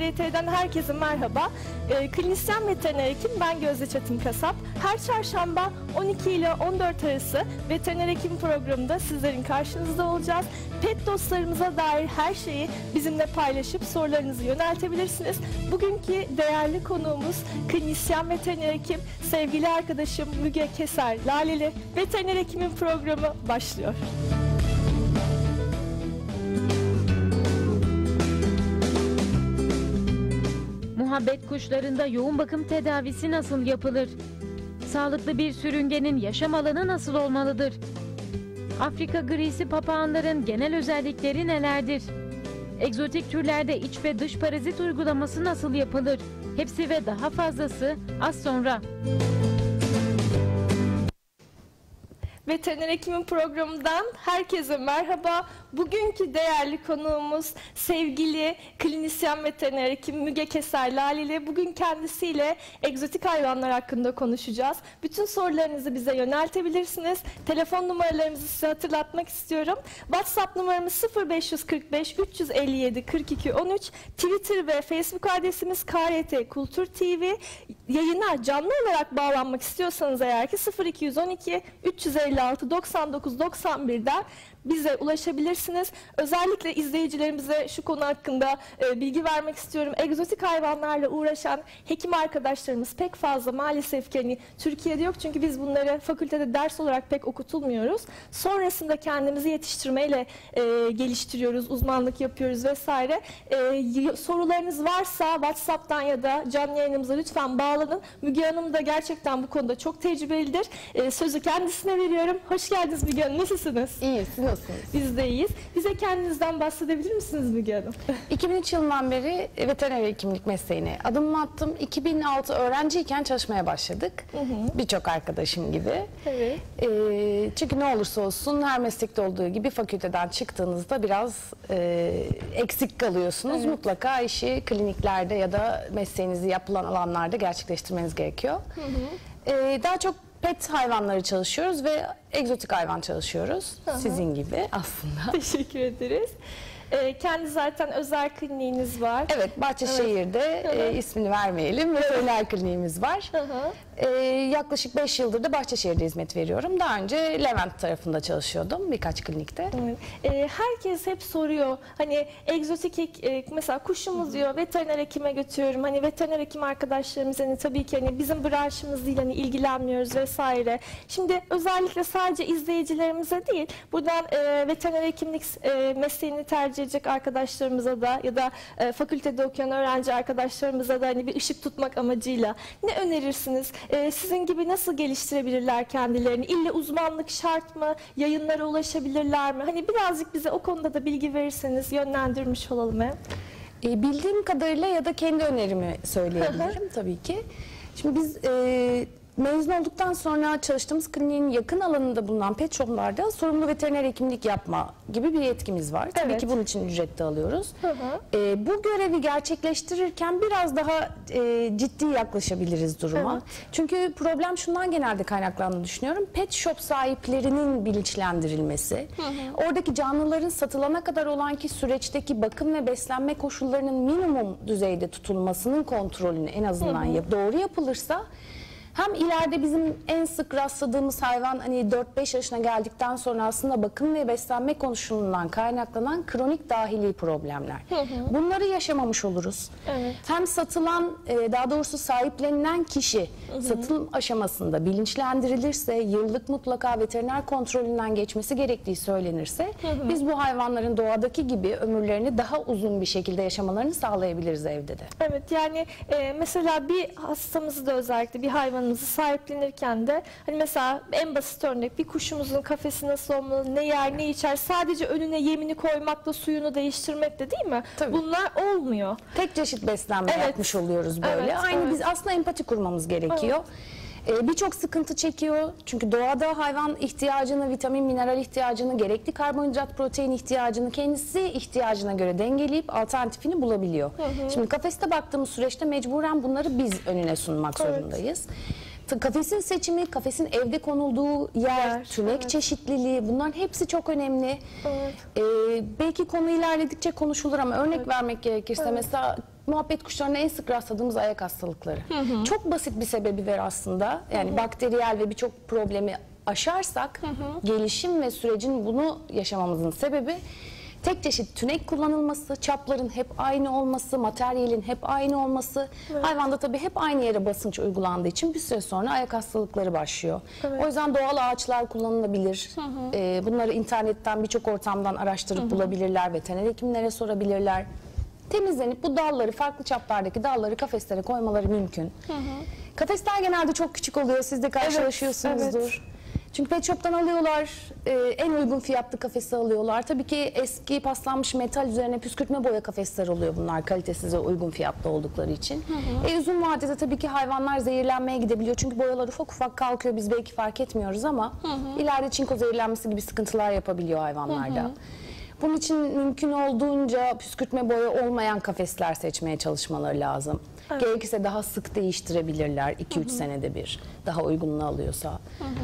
RT'den herkese merhaba. Klinisyen veteriner hekim ben Gözde Çetin Kasap. Her çarşamba 12 ile 14 arası veteriner hekim programında sizlerin karşınızda olacağız. Pet dostlarımıza dair her şeyi bizimle paylaşıp sorularınızı yöneltebilirsiniz. Bugünkü değerli konuğumuz klinisyen veteriner hekim, sevgili arkadaşım Müge Keser Laleli. Veteriner hekimin programı başlıyor. Muhabbet kuşlarında yoğun bakım tedavisi nasıl yapılır? Sağlıklı bir sürüngenin yaşam alanı nasıl olmalıdır? Afrika grisi papağanların genel özellikleri nelerdir? Egzotik türlerde iç ve dış parazit uygulaması nasıl yapılır? Hepsi ve daha fazlası az sonra. Veteriner hekimin programından herkese merhaba. Bugünkü değerli konuğumuz sevgili klinisyen veteriner hekim Müge Keser Laleli. Bugün kendisiyle egzotik hayvanlar hakkında konuşacağız. Bütün sorularınızı bize yöneltebilirsiniz. Telefon numaralarımızı size hatırlatmak istiyorum. WhatsApp numaramız 0545 357 42 13. Twitter ve Facebook adresimiz KRT Kultur TV. Yayına canlı olarak bağlanmak istiyorsanız eğer ki 0212 356 99 91'den bize ulaşabilirsiniz. Özellikle izleyicilerimize şu konu hakkında bilgi vermek istiyorum. Egzotik hayvanlarla uğraşan hekim arkadaşlarımız pek fazla maalesef ki hani Türkiye'de yok. Çünkü biz bunları fakültede ders olarak pek okutulmuyoruz. Sonrasında kendimizi yetiştirmeyle geliştiriyoruz, uzmanlık yapıyoruz vesaire. Sorularınız varsa WhatsApp'tan ya da canlı yayınımıza lütfen bağlanın. Müge Hanım da gerçekten bu konuda çok tecrübelidir. Sözü kendisine veriyorum. Hoş geldiniz Müge Hanım. Nasılsınız? İyi, siz nasılsınız? Biz de iyiyiz. Bize kendinizden bahsedebilir misiniz Müge Hanım? 2003 yılından beri veteriner hekimlik mesleğine adımımı attım. 2006 öğrenciyken çalışmaya başladık. Birçok arkadaşım gibi. Evet. Çünkü ne olursa olsun her meslekte olduğu gibi fakülteden çıktığınızda biraz eksik kalıyorsunuz. Evet. Mutlaka işi kliniklerde ya da mesleğinizi yapılan alanlarda gerçekleştirmeniz gerekiyor. Daha çok pet hayvanları çalışıyoruz ve egzotik hayvan çalışıyoruz. Sizin gibi aslında. Teşekkür ederiz. Kendi zaten özel kliniğiniz var. Evet, Bahçeşehir'de ismini vermeyelim. Veteriner kliniğimiz var. Yaklaşık 5 yıldır da Bahçeşehir'de hizmet veriyorum. Daha önce Levent tarafında çalışıyordum birkaç klinikte. Evet. Herkes hep soruyor. Hani egzotik mesela kuşumuz diyor veteriner hekime götürüyorum. Hani veteriner hekim arkadaşlarımız hani tabii ki hani bizim branşımız değil hani ilgilenmiyoruz vesaire. Şimdi özellikle sadece izleyicilerimize değil buradan veteriner hekimlik mesleğini tercih edecek arkadaşlarımıza da ya da fakültede okuyan öğrenci arkadaşlarımıza da hani bir ışık tutmak amacıyla ne önerirsiniz? Sizin gibi nasıl geliştirebilirler kendilerini? İlle uzmanlık şart mı? Yayınlara ulaşabilirler mi? Hani birazcık bize o konuda da bilgi verirseniz yönlendirmiş olalım hem. Bildiğim kadarıyla ya da kendi önerimi söyleyebilirim tabii ki. Şimdi biz mezun olduktan sonra çalıştığımız kliniğin yakın alanında bulunan pet shop'larda sorumlu veteriner hekimlik yapma gibi bir yetkimiz var. Tabii ki bunun için ücret de alıyoruz. Bu görevi gerçekleştirirken biraz daha ciddi yaklaşabiliriz duruma. Çünkü problem şundan genelde kaynaklandığını düşünüyorum. Pet shop sahiplerinin bilinçlendirilmesi, oradaki canlıların satılana kadar olan ki süreçteki bakım ve beslenme koşullarının minimum düzeyde tutulmasının kontrolünü en azından doğru yapılırsa hem ileride bizim en sık rastladığımız hayvan hani 4-5 yaşına geldikten sonra aslında bakım ve beslenme koşulundan kaynaklanan kronik dahili problemler. Bunları yaşamamış oluruz. Evet. Hem satılan daha doğrusu sahiplenilen kişi satım aşamasında bilinçlendirilirse, yıllık mutlaka veteriner kontrolünden geçmesi gerektiği söylenirse biz bu hayvanların doğadaki gibi ömürlerini daha uzun bir şekilde yaşamalarını sağlayabiliriz evde de. Evet yani mesela bir hastamızı da özellikle bir hayvanımızı sahiplenirken de hani mesela en basit örnek bir kuşumuzun kafesi nasıl olmalı, ne yer ne içer sadece önüne yemini koymakla suyunu değiştirmekle değil mi? Tabii. Bunlar olmuyor. Tek çeşit beslenme yapmış oluyoruz böyle. Evet, Aynı biz aslında empati kurmamız gerekiyor. Birçok sıkıntı çekiyor. Çünkü doğada hayvan ihtiyacını, vitamin, mineral ihtiyacını, gerekli karbonhidrat, protein ihtiyacını kendisi ihtiyacına göre dengeleyip alternatifini bulabiliyor. Şimdi kafeste baktığımız süreçte mecburen bunları biz önüne sunmak zorundayız. Kafesin seçimi, kafesin evde konulduğu yer, tünek çeşitliliği bunların hepsi çok önemli. Belki konu ilerledikçe konuşulur ama örnek vermek gerekirse mesela muhabbet kuşlarında en sık rastladığımız ayak hastalıkları. Çok basit bir sebebi var aslında. Yani bakteriyel ve birçok problemi aşarsak gelişim ve sürecin bunu yaşamamızın sebebi tek çeşit tünek kullanılması, çapların hep aynı olması, materyalin hep aynı olması. Hayvanda tabii hep aynı yere basınç uygulandığı için bir süre sonra ayak hastalıkları başlıyor. O yüzden doğal ağaçlar kullanılabilir. Bunları internetten birçok ortamdan araştırıp bulabilirler, veteriner hekimlere sorabilirler. Temizlenip bu dalları, farklı çaplardaki dalları kafeslere koymaları mümkün. Kafesler genelde çok küçük oluyor, siz de karşılaşıyorsunuzdur. Evet. Çünkü pet shop'tan alıyorlar, en uygun fiyatlı kafesi alıyorlar. Tabii ki eski paslanmış metal üzerine püskürtme boya kafesler oluyor bunlar, kalitesiz ve uygun fiyatlı oldukları için. Uzun vadede tabii ki hayvanlar zehirlenmeye gidebiliyor. Çünkü boyalar ufak ufak kalkıyor, biz belki fark etmiyoruz ama ileride çinko zehirlenmesi gibi sıkıntılar yapabiliyor hayvanlarda. Bunun için mümkün olduğunca püskürtme boya olmayan kafesler seçmeye çalışmaları lazım. Gerekirse daha sık değiştirebilirler, 2-3 senede bir, daha uygununu alıyorsa.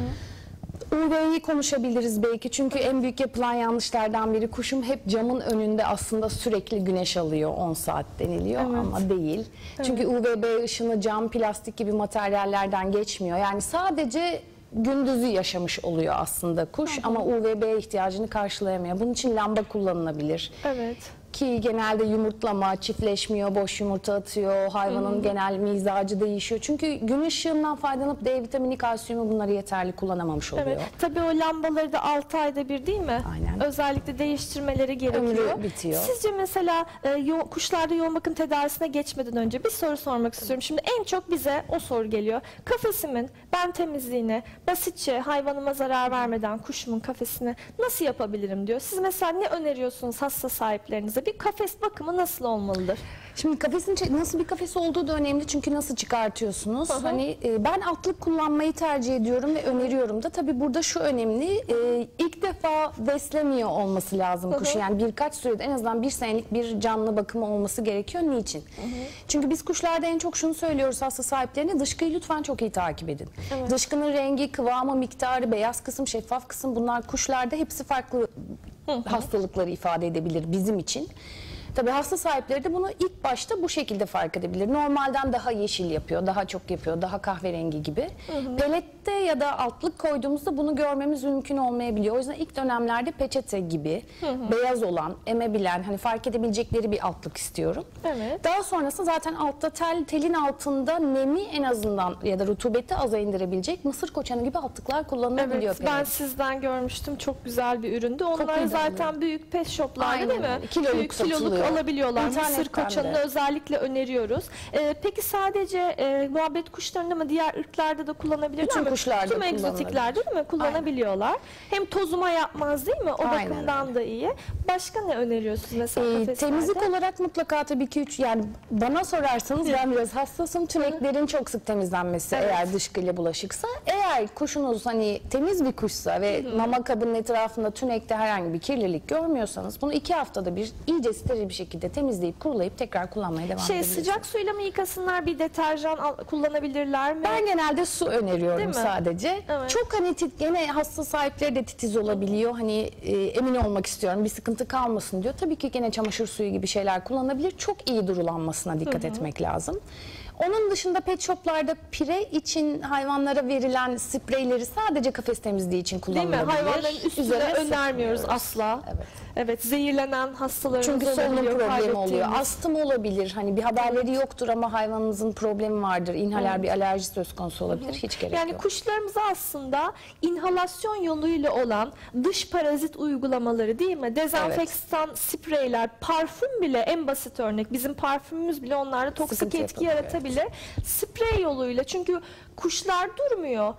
UV'yi konuşabiliriz belki, çünkü en büyük yapılan yanlışlardan biri, kuşum hep camın önünde aslında sürekli güneş alıyor, 10 saat deniliyor ama değil. Çünkü UVB ışını cam, plastik gibi materyallerden geçmiyor. Yani sadece gündüzü yaşamış oluyor aslında kuş ama UVB ihtiyacını karşılayamıyor. Bunun için lamba kullanılabilir. Evet. Ki genelde yumurtlama, çiftleşmiyor, boş yumurta atıyor, hayvanın genel mizacı değişiyor. Çünkü gün ışığından faydalanıp D vitamini, kalsiyumu bunları yeterli kullanamamış oluyor. Evet. Tabii o lambaları da 6 ayda bir değil mi? Aynen. Özellikle değiştirmeleri gerekiyor. Ömrü bitiyor. Sizce mesela kuşlarda yoğun bakım tedavisine geçmeden önce bir soru sormak istiyorum. Şimdi en çok bize o soru geliyor. Kafesimin ben temizliğini basitçe hayvanıma zarar vermeden kuşumun kafesini nasıl yapabilirim diyor. Siz mesela ne öneriyorsunuz hasta sahiplerinize? Bir kafes bakımı nasıl olmalıdır? Şimdi kafesin nasıl bir kafes olduğu da önemli, çünkü nasıl çıkartıyorsunuz? Hani ben altlık kullanmayı tercih ediyorum ve öneriyorum da. Tabii burada şu önemli, ilk defa beslemiyor olması lazım kuşu. Yani birkaç sürede, en azından bir senelik bir canlı bakımı olması gerekiyor. Niçin? Çünkü biz kuşlarda en çok şunu söylüyoruz hasta sahiplerine: dışkıyı lütfen çok iyi takip edin. Dışkının rengi, kıvamı, miktarı, beyaz kısım, şeffaf kısım, bunlar kuşlarda hepsi farklı hastalıkları ifade edebilir bizim için. Tabii hasta sahipleri de bunu ilk başta bu şekilde fark edebilir. Normalden daha yeşil yapıyor, daha çok yapıyor, daha kahverengi gibi. Pelette ya da altlık koyduğumuzda bunu görmemiz mümkün olmayabiliyor. O yüzden ilk dönemlerde peçete gibi beyaz olan, emebilen, hani fark edebilecekleri bir altlık istiyorum. Evet. Daha sonrasında zaten altta telin altında nemi en azından ya da rutubeti aza indirebilecek mısır koçanı gibi altlıklar kullanılabiliyor. Evet, ben sizden görmüştüm. Çok güzel bir üründü. Onlar zaten büyük pet shoplarda değil mi? Kiloluk satılıyor. Alabiliyorlar. İnternetten Mısır koçanını özellikle öneriyoruz. Peki sadece muhabbet kuşlarında mı, diğer ırklarda da kullanabilirler Bütün mi? kuşlarda Tüm egzotiklerde değil mi? Kullanabiliyorlar. Hem tozuma yapmaz değil mi? O bakımdan da iyi. Başka ne öneriyorsunuz mesela kafeslerde? Temizlik olarak mutlaka tabii ki yani bana sorarsanız ben biraz hassasım. Tüneklerin çok sık temizlenmesi, eğer dışkıyla bulaşıksa. Eğer kuşunuz hani temiz bir kuşsa ve mama kabının etrafında tünekte herhangi bir kirlilik görmüyorsanız, bunu 2 haftada bir iyice steril bir şekilde temizleyip kurulayıp tekrar kullanmaya devam edebilirsiniz. Sıcak suyla mı yıkasınlar, bir deterjan kullanabilirler mi? Ben genelde su öneriyorum sadece. Evet. Çok hani gene hasta sahipleri de titiz olabiliyor. Hani emin olmak istiyorum, bir sıkıntı kalmasın diyor. Tabii ki gene çamaşır suyu gibi şeyler kullanılabilir. Çok iyi durulanmasına dikkat etmek lazım. Onun dışında pet shoplarda pire için hayvanlara verilen spreyleri sadece kafes temizliği için kullanılabilir. Değil mi? Hayvanların üstüne önermiyoruz asla. Evet, zehirlenen hastalarımız çünkü solunum olabiliyor, problemi oluyor. kaybettiğimiz. Astım olabilir. Hani bir haberleri yoktur ama hayvanınızın problemi vardır. İnhaler bir alerji söz konusu olabilir. Hiç gerek Yani yok. kuşlarımıza aslında inhalasyon yoluyla olan dış parazit uygulamaları değil mi? Dezenfektan spreyler, parfüm bile en basit örnek. Bizim parfümümüz bile onlarda toksik Sıkıntı etki yapabilir, yaratabilir. Sprey yoluyla, çünkü kuşlar durmuyor.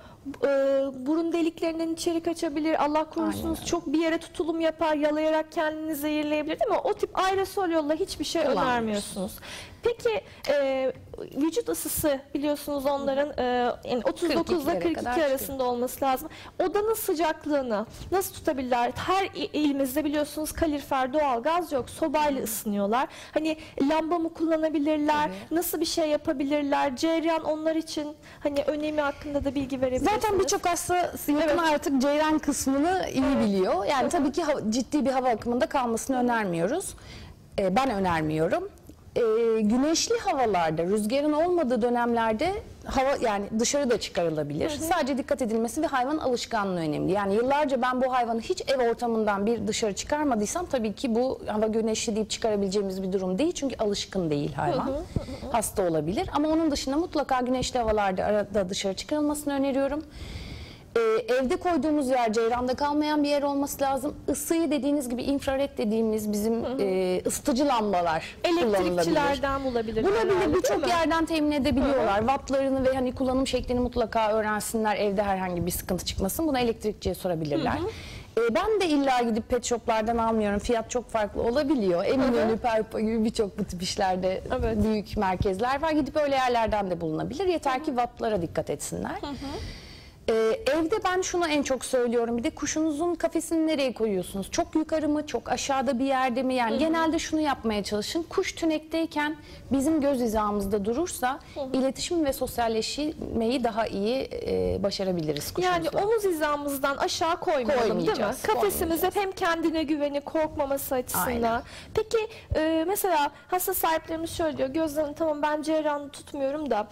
Burun deliklerinden içeri kaçabilir. Allah korusun, çok bir yere tutulum yapar, yalayarak kendini zehirleyebilir değil mi? O tip aerosol yolla hiçbir şey önermiyorsunuz. Peki vücut ısısı biliyorsunuz onların yani 39 ile 42 arasında olması lazım. Odanın sıcaklığını nasıl tutabilirler? Her ilimizde biliyorsunuz kalorifer, doğalgaz yok. Sobayla ısınıyorlar. Hani lamba mı kullanabilirler? Nasıl bir şey yapabilirler? Ceyran onlar için hani önemi hakkında da bilgi verebilirsiniz. Zaten birçok hasta yakın artık ceyran kısmını iyi biliyor. Yani tabii ki ciddi bir hava akımında kalmasını önermiyoruz. Ben önermiyorum. güneşli havalarda, rüzgarın olmadığı dönemlerde hava yani dışarıda çıkarılabilir. Sadece dikkat edilmesi ve hayvanın alışkanlığı önemli. Yani yıllarca ben bu hayvanı hiç ev ortamından bir dışarı çıkarmadıysam tabii ki bu hava güneşli deyip çıkarabileceğimiz bir durum değil. Çünkü alışkın değil hayvan. Hasta olabilir. Ama onun dışında mutlaka güneşli havalarda arada dışarı çıkarılmasını öneriyorum. Evde koyduğumuz yer ceyranda kalmayan bir yer olması lazım. Isıyı dediğiniz gibi infrared dediğimiz bizim ısıtıcı lambalar Elektrikçilerden bulabilir. Birçok yerden temin edebiliyorlar. Wattlarını ve hani kullanım şeklini mutlaka öğrensinler. Evde herhangi bir sıkıntı çıkmasın. Bunu elektrikçiye sorabilirler. Ben de illa gidip pet shoplardan almıyorum. Fiyat çok farklı olabiliyor. Eminönü, Perpa gibi birçok bu tip işlerde büyük merkezler var. Gidip öyle yerlerden de bulunabilir. Yeter ki wattlara dikkat etsinler. Evde ben şunu en çok söylüyorum. Bir de kuşunuzun kafesini nereye koyuyorsunuz? Çok yukarı mı? Çok aşağıda bir yerde mi? Yani genelde şunu yapmaya çalışın. Kuş tünekteyken bizim göz hizamızda durursa iletişim ve sosyalleşmeyi daha iyi başarabiliriz kuşumuzla. Yani omuz hizamızdan aşağı koymayalım değil mi? Kafesimize hem kendine güveni, korkmaması açısından. Aynen. Peki mesela hasta sahiplerimiz şöyle diyor. Gözlerini tamam ben cerrahını tutmuyorum da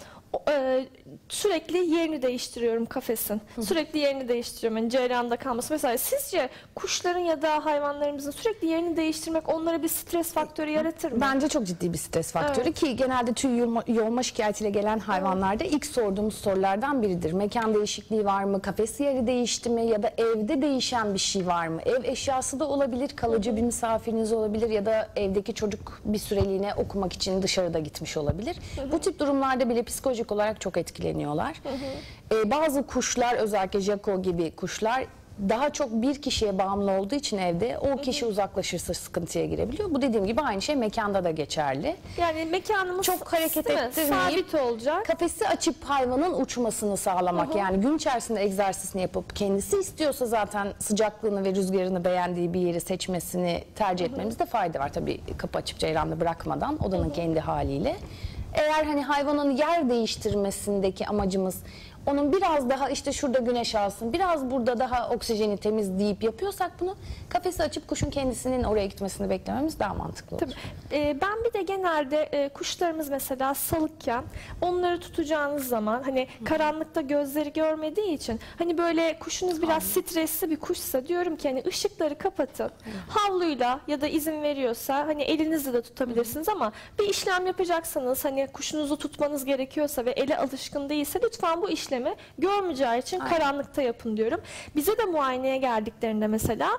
sürekli yerini değiştiriyorum kafesin. Sürekli yerini değiştiriyorum. Yani ceyranda kalması. Mesela sizce kuşların ya da hayvanlarımızın sürekli yerini değiştirmek onlara bir stres faktörü yaratır mı? Bence çok ciddi bir stres faktörü ki genelde tüy yolma şikayetiyle gelen hayvanlarda ilk sorduğumuz sorulardan biridir. Mekan değişikliği var mı? Kafes yeri değişti mi? Ya da evde değişen bir şey var mı? Ev eşyası da olabilir. Kalıcı bir misafiriniz olabilir ya da evdeki çocuk bir süreliğine okumak için dışarıda gitmiş olabilir. Bu tip durumlarda bile psikolojik olarak çok etkileniyorlar. Bazı kuşlar özellikle Jako gibi kuşlar daha çok bir kişiye bağımlı olduğu için evde o kişi uzaklaşırsa sıkıntıya girebiliyor. Bu dediğim gibi aynı şey mekanda da geçerli. Yani mekanımız çok hareket ettirmeyip sabit olacak. Kafesi açıp hayvanın uçmasını sağlamak. Yani gün içerisinde egzersizini yapıp kendisi istiyorsa zaten sıcaklığını ve rüzgarını beğendiği bir yeri seçmesini tercih etmemizde fayda var. Tabii kapı açıp ceyranda bırakmadan odanın kendi haliyle. Eğer hani hayvanın yer değiştirmesindeki amacımız onun biraz daha işte şurada güneş alsın, biraz burada daha oksijeni temiz deyip yapıyorsak bunu kafesi açıp kuşun kendisinin oraya gitmesini beklememiz daha mantıklı olur. Tabii. Ben bir de genelde kuşlarımız mesela salıkken onları tutacağınız zaman hani karanlıkta gözleri görmediği için hani böyle kuşunuz biraz stresli bir kuşsa diyorum ki hani ışıkları kapatın. Havluyla ya da izin veriyorsa hani elinizle de tutabilirsiniz ama bir işlem yapacaksanız hani kuşunuzu tutmanız gerekiyorsa ve ele alışkın değilse lütfen bu işlemi görmeyeceği için karanlıkta yapın diyorum. Bize de muayeneye geldiklerinde mesela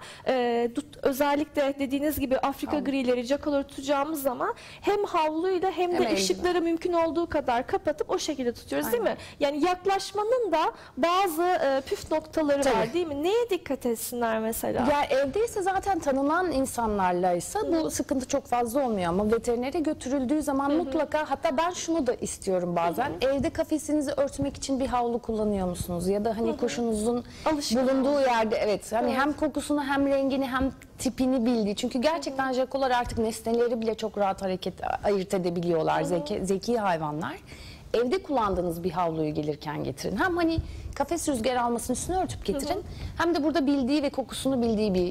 özellikle dediğiniz gibi Afrika grileri, Jakoları tutacağımız zaman hem havluyla hem de ışıkları mümkün olduğu kadar kapatıp o şekilde tutuyoruz değil mi? Yani yaklaşmanın da bazı püf noktaları var değil mi? Neye dikkat etsinler mesela? Ya evdeyse zaten tanınan insanlarlaysa bu sıkıntı çok fazla olmuyor ama veterinere götürüldüğü zaman mutlaka hatta ben şunu da istiyorum bazen. Evde kafesinizi örtmek için bir havlu kullanıyor musunuz? Ya da hani kuşunuzun bulunduğu yerde hani hem kokusunu hem rengini hem tipini bildiği. Çünkü gerçekten Jakolar artık nesneleri bile çok rahat ayırt edebiliyorlar. Zeki hayvanlar. Evde kullandığınız bir havluyu gelirken getirin. Hem hani kafes rüzgar almasının üstüne örtüp getirin. Hem de burada bildiği ve kokusunu bildiği bir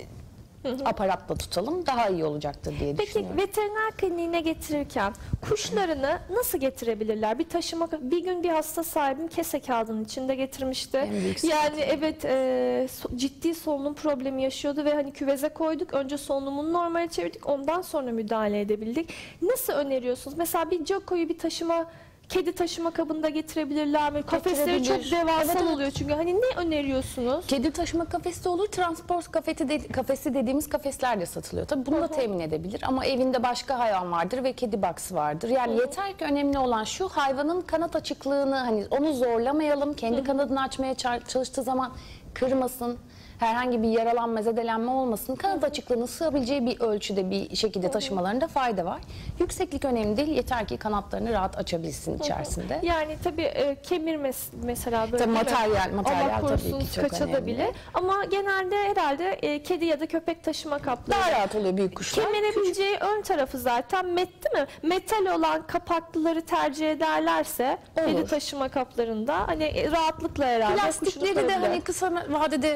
aparatla tutalım daha iyi olacaktır diye düşünüyorum. Peki veteriner kliniğine getirirken kuşlarını nasıl getirebilirler? Bir gün bir hasta sahibim kese kağıdının içinde getirmişti. Yani ciddi solunum problemi yaşıyordu ve hani küveze koyduk. Önce solunumunu normale çevirdik. Ondan sonra müdahale edebildik. Nasıl öneriyorsunuz? Mesela bir Jako'yu kedi taşıma kabında getirebilirler mi? Kafesleri çok devasa oluyor çünkü. Hani ne öneriyorsunuz? Kedi taşıma kafesi de olur. Transport kafesi dediğimiz kafesler de satılıyor. Tabii bunu da temin edebilir ama evinde başka hayvan vardır ve kedi box'ı vardır. Yani yeter ki önemli olan şu hayvanın kanat açıklığını hani onu zorlamayalım. Kendi kanadını açmaya çalıştığı zaman kırmasın. Herhangi bir yaralanma, zedelenme olmasın. Kanat açıklığını sığabileceği bir ölçüde bir şekilde taşımalarında fayda var. Yükseklik önemli değil. Yeter ki kanatlarını rahat açabilsin içerisinde. Yani tabii kemirmesi mesela böyle materyal tabii ki çok kaçabilir. Ama genelde herhalde kedi ya da köpek taşıma kapları daha rahat oluyor büyük kuşlar. Kemirebileceği ön tarafı zaten değil mi? Metal olan kapaklıları tercih ederlerse kedi taşıma kaplarında hani rahatlıkla herhalde plastikleri de hani kısa vadede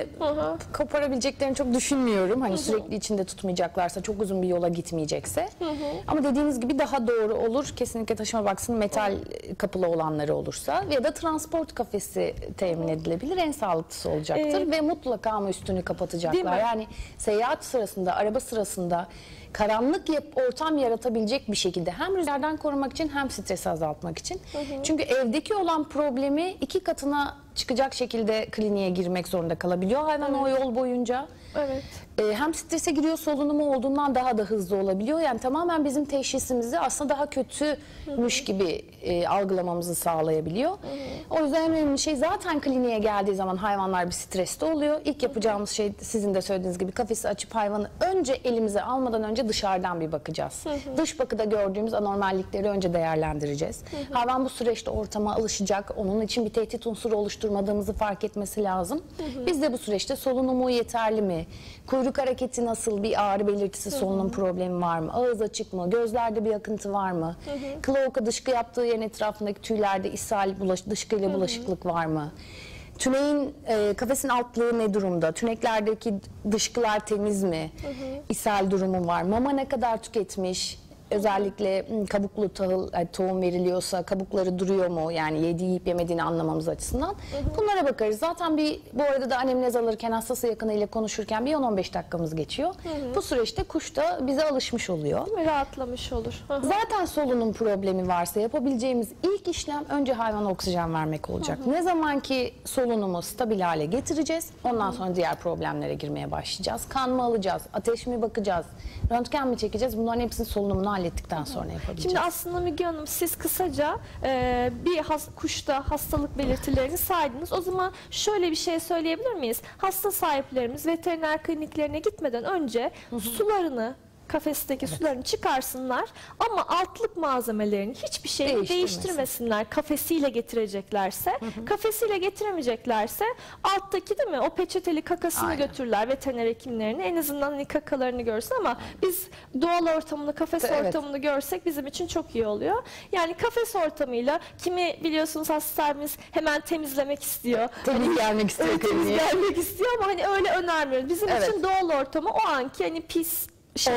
koparabileceklerini çok düşünmüyorum. Hani sürekli içinde tutmayacaklarsa, çok uzun bir yola gitmeyecekse. Ama dediğiniz gibi daha doğru olur. Kesinlikle taşıma box'ın metal kapılı olanları olursa ya da transport kafesi temin edilebilir. En sağlıklısı olacaktır ve mutlaka ama üstünü kapatacaklar. Yani seyahat sırasında, araba sırasında karanlık ortam yaratabilecek bir şekilde hem rüzgardan korumak için hem stresi azaltmak için. Çünkü evdeki olan problemi 2 katına çıkacak şekilde kliniğe girmek zorunda kalabiliyor hayvan o yol boyunca. Evet. Hem strese giriyor, solunumu olduğundan daha da hızlı olabiliyor. Yani tamamen bizim teşhisimizi aslında daha kötümüş gibi algılamamızı sağlayabiliyor. O yüzden en önemli şey zaten kliniğe geldiği zaman hayvanlar bir streste oluyor. İlk yapacağımız şey sizin de söylediğiniz gibi kafesi açıp hayvanı önce elimize almadan önce dışarıdan bir bakacağız. Dış bakıda gördüğümüz anormallikleri önce değerlendireceğiz. Hayvan bu süreçte ortama alışacak. Onun için bir tehdit unsuru oluşturmadığımızı fark etmesi lazım. Biz de bu süreçte solunumu yeterli mi? Kuyruk hareketi nasıl, bir ağrı belirtisi, solunum problemi var mı? Ağız açık mı? Gözlerde bir akıntı var mı? Kloaka dışkı yaptığı yerin etrafındaki tüylerde ishal, dışkıyla bulaşıklık var mı? Tüneyin, kafesin altlığı ne durumda? Tüneklerdeki dışkılar temiz mi? İshal durumu var. Mama ne kadar tüketmiş? Özellikle kabuklu tohum veriliyorsa kabukları duruyor mu? Yani yiyip yemediğini anlamamız açısından. Bunlara bakarız. Zaten bu arada da anemnez alırken hastası yakınıyla konuşurken bir 10-15 dakikamız geçiyor. Bu süreçte kuş da bize alışmış oluyor. Rahatlamış olur. Zaten solunum problemi varsa yapabileceğimiz ilk işlem önce hayvana oksijen vermek olacak. Ne zaman ki solunumu stabil hale getireceğiz, ondan sonra diğer problemlere girmeye başlayacağız. Kan mı alacağız, ateş mi bakacağız, röntgen mi çekeceğiz? Bunların hepsini solunumunu hallettikten sonra yapabileceğiz. Şimdi aslında Müge Hanım siz kısaca bir kuşta hastalık belirtilerini saydınız. O zaman şöyle bir şey söyleyebilir miyiz? Hasta sahiplerimiz veteriner kliniklerine gitmeden önce sularını, kafesteki sularını çıkarsınlar ama altlık malzemelerini hiçbir şeyi değiştirmesinler. Kafesiyle getireceklerse, kafesiyle getiremeyeceklerse alttaki değil mi o peçeteli kakasını götürürler veteriner hekimlerine, en azından hani kakalarını görsün ama biz doğal ortamını, kafes ortamını görsek bizim için çok iyi oluyor. Yani kafes ortamıyla kimi biliyorsunuz hastalarımız hemen temizlemek istiyor. Temiz gelmek istiyor. Temiz gelmek istiyor ama hani öyle önermiyoruz. Bizim için doğal ortamı o anki hani pis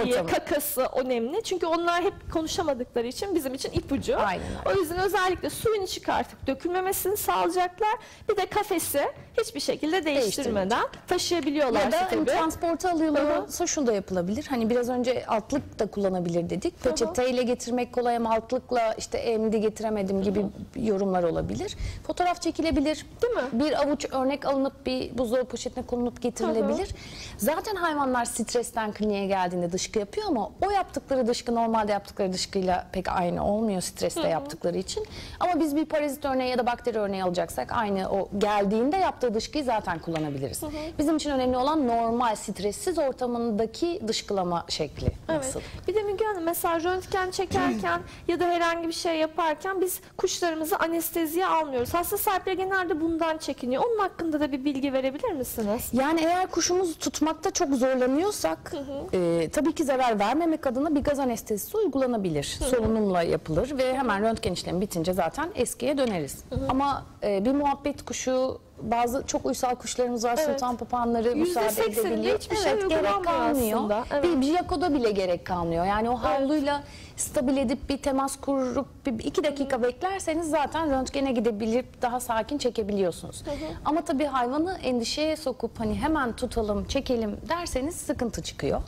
kakası önemli. Çünkü onlar hep konuşamadıkları için bizim için ipucu. O yüzden özellikle suyunu çıkartıp dökülmemesini sağlayacaklar. Bir de kafesi hiçbir şekilde değiştirmeden taşıyabiliyorlar. Ya da transporta alıyorlarsa şunu da yapılabilir. Hani biraz önce altlık da kullanabilir dedik. Peçeteyle getirmek kolay ama altlıkla işte emdi getiremedim gibi yorumlar olabilir. Fotoğraf çekilebilir. Değil mi? Bir avuç örnek alınıp bir buzdolabı poşetine konulup getirilebilir. Zaten hayvanlar stresten kliniğe geldiğinde dışkı yapıyor ama o yaptıkları dışkı normalde yaptıkları dışkıyla pek aynı olmuyor streste yaptıkları için. Ama biz bir parazit örneği ya da bakteri örneği alacaksak aynı o geldiğinde yaptığı dışkıyı zaten kullanabiliriz. Bizim için önemli olan normal stressiz ortamındaki dışkılama şekli. Nasıl? Bir de Müge Hanım mesela röntgen çekerken ya da herhangi bir şey yaparken biz kuşlarımızı anesteziye almıyoruz. Hasta sahipleri genelde bundan çekiniyor. Onun hakkında da bir bilgi verebilir misiniz? Yani eğer kuşumuzu tutmakta çok zorlanıyorsak tabii ki zarar vermemek adına bir gaz anestezisi uygulanabilir. Solunumla yapılır ve hemen röntgen işlemi bitince zaten eskiye döneriz. Ama bir muhabbet kuşu, bazı çok uysal kuşlarımız var, sultan papağanları müsaade edebiliyor. Hiçbir şey gerek kalmıyor. aslında. Bir jakoda bile gerek kalmıyor. Yani o havluyla stabil edip bir temas kurup bir 2 dakika beklerseniz zaten röntgene gidebilip daha sakin çekebiliyorsunuz. Ama tabii hayvanı endişeye sokup hani hemen tutalım, çekelim derseniz sıkıntı çıkıyor.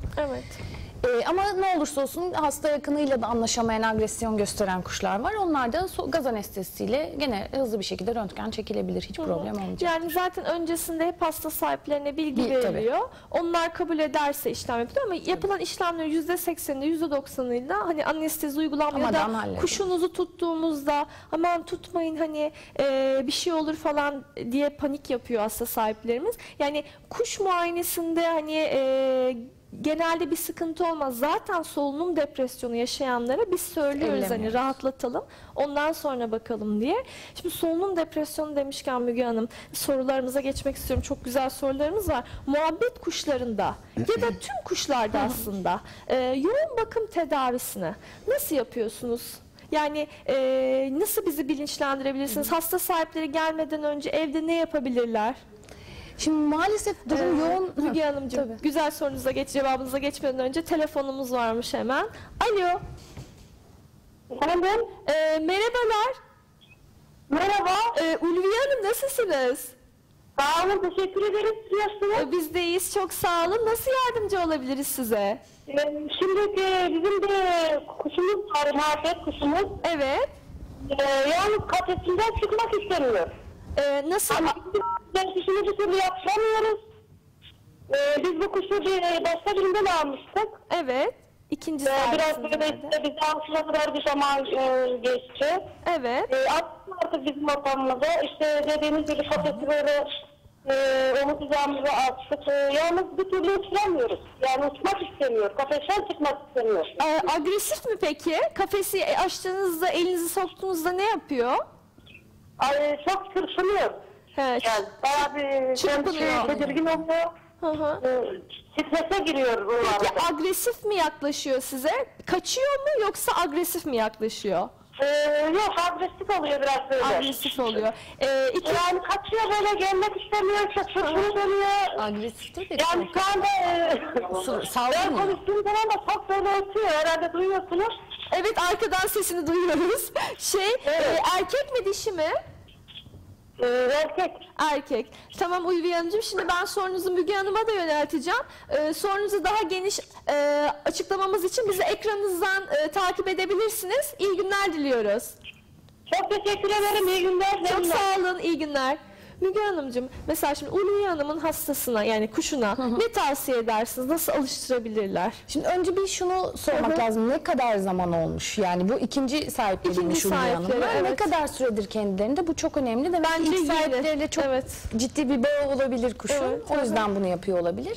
Ama ne olursa olsun hasta yakınıyla da anlaşamayan, agresyon gösteren kuşlar var. Onlar da gaz anestezisiyle gene hızlı bir şekilde röntgen çekilebilir. Hiç problem olmayacak. Yani zaten öncesinde hep hasta sahiplerine bilgi veriliyor. Onlar kabul ederse işlem yapılıyor ama yapılan işlemlerin %80'inde %90'ıyla hani anestezi uygulanmıyor da kuşunuzu tuttuğumuzda aman tutmayın hani bir şey olur falan diye panik yapıyor hasta sahiplerimiz. Yani kuş muayenesinde hani genelde bir sıkıntı olmaz. Zaten solunum depresyonu yaşayanlara biz söylüyoruz hani rahatlatalım. Ondan sonra bakalım diye. Şimdi solunum depresyonu demişken Müge Hanım sorularımıza geçmek istiyorum. Çok güzel sorularımız var. Muhabbet kuşlarında ya da tüm kuşlarda aslında yoğun bakım tedavisini nasıl yapıyorsunuz? Yani nasıl bizi bilinçlendirebilirsiniz? Hasta sahipleri gelmeden önce evde ne yapabilirler? Şimdi maalesef durum yoğun. Müge Hanımcığım, tabii. güzel sorunuza cevabınıza geçmeden önce telefonumuz varmış hemen. Alo. Efendim? Merhabalar. Merhaba. Ulviye Hanım, nasılsınız? Sağ olun, teşekkür ederiz. Siz nasılsınız? Biz de iyiyiz, çok sağ olun. Nasıl yardımcı olabiliriz size? Şimdi bizim de kuşumuz var, muhabbet kuşumuz. Evet. Yalnız kafesinden çıkmak istemiyor. Nasıl? Ama biz kuşunu bir türlü yapamıyoruz. Biz bu kuşu başka birinden almıştık. Evet. İkinci Biraz böyle işte bize alışına kadar bir zaman geçti. Evet. Artık bizim ortamımıza işte dediğimiz gibi kafesi böyle omuz hizamıza açtık. Yalnız bir türlü uçuramıyoruz. Yani uçmak istemiyor. Kafesten çıkmak istemiyor. Agresif mi peki? Kafesi açtığınızda, elinizi soktuğunuzda ne yapıyor? Çok çırpınıyor. Evet. Yani bayağı bir Çırpınıyor. tedirgin oluyor. Hı hı. Strese giriyor bu Peki arada. agresif mi yaklaşıyor size? Kaçıyor mu yoksa agresif mi yaklaşıyor? Yok, agresif oluyor biraz böyle. Agresif oluyor. Yani kaçıyor, böyle gelmek istemiyor, çırpınıyor dönüyor. Agresif değil de Yani şu anda ben saldırmıyor. konuştuğum zaman da çok böyle ötüyor, herhalde duyuyorsunuz. Evet, arkadan sesini duyuyoruz. Erkek mi dişi mi? Erkek. Erkek. Tamam Ulviye Hanımcığım, şimdi ben sorunuzu Müge Hanım'a da yönelteceğim. Sorunuzu daha geniş açıklamamız için bizi ekranınızdan takip edebilirsiniz. İyi günler diliyoruz. Çok teşekkür ederim, iyi günler. Çok sağ olun, iyi günler. Müge Hanımcığım, mesela şimdi Ulviye Hanım'ın hastasına, yani kuşuna ne tavsiye edersiniz? Nasıl alıştırabilirler? Şimdi önce bir şunu sormak lazım. Ne kadar zaman olmuş? Yani bu ikinci sahipleriymiş İkinci Ulviye sahipleri, Hanım'la. Ne evet. kadar süredir kendilerinde? Bu çok önemli. Demek ki Bence ilk yeni. sahipleriyle çok Evet. ciddi bir bağ olabilir kuşun. Evet, O yüzden bunu yapıyor olabilir.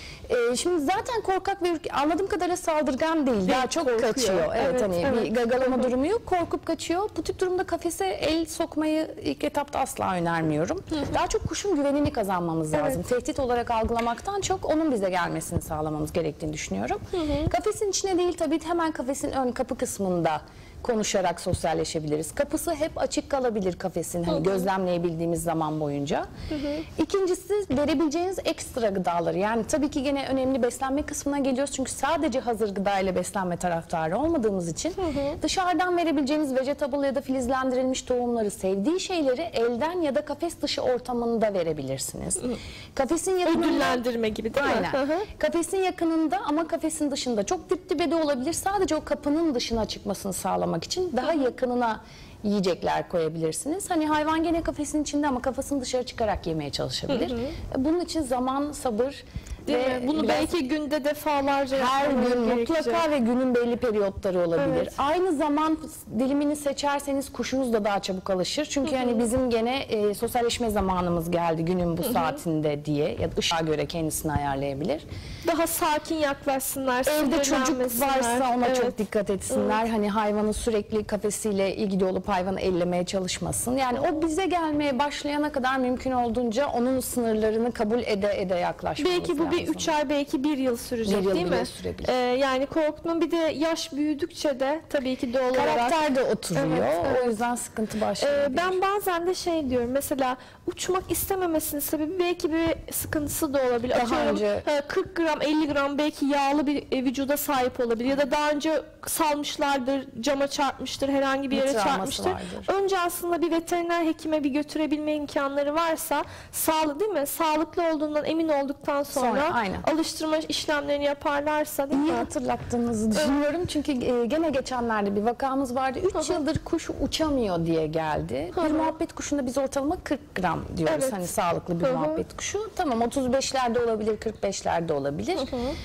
Şimdi zaten korkak ve anladığım kadarıyla saldırgan değil. Daha çok korkuyor. kaçıyor. Evet, Evet, hani evet. bir gagalama durumu yok. Korkup kaçıyor. Bu tip durumda kafese el sokmayı ilk etapta asla önermiyorum. Daha çok kuşun güvenini kazanmamız lazım. Tehdit olarak algılamaktan çok onun bize gelmesini sağlamamız gerektiğini düşünüyorum. Kafesin içine değil tabii, hemen kafesin ön kapı kısmında konuşarak sosyalleşebiliriz. Kapısı hep açık kalabilir kafesin, hani gözlemleyebildiğimiz zaman boyunca. İkincisi, verebileceğiniz ekstra gıdaları. Yani tabii ki gene önemli beslenme kısmına geliyoruz. Çünkü sadece hazır gıda ile beslenme taraftarı olmadığımız için dışarıdan verebileceğiniz vegetable ya da filizlendirilmiş tohumları, sevdiği şeyleri elden ya da kafes dışı ortamında verebilirsiniz. Kafesin yakınında... Ödüllendirme gibi değil mi? Aynen. Kafesin yakınında ama kafesin dışında, çok dip dibe de olabilir. Sadece o kapının dışına çıkmasını sağlamak için daha yakınına yiyecekler koyabilirsiniz. Hani hayvan gene kafesin içinde ama kafasını dışarı çıkarak yemeye çalışabilir. Bunun için zaman, sabır Değil ve mi? Bunu biraz belki günde defalarca her yapmamız gün gerekecek. mutlaka ve günün belli periyotları olabilir. Evet. Aynı zaman dilimini seçerseniz kuşunuz da daha çabuk alışır. Çünkü hani bizim gene sosyalleşme zamanımız geldi günün bu saatinde diye, ya da ışığa göre kendisini ayarlayabilir. Daha sakin yaklaşsınlar. Evde çocuk sinirlenmesinler. varsa ona Evet. çok dikkat etsinler. Hani hayvanın sürekli kafesiyle ilgili olup hayvanı ellemeye çalışmasın. Yani o bize gelmeye başlayana kadar mümkün olduğunca onun sınırlarını kabul ede yaklaşmamız Belki bu bir lazım. 3 ay, belki 1 yıl sürecek, Bir yıl değil bile mi? sürebilir. Yani korkutma, bir de yaş büyüdükçe de tabii ki doğal olarak. Karakter de oturuyor. Evet, evet. O yüzden sıkıntı başlayabilir. Ben bazen de şey diyorum, mesela uçmak istememesinin sebebi belki bir sıkıntısı da olabilir. Daha Atıyorum, önce- 40 gram 50 gram belki yağlı bir vücuda sahip olabilir ya da daha önce salmışlardır, cama çarpmıştır, herhangi bir Bir yere travması çarpmıştır. vardır. Önce aslında bir veteriner hekime bir götürebilme imkanları varsa, değil mi? Sağlıklı olduğundan emin olduktan sonra aynen. alıştırma işlemlerini yaparlarsa, değil İyi mi? hatırlattığınızı düşünüyorum. Çünkü gene geçenlerde bir vakamız vardı. 3 yıldır kuş uçamıyor diye geldi. Bir muhabbet kuşunda biz ortalama 40 gram diyoruz. Evet. Hani sağlıklı bir muhabbet kuşu. Tamam, 35'lerde olabilir, 45'lerde olabilir.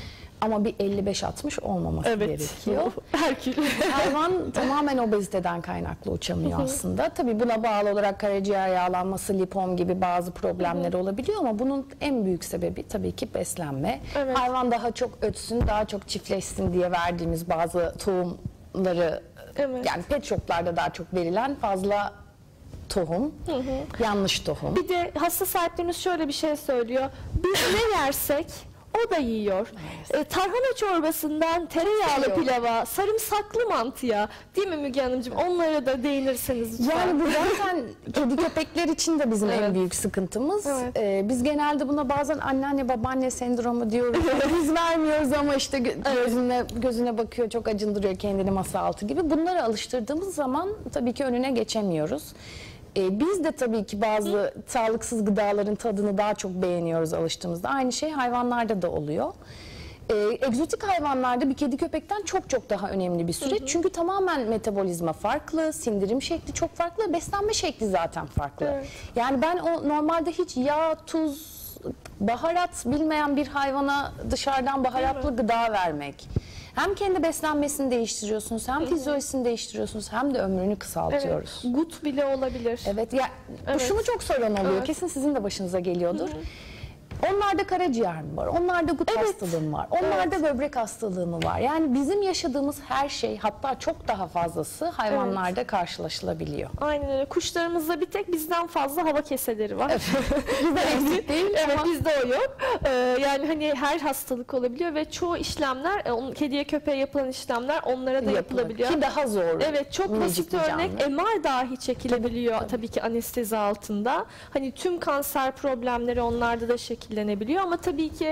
Ama bir 55-60 olmaması gerekiyor. Herkül. Hayvan tamamen obeziteden kaynaklı uçamıyor aslında. Tabii buna bağlı olarak karaciğer yağlanması, lipom gibi bazı problemleri olabiliyor ama bunun en büyük sebebi tabii ki beslenme. Evet. Hayvan daha çok ötsün, daha çok çiftleşsin diye verdiğimiz bazı tohumları, Evet. yani pet shoplarda daha çok verilen fazla tohum, yanlış tohum. Bir de hasta sahiplerimiz şöyle bir şey söylüyor. Biz ne yersek o da yiyor. Tarhana çorbasından tereyağlı Seviyor. pilava, sarımsaklı mantıya, değil mi Müge Hanımcığım? Onlara da değinirseniz lütfen. Yani bu zaten kedi köpekler için de bizim en büyük sıkıntımız. Evet. Biz genelde buna bazen anneanne babaanne sendromu diyoruz. Biz vermiyoruz ama işte gözüne bakıyor, çok acındırıyor kendini masa altı gibi. Bunları alıştırdığımız zaman tabii ki önüne geçemiyoruz. Biz de tabii ki bazı sağlıksız gıdaların tadını daha çok beğeniyoruz alıştığımızda. Aynı şey hayvanlarda da oluyor. Egzotik hayvanlarda bir kedi köpekten çok çok daha önemli bir süreç. Çünkü tamamen metabolizma farklı, sindirim şekli çok farklı, beslenme şekli zaten farklı. Evet. Yani ben o normalde hiç yağ, tuz, baharat bilmeyen bir hayvana dışarıdan baharatlı gıda vermek. Hem kendi beslenmesini değiştiriyorsunuz, hem fizyolojisini değiştiriyorsunuz, hem de ömrünü kısaltıyoruz. Evet, gut bile olabilir. Evet, ya şunu çok soran oluyor. Evet. Kesin sizin de başınıza geliyordur. Onlarda karaciğer mi var? Onlarda gut hastalığı mı var? Onlarda böbrek hastalığı mı var? Yani bizim yaşadığımız her şey, hatta çok daha fazlası hayvanlarda karşılaşılabiliyor. Aynen öyle. Kuşlarımızda bir tek bizden fazla hava keseleri var. Bizde eksik değil Evet, ama bizde o yok. Yani hani her hastalık olabiliyor ve çoğu işlemler, kediye köpeğe yapılan işlemler onlara da yapılabiliyor. Ki daha zor. Evet, çok minicik basit bir örnek canlı. MR dahi çekilebiliyor tabii ki anestezi altında. Hani tüm kanser problemleri onlarda da şekillenebiliyor ama tabii ki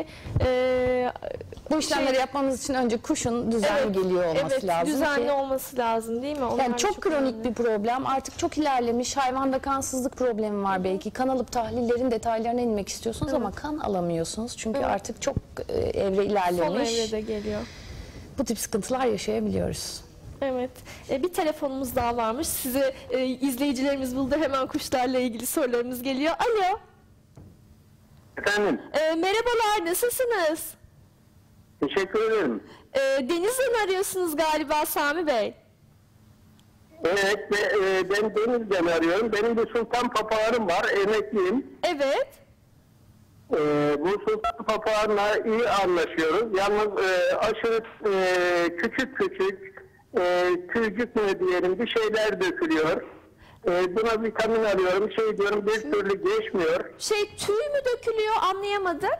Bu işlemleri yapmamız için önce kuşun düzenli Evet, geliyor olması lazım düzenli ki. olması lazım değil mi? Onlar Yani da çok kronik önemli. bir problem. Artık çok ilerlemiş. Hayvanda kansızlık problemi var belki. Kan alıp tahlillerin detaylarına inmek istiyorsunuz ama kan alamıyorsunuz. Çünkü artık çok evre Son ilerlemiş. evrede geliyor. Bu tip sıkıntılar yaşayabiliyoruz. Evet. Bir telefonumuz daha varmış. Size izleyicilerimiz buldu. Hemen kuşlarla ilgili sorularımız geliyor. Alo. Efendim, Merhabalar. Nasılsınız? teşekkür ederim. Deniz'den arıyorsunuz galiba Sami Bey. Evet, ben Deniz'den arıyorum. Benim bir sultan papağanım var, emekliyim. Evet. Bu sultan papağanla iyi anlaşıyoruz. Yalnız aşırı küçük tüycük mü diyelim bir şeyler dökülüyor. Buna vitamin alıyorum, diyorum bir türlü geçmiyor. Tüy mü dökülüyor anlayamadık.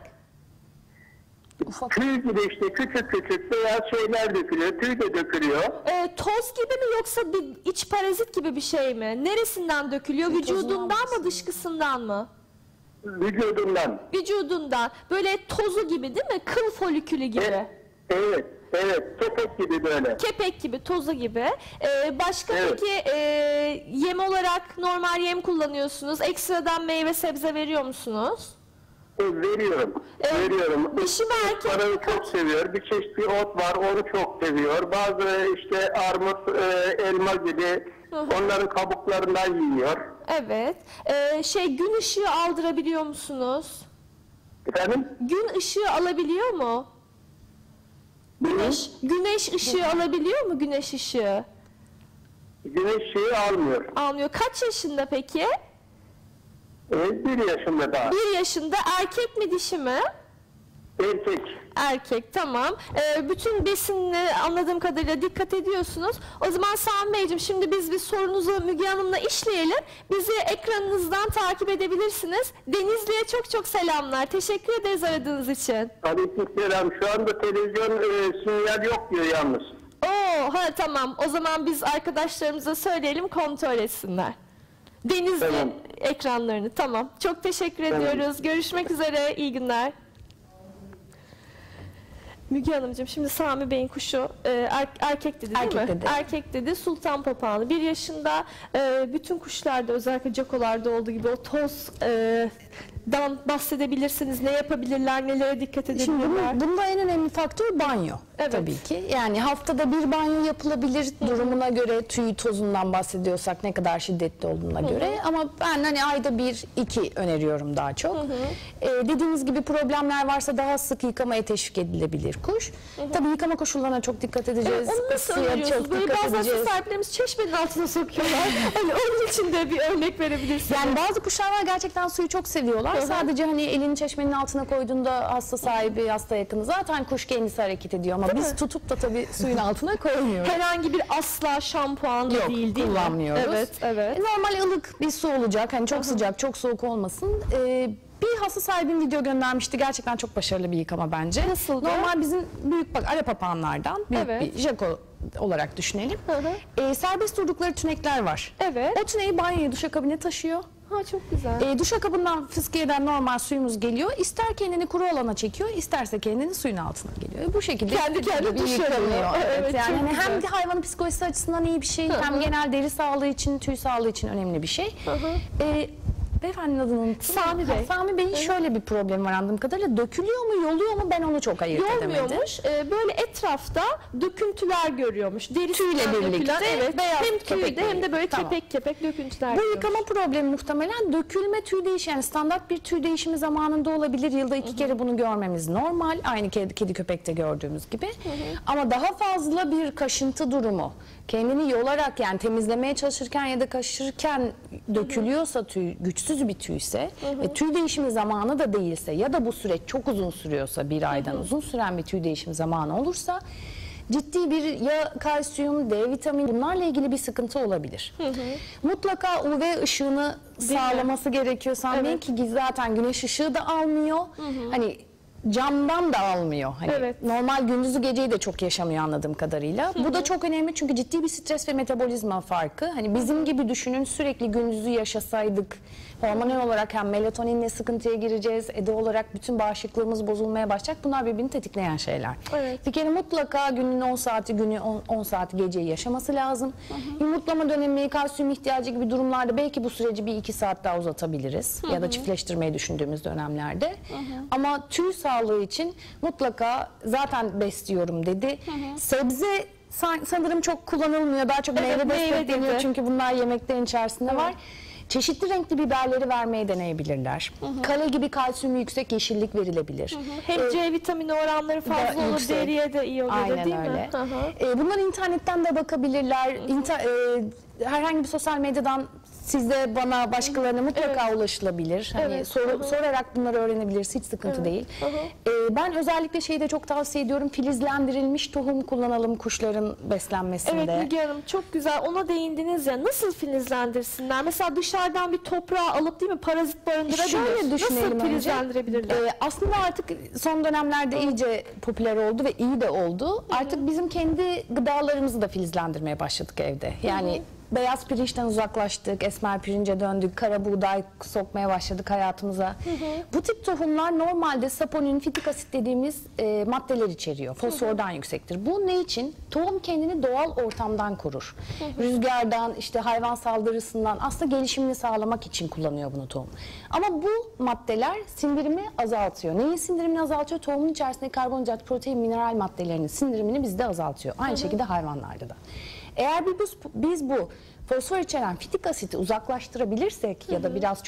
Tüy gibi işte küçük beyaz şeyler dökülüyor, tüy de dökülüyor. Toz gibi mi yoksa bir iç parazit gibi bir şey mi? Neresinden dökülüyor? Vücudundan mı dışkısından mı? Vücudundan. Vücudundan. Böyle tozu gibi değil mi? Kıl folikülü gibi. Evet, kepek gibi böyle. Kepek gibi, tozu gibi. Başka Evet. peki yem olarak normal yem kullanıyorsunuz. Ekstradan meyve sebze veriyor musunuz? Veriyorum. Dişi mi erkek mi? Otları çok seviyor. Bir çeşit bir ot var, onu çok seviyor. Bazı işte armut, elma gibi onların kabuklarından yiyor. Evet. Gün ışığı aldırabiliyor musunuz? Efendim? Gün ışığı alabiliyor mu? Güneş ışığı alabiliyor mu güneş ışığı? Güneş ışığı almıyor. Almıyor. Kaç yaşında peki? 1 yaşında daha. 1 yaşında. Erkek mi dişi mi? Erkek. Erkek, tamam. Bütün besinle anladığım kadarıyla dikkat ediyorsunuz. O zaman Sami Beyciğim, şimdi biz bir sorunuzu Müge Hanım'la işleyelim. Bizi ekranınızdan takip edebilirsiniz. Denizli'ye çok çok selamlar. Teşekkür ederiz aradığınız için. Aleykümselam. Şu anda televizyon sinyal yok diyor yalnız. Tamam. O zaman biz arkadaşlarımıza söyleyelim, kontrol etsinler. Denizli Tamam. ekranlarını. Tamam. Çok teşekkür ediyoruz. Görüşmek üzere. İyi günler. Müge Hanımcığım, şimdi Sami Bey'in kuşu erkek dedi değil Erkek mi? dedi. Erkek dedi. Sultan papağanı. 1 yaşında, bütün kuşlarda, özellikle cakolarda olduğu gibi o tozdan bahsedebilirsiniz. Ne yapabilirler, nelere dikkat Şimdi edebilirler? bunda en önemli faktör banyo. Evet. Tabii ki. Yani haftada bir banyo yapılabilir durumuna göre, tüy tozundan bahsediyorsak ne kadar şiddetli olduğuna göre. Ama ben hani ayda 1-2 öneriyorum daha çok. Dediğiniz gibi problemler varsa daha sık yıkamaya teşvik edilebilir kuş. Tabii yıkama koşullarına çok dikkat edeceğiz. Onu nasıl Isıya öneriyorsunuz? çok Böyle dikkat bazen su edeceğiz. sahiplerimiz çeşmenin altına sokuyorlar. Hani onun için de bir örnek verebilirsiniz. Yani bazı kuşlar var gerçekten suyu çok seviyorlar. var. Sadece hani elini çeşmenin altına koyduğunda hasta sahibi, hasta yakını zaten kuş kendisi hareket ediyor ama biz tutup da tabii suyun altına koymuyoruz. Herhangi bir asla şampuan da Yok, değil kullanmıyoruz. mi? Evet. Normal ılık bir su olacak. Hani çok sıcak, çok soğuk olmasın. Bir hasta sahibim video göndermişti. Gerçekten çok başarılı bir yıkama bence. Nasıldı? Normal bizim büyük ara papağanlardan büyük Evet. bir jako olarak düşünelim. Serbest durdukları tünekler var. Evet. O tüneyi banyoya, duşakabine taşıyor. Ha, çok güzel. Duşakabından fıskiyeden normal suyumuz geliyor. İster kendini kuru alana çekiyor, isterse kendini suyun altına geliyor. Bu şekilde Kendi kendine bir duşarıyor. yıkanıyor. Evet, yani çok hani hem güzel. hayvanın psikolojisi açısından iyi bir şey, hem genel deri sağlığı için, tüy sağlığı için önemli bir şey. Beyefendinin adını unuttum. Sami Bey. Sami Bey'in şöyle bir problemi var anladığım kadarıyla. Dökülüyor mu, yoluyor mu, ben onu çok ayırt edemedim. Yolmuyormuş. Böyle etrafta döküntüler görüyormuş. Derisinden Tüyle birlikte dökülen, evet. beyaz Hem tüyde kepekleri. hem de böyle Tamam. kepek kepek döküntüler Bu görüyormuş. yıkama problemi muhtemelen dökülme tüy değişimi, yani standart bir tüy değişimi zamanında olabilir. Yılda 2 kere bunu görmemiz normal. Aynı kedi köpekte gördüğümüz gibi. Ama daha fazla bir kaşıntı durumu, kendini yolarak yani temizlemeye çalışırken ya da kaşırken dökülüyorsa tüy, güçsüz bir tüyse ve tüy değişimi zamanı da değilse ya da bu süreç çok uzun sürüyorsa, bir aydan uzun süren bir tüy değişimi zamanı olursa ciddi bir ya kalsiyum, D vitamini bunlarla ilgili bir sıkıntı olabilir. Mutlaka UV ışığını sağlaması gerekiyor Sami, ki zaten güneş ışığı da almıyor. Hani camdan da almıyor. Hani Evet. normal gündüzü geceyi de çok yaşamıyor anladığım kadarıyla. Bu da çok önemli çünkü ciddi bir stres ve metabolizma farkı. Hani bizim gibi düşünün, sürekli gündüzü yaşasaydık hormonal olarak hem melatoninle sıkıntıya gireceğiz, ede olarak bütün bağışıklığımız bozulmaya başlayacak. Bunlar birbirini tetikleyen şeyler. Evet. Bir kere mutlaka günün 10 saati, 10 saati geceyi yaşaması lazım. Yumurtlama dönemi, kalsiyum ihtiyacı gibi durumlarda belki bu süreci bir 2 saat daha uzatabiliriz. Ya da çiftleştirmeyi düşündüğümüz dönemlerde. Ama tüy sağlığı için mutlaka zaten besliyorum dedi. Sebze sanırım çok kullanılmıyor. Daha çok meyve meyve destekleniyor dedi. çünkü bunlar yemeklerin içerisinde var. Çeşitli renkli biberleri vermeye deneyebilirler. Kale gibi kalsiyumu yüksek yeşillik verilebilir. Hem C vitamini oranları fazla olur, yüksek. deriye de iyi olur Aynen değil öyle. mi? Bunlar internetten de bakabilirler. Herhangi bir sosyal medyadan size, bana, başkalarına mutlaka ulaşılabilir. Hani Evet. sorarak bunları öğrenebiliriz. Hiç sıkıntı değil. Ben özellikle şeyi de çok tavsiye ediyorum. Filizlendirilmiş tohum kullanalım kuşların beslenmesinde. Evet Müge Hanım, çok güzel ona değindiniz ya, nasıl filizlendirsinler? Mesela dışarıdan bir toprağı alıp değil mi parazit barındırabilir. Şöyle düşünelim Nasıl filizlendirebilirler? Aslında artık son dönemlerde iyice popüler oldu ve iyi de oldu. Artık bizim kendi gıdalarımızı da filizlendirmeye başladık evde. Yani beyaz pirinçten uzaklaştık, esmer pirince döndük, kara buğday sokmaya başladık hayatımıza. Bu tip tohumlar normalde saponin, fitik asit dediğimiz maddeler içeriyor. Fosfordan yüksektir. Bu ne için? Tohum kendini doğal ortamdan korur. Rüzgardan, işte hayvan saldırısından, aslında gelişimini sağlamak için kullanıyor bunu tohum. Ama bu maddeler sindirimi azaltıyor. Neyin sindirimini azaltıyor? Tohumun içerisindeki karbonhidrat, protein, mineral maddelerinin sindirimini bizde azaltıyor. Aynı şekilde hayvanlarda da. Eğer biz bu fosfor içeren fitik asiti uzaklaştırabilirsek ya da biraz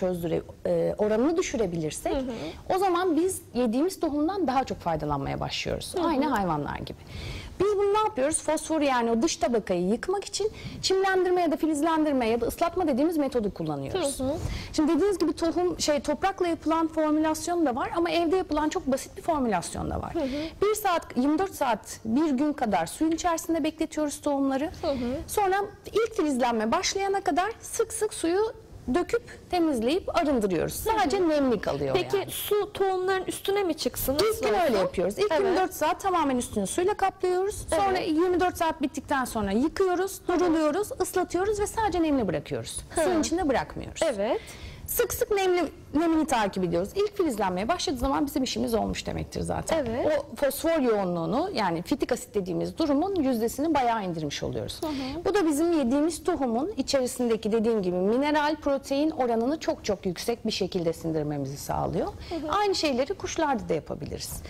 oranını düşürebilirsek o zaman biz yediğimiz tohumdan daha çok faydalanmaya başlıyoruz. Aynı hayvanlar gibi. Biz bunu ne yapıyoruz? Fosforu, yani o dış tabakayı yıkmak için çimlendirme ya da filizlendirme ya da ıslatma dediğimiz metodu kullanıyoruz. Şimdi dediğiniz gibi toprakla yapılan formülasyon da var ama evde yapılan çok basit bir formülasyon da var. 1 saat, 24 saat, bir gün kadar suyun içerisinde bekletiyoruz tohumları. Sonra ilk filizlenme başlayana kadar sık sık suyu döküp temizleyip arındırıyoruz. Sadece nemli kalıyor. Peki yani. su tohumların üstüne mi çıksın? İlk gün öyle yapıyoruz. İlk 24 saat tamamen üstünü suyla kaplıyoruz. Sonra 24 saat bittikten sonra yıkıyoruz, duruluyoruz, ıslatıyoruz ve sadece nemli bırakıyoruz. Suyun içinde bırakmıyoruz. Evet. Sık sık nemini takip ediyoruz. İlk filizlenmeye başladığı zaman bizim işimiz olmuş demektir zaten. Evet. O fosfor yoğunluğunu, yani fitik asit dediğimiz durumun yüzdesini bayağı indirmiş oluyoruz. Bu da bizim yediğimiz tohumun içerisindeki dediğim gibi mineral, protein oranını çok çok yüksek bir şekilde sindirmemizi sağlıyor. Aynı şeyleri kuşlarda da yapabiliriz.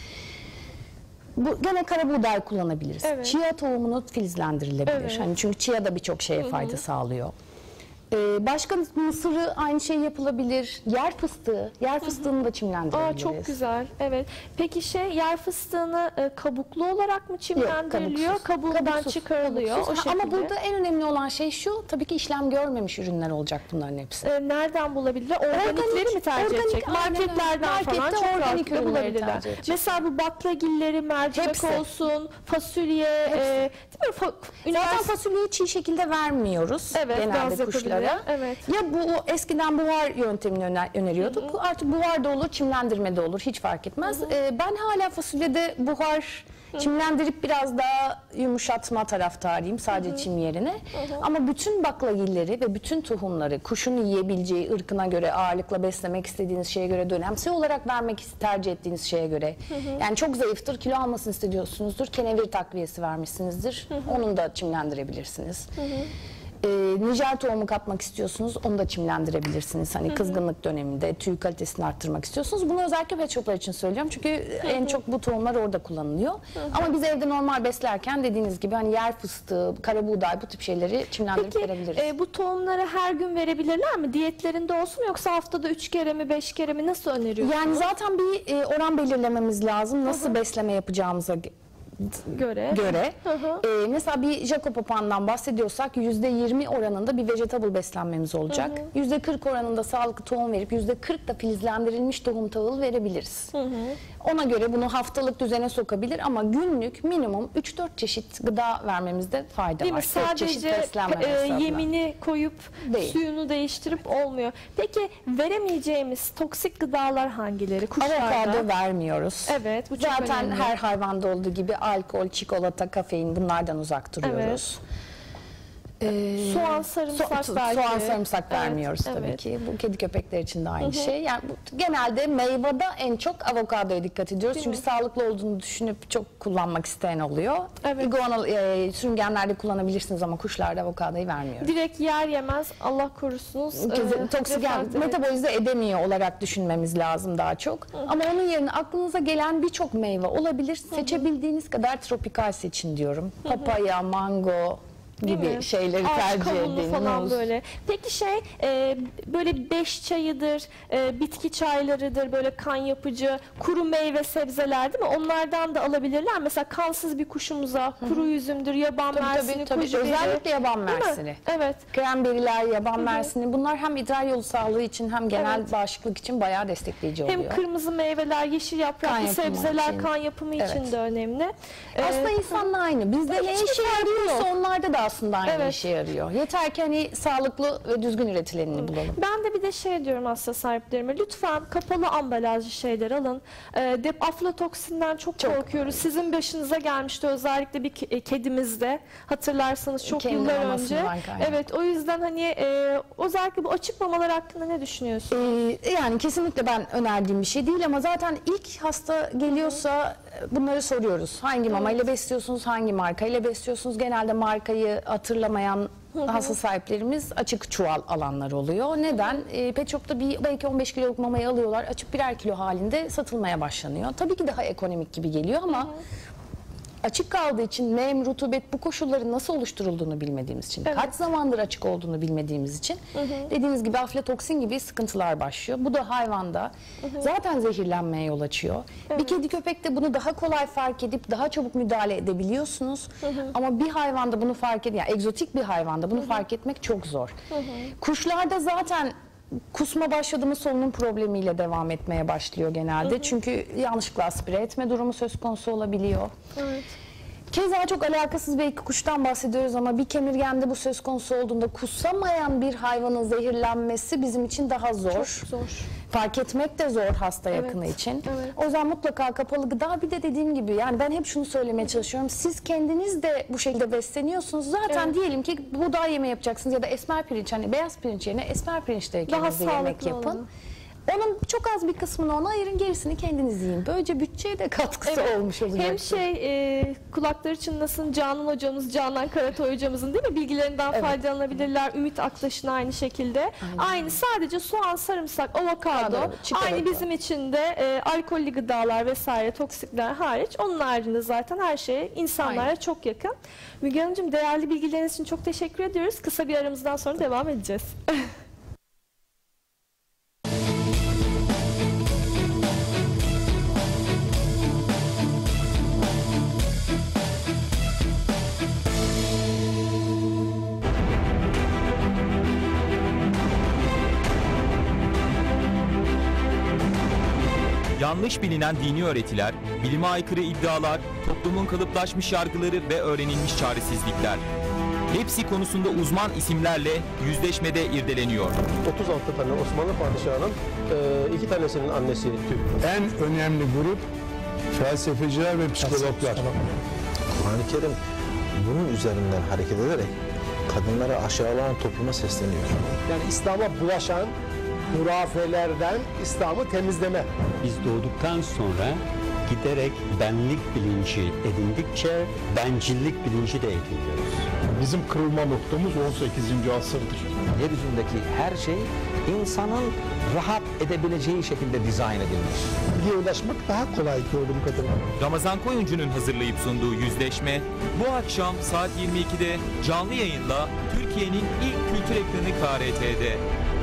Gene kara buğday kullanabiliriz. Evet. Chia tohumunu filizlendirilebilir. Evet. Hani çünkü chia da birçok şeye fayda sağlıyor. Başka mısırı aynı şey yapılabilir. Yer fıstığı. Yer fıstığını da çimlendirebiliriz. Çok güzel. Evet. Peki yer fıstığını kabuklu olarak mı çimlendiriliyor? Yok, Kabuğundan kabuksuz, çıkarılıyor. kabuksuz. O şekilde. Ama burada en önemli olan şey şu. Tabii ki işlem görmemiş ürünler olacak bunların hepsi. Nereden bulabilirler? Organikleri mi tercih organik, edecek? aynen öyle. Marketlerden falan Markette çok organik rahatlıkla ürünleri bulabilirler. tercih edecek. Mesela bu baklagilleri, mercimek Hepsi. olsun, fasulye, değil mi? Zaten fasulyeyi çiğ şekilde vermiyoruz Evet, genelde gaz kuşlara. yapabilir. Evet. Ya bu eskiden buhar yöntemini öneriyorduk. Artık buhar da olur, çimlendirme de olur. Hiç fark etmez. Ben hala fasulyede buhar çimlendirip biraz daha yumuşatma taraftarıyım sadece çim yerine. Ama bütün baklagilleri ve bütün tohumları kuşun yiyebileceği ırkına göre, ağırlıkla beslemek istediğiniz şeye göre, dönemsel olarak vermek tercih ettiğiniz şeye göre. Yani çok zayıftır, kilo almasını istiyorsunuzdur, kenevir takviyesi vermişsinizdir. Onu da çimlendirebilirsiniz. Nijer tohumu katmak istiyorsunuz, onu da çimlendirebilirsiniz. Hani kızgınlık döneminde tüy kalitesini arttırmak istiyorsunuz. Bunu özellikle pet shoplar için söylüyorum. Çünkü en çok bu tohumlar orada kullanılıyor. Ama biz evde normal beslerken dediğiniz gibi hani yer fıstığı, kara buğday bu tip şeyleri çimlendirip verebiliriz. Peki bu tohumları her gün verebilirler mi? Diyetlerinde olsun mu yoksa haftada 3 kere mi 5 kere mi nasıl öneriyorsunuz? Yani zaten bir oran belirlememiz lazım. Nasıl besleme yapacağımıza göre. Mesela bir Jaco papağanından bahsediyorsak %20 oranında bir vegetable beslenmemiz olacak. %40 oranında sağlıklı tohum verip %40 da filizlendirilmiş tohum tahıl verebiliriz. Ona göre bunu haftalık düzene sokabilir ama günlük minimum 3-4 çeşit gıda vermemizde fayda Değil var. mi? Sadece yemini koyup suyunu değiştirip olmuyor. Peki veremeyeceğimiz toksik gıdalar hangileri? Kuşlarda. Avokado vermiyoruz. Evet, bu çok zaten önemli. her hayvanda olduğu gibi alkol, çikolata, kafein bunlardan uzak duruyoruz. Soğan, sarımsak belki. Soğan, sarımsak vermiyoruz tabii ki. Bu kedi köpekler için de aynı şey. Yani genelde meyvede en çok avokadoya dikkat ediyoruz. Çünkü sağlıklı olduğunu düşünüp çok kullanmak isteyen oluyor. İguana sürüngenlerde kullanabilirsiniz ama kuşlarda avokadoyu vermiyoruz. Direkt yer yemez Allah korusunuz. Toksik metabolize edemiyor olarak düşünmemiz lazım daha çok. Ama onun yerine aklınıza gelen birçok meyve olabilir. Seçebildiğiniz kadar tropikal seçin diyorum. Papaya, mango gibi şeyleri tercih edin. Falan böyle. Peki böyle beş çayıdır, bitki çaylarıdır, böyle kan yapıcı, kuru meyve sebzeler değil mi? Onlardan da alabilirler. Mesela kansız bir kuşumuza kuru üzümdür, yaban mersini, kuş biberi. Özellikle yaban mersini. Evet. Kremberiler, yaban mersini bunlar hem idrar yolu sağlığı için hem genel bağışıklık için bayağı destekleyici oluyor. Hem kırmızı meyveler, yeşil yapraklı sebzeler kan yapımı için de önemli. Aslında insanla aynı. Bizde ne işe yarıyorsa onlarda da aslında aynı işe yarıyor. Yeter ki hani sağlıklı ve düzgün üretilenini bulalım. Ben de bir de diyorum aslında sahiplerime. Lütfen kapalı ambalajlı şeyler alın. Aflatoksinden çok korkuyoruz. Sizin başınıza gelmişti özellikle bir kedimizde. Hatırlarsanız çok Kendi yıllar önce. Evet, o yüzden hani özellikle bu açık mamalar hakkında ne düşünüyorsun? Yani kesinlikle ben önerdiğim bir şey değil ama zaten ilk hasta geliyorsa bunları soruyoruz. Hangi mamayla besliyorsunuz, hangi markayla besliyorsunuz? Genelde markayı hatırlamayan hasta sahiplerimiz açık çuval alanlar oluyor. Neden? Pet shop'ta belki 15 kiloluk mamayı alıyorlar, açıp birer kilo halinde satılmaya başlanıyor. Tabii ki daha ekonomik gibi geliyor ama açık kaldığı için nem, rutubet bu koşulların nasıl oluşturulduğunu bilmediğimiz için, kaç zamandır açık olduğunu bilmediğimiz için dediğiniz gibi aflatoksin gibi sıkıntılar başlıyor. Bu da hayvanda zaten zehirlenmeye yol açıyor. Bir kedi köpekte bunu daha kolay fark edip daha çabuk müdahale edebiliyorsunuz. Ama bir hayvanda bunu yani egzotik bir hayvanda bunu fark etmek çok zor. Kuşlarda zaten kusma başladığımız solunum problemiyle devam etmeye başlıyor genelde. Çünkü yanlışlıkla aspire etme durumu söz konusu olabiliyor. Keza çok alakasız belki kuştan bahsediyoruz ama bir kemirgende bu söz konusu olduğunda kusamayan bir hayvanın zehirlenmesi bizim için daha zor. Çok zor. Fark etmek de zor hasta yakını için. O yüzden mutlaka kapalı gıda. Bir de dediğim gibi yani ben hep şunu söylemeye çalışıyorum. Siz kendiniz de bu şekilde besleniyorsunuz. Zaten diyelim ki buğday yemeği yapacaksınız ya da esmer pirinç, hani beyaz pirinç yerine esmer pirinçle kendinize yemek yapın. Onun çok az bir kısmını ona ayırın, gerisini kendiniz yiyin. Böylece bütçeye de katkısı olmuş olacak. Hem kulakları çınlasın Canan hocamız, Canan Karatoy hocamızın değil mi bilgilerinden faydalanabilirler. Ümit Aktaş'ın aynı şekilde. Aynı sadece soğan, sarımsak, avokado. Aynı bizim için de alkollü gıdalar vesaire, toksikler hariç. Onun haricinde zaten her şey insanlara çok yakın. Müge Hanımcığım, değerli bilgileriniz için çok teşekkür ediyoruz. Kısa bir aramızdan sonra devam edeceğiz. Yanlış bilinen dini öğretiler, bilime aykırı iddialar, toplumun kalıplaşmış yargıları ve öğrenilmiş çaresizlikler. Hepsi konusunda uzman isimlerle yüzleşmede irdeleniyor. 36 tane Osmanlı padişahının 2 tanesinin annesi Türk. En önemli grup felsefeciler ve psikologlar. Kur'an-ı Kerim bunun üzerinden hareket ederek kadınları aşağılayan topluma sesleniyor. Yani İslam'a bulaşan hurafelerden İslam'ı temizleme. Biz doğduktan sonra giderek benlik bilinci edindikçe bencillik bilinci de ediniyoruz. Bizim kırılma noktamız 18. asırdır. Yeryüzündeki her şey insanın rahat edebileceği şekilde dizayn edilmiş. Bilgiye ulaşmak daha kolay gördüğüm kadarıyla. Ramazan Koyuncu'nun hazırlayıp sunduğu Yüzleşme, bu akşam saat 22'de canlı yayınla Türkiye'nin ilk kültür ekranı KRT'de.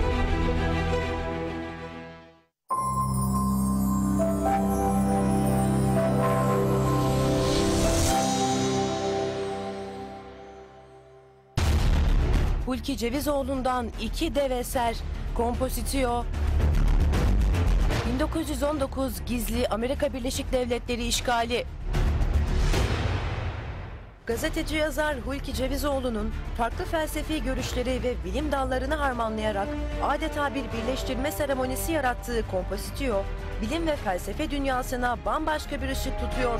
Hulki Cevizoğlu'ndan 2 dev eser, Kompozitio, 1919 gizli Amerika Birleşik Devletleri işgali. Gazeteci yazar Hulki Cevizoğlu'nun farklı felsefi görüşleri ve bilim dallarını harmanlayarak adeta bir birleştirme seremonisi yarattığı Kompozitio, bilim ve felsefe dünyasına bambaşka bir ışık tutuyor.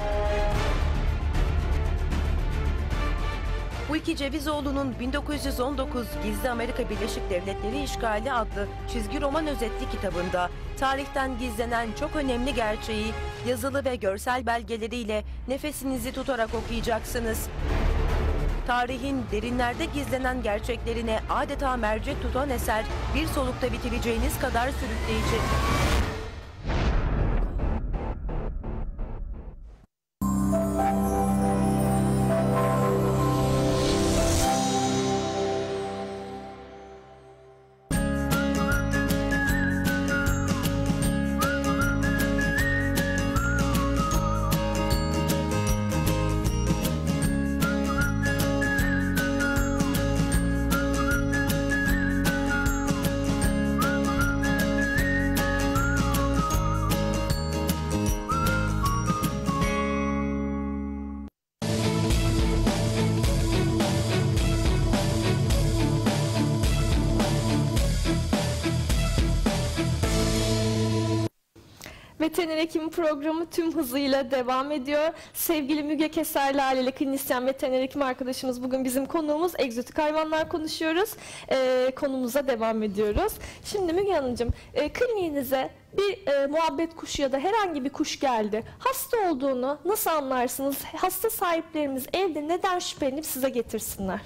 Hulki Cevizoğlu'nun 1919 Gizli Amerika Birleşik Devletleri İşgali adlı çizgi roman özetli kitabında tarihten gizlenen çok önemli gerçeği yazılı ve görsel belgeleriyle nefesinizi tutarak okuyacaksınız. Tarihin derinlerde gizlenen gerçeklerine adeta mercek tutan eser bir solukta bitireceğiniz kadar sürükleyici. Veteriner Hekimi programı tüm hızıyla devam ediyor. Sevgili Müge Keser ile klinisyen veteriner hekim arkadaşımız bugün bizim konuğumuz. Egzotik hayvanlar konuşuyoruz. Konumuza devam ediyoruz. Şimdi Müge Hanımcığım, kliniğinize bir muhabbet kuşu ya da herhangi bir kuş geldi. Hasta olduğunu nasıl anlarsınız? Hasta sahiplerimiz evde neden şüphelenip size getirsinler?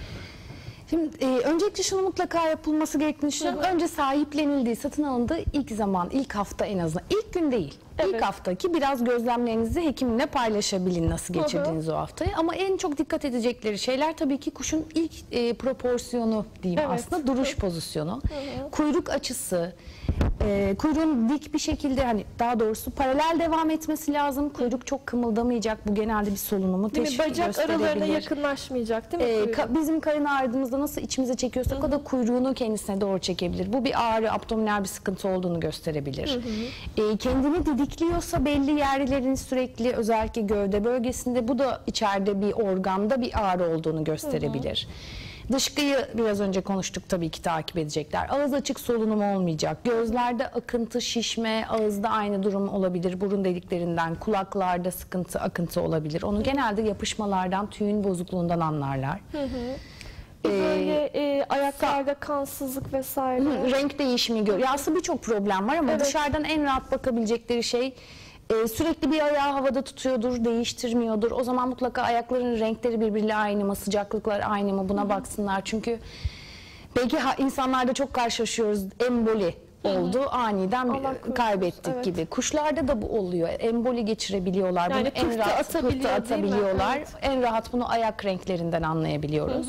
Şimdi öncelikle şunu mutlaka yapılması gerektiğini düşünüyorum. Önce sahiplenildiği, satın alındığı ilk zaman, ilk hafta en azından. İlk gün değil. Evet. İlk haftaki biraz gözlemlerinizi hekiminle paylaşabilin nasıl geçirdiğiniz o haftayı. Ama en çok dikkat edecekleri şeyler tabii ki kuşun ilk proporsiyonu diyeyim aslında. Duruş pozisyonu, kuyruk açısı, kuyruğun dik bir şekilde hani daha doğrusu paralel devam etmesi lazım. Kuyruk çok kımıldamayacak. Bu genelde bir solunumu teşvik Bacak gösterebilir. aralarına yakınlaşmayacak değil mi? Bizim karın ağrıdığımızda nasıl içimize çekiyorsak o da kuyruğunu kendisine doğru çekebilir. Bu bir ağrı, abdominal bir sıkıntı olduğunu gösterebilir. Kendini didikliyorsa belli yerlerin sürekli özellikle gövde bölgesinde bu da içeride bir organda bir ağrı olduğunu gösterebilir. Dışkıyı biraz önce konuştuk tabii ki takip edecekler. Ağız açık solunum olmayacak. Gözlerde akıntı, şişme, ağızda aynı durum olabilir. Burun deliklerinden, kulaklarda sıkıntı, akıntı olabilir. Onu genelde yapışmalardan, tüyün bozukluğundan anlarlar. Böyle ayaklarda kansızlık vesaire. Renk değişimi görüyor. Aslında birçok problem var ama dışarıdan en rahat bakabilecekleri şey sürekli bir ayağı havada tutuyordur, değiştirmiyordur. O zaman mutlaka ayakların renkleri birbiriyle aynı mı, sıcaklıklar aynı mı buna baksınlar. Çünkü belki insanlarda çok karşılaşıyoruz, emboli oldu, aniden kaybettik gibi. Kuşlarda da bu oluyor. Emboli geçirebiliyorlar. Yani bunu en rahat pıhtı atabiliyorlar. Evet. En rahat bunu ayak renklerinden anlayabiliyoruz.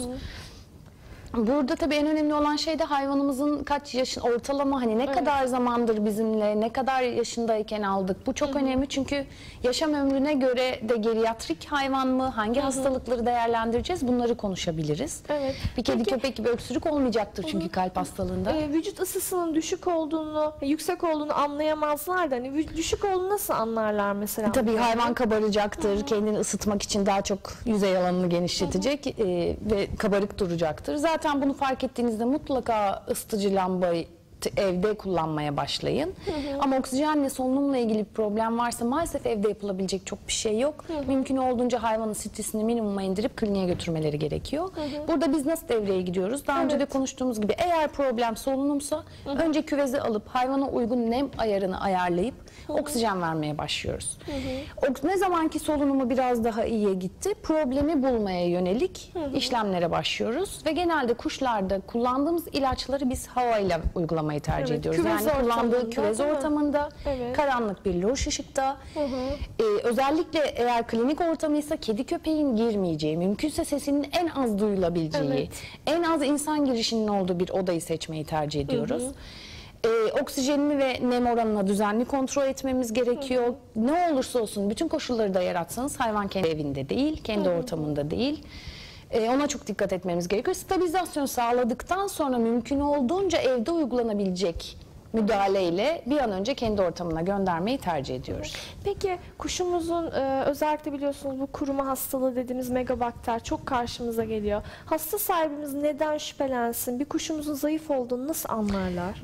Burada tabii en önemli olan şey de hayvanımızın kaç yaşın ortalama hani ne kadar zamandır bizimle, ne kadar yaşındayken aldık. Bu çok önemli çünkü yaşam ömrüne göre de geriatrik hayvan mı, hangi hastalıkları değerlendireceğiz bunları konuşabiliriz. Evet. Bir kedi köpek gibi öksürük olmayacaktır çünkü kalp hastalığında. Vücut ısısının düşük olduğunu, yüksek olduğunu anlayamazlar da hani düşük olduğunu nasıl anlarlar mesela? Tabii hayvan kabaracaktır, kendini ısıtmak için daha çok yüzey alanını genişletecek ve kabarık duracaktır. Zaten bunu fark ettiğinizde mutlaka ısıtıcı lambayı evde kullanmaya başlayın. Ama oksijenle solunumla ilgili bir problem varsa maalesef evde yapılabilecek çok bir şey yok. Mümkün olduğunca hayvanın stresini minimuma indirip kliniğe götürmeleri gerekiyor. Burada biz nasıl devreye gidiyoruz? Daha önce de konuştuğumuz gibi eğer problem solunumsa önce küvezi alıp hayvana uygun nem ayarını ayarlayıp oksijen vermeye başlıyoruz. Ne zamanki solunumu biraz daha iyiye gitti, problemi bulmaya yönelik işlemlere başlıyoruz ve genelde kuşlarda kullandığımız ilaçları biz havayla uygulamayı tercih ediyoruz. Küvez Yani kullandığı ortamında, küvez ortamında, karanlık bir loş ışıkta, özellikle eğer klinik ortamıysa kedi köpeğin girmeyeceği, mümkünse sesinin en az duyulabileceği, en az insan girişinin olduğu bir odayı seçmeyi tercih ediyoruz. Oksijenini ve nem oranına düzenli kontrol etmemiz gerekiyor. Ne olursa olsun bütün koşulları da yaratsanız hayvan kendi evinde değil, kendi ortamında değil. Ona çok dikkat etmemiz gerekiyor. Stabilizasyon sağladıktan sonra mümkün olduğunca evde uygulanabilecek müdahaleyle bir an önce kendi ortamına göndermeyi tercih ediyoruz. Peki kuşumuzun özellikle biliyorsunuz bu kuruma hastalığı dediğimiz megabakter çok karşımıza geliyor. Hasta sahibimiz neden şüphelensin? Bir kuşumuzun zayıf olduğunu nasıl anlarlar?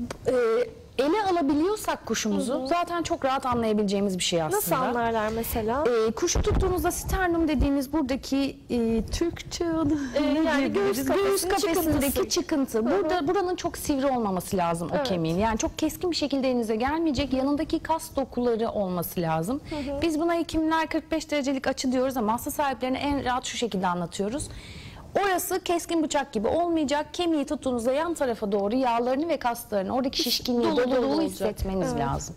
Ele alabiliyorsak kuşumuzu zaten çok rahat anlayabileceğimiz bir şey aslında. Nasıl anlarlar mesela? Kuşu tuttuğumuzda sternum dediğimiz buradaki Türkçe adı yani göğüs kafesindeki çıkıntı. Buranın çok sivri olmaması lazım o kemiğin. Yani çok keskin bir şekilde elinize gelmeyecek. Yanındaki kas dokuları olması lazım. Biz buna hekimler 45 derecelik açı diyoruz ama hasta sahiplerine en rahat şu şekilde anlatıyoruz. Orası keskin bıçak gibi olmayacak. Kemiği tuttuğunuzda yan tarafa doğru yağlarını ve kaslarını, oradaki şişkinliği, doluluğu hissetmeniz lazım.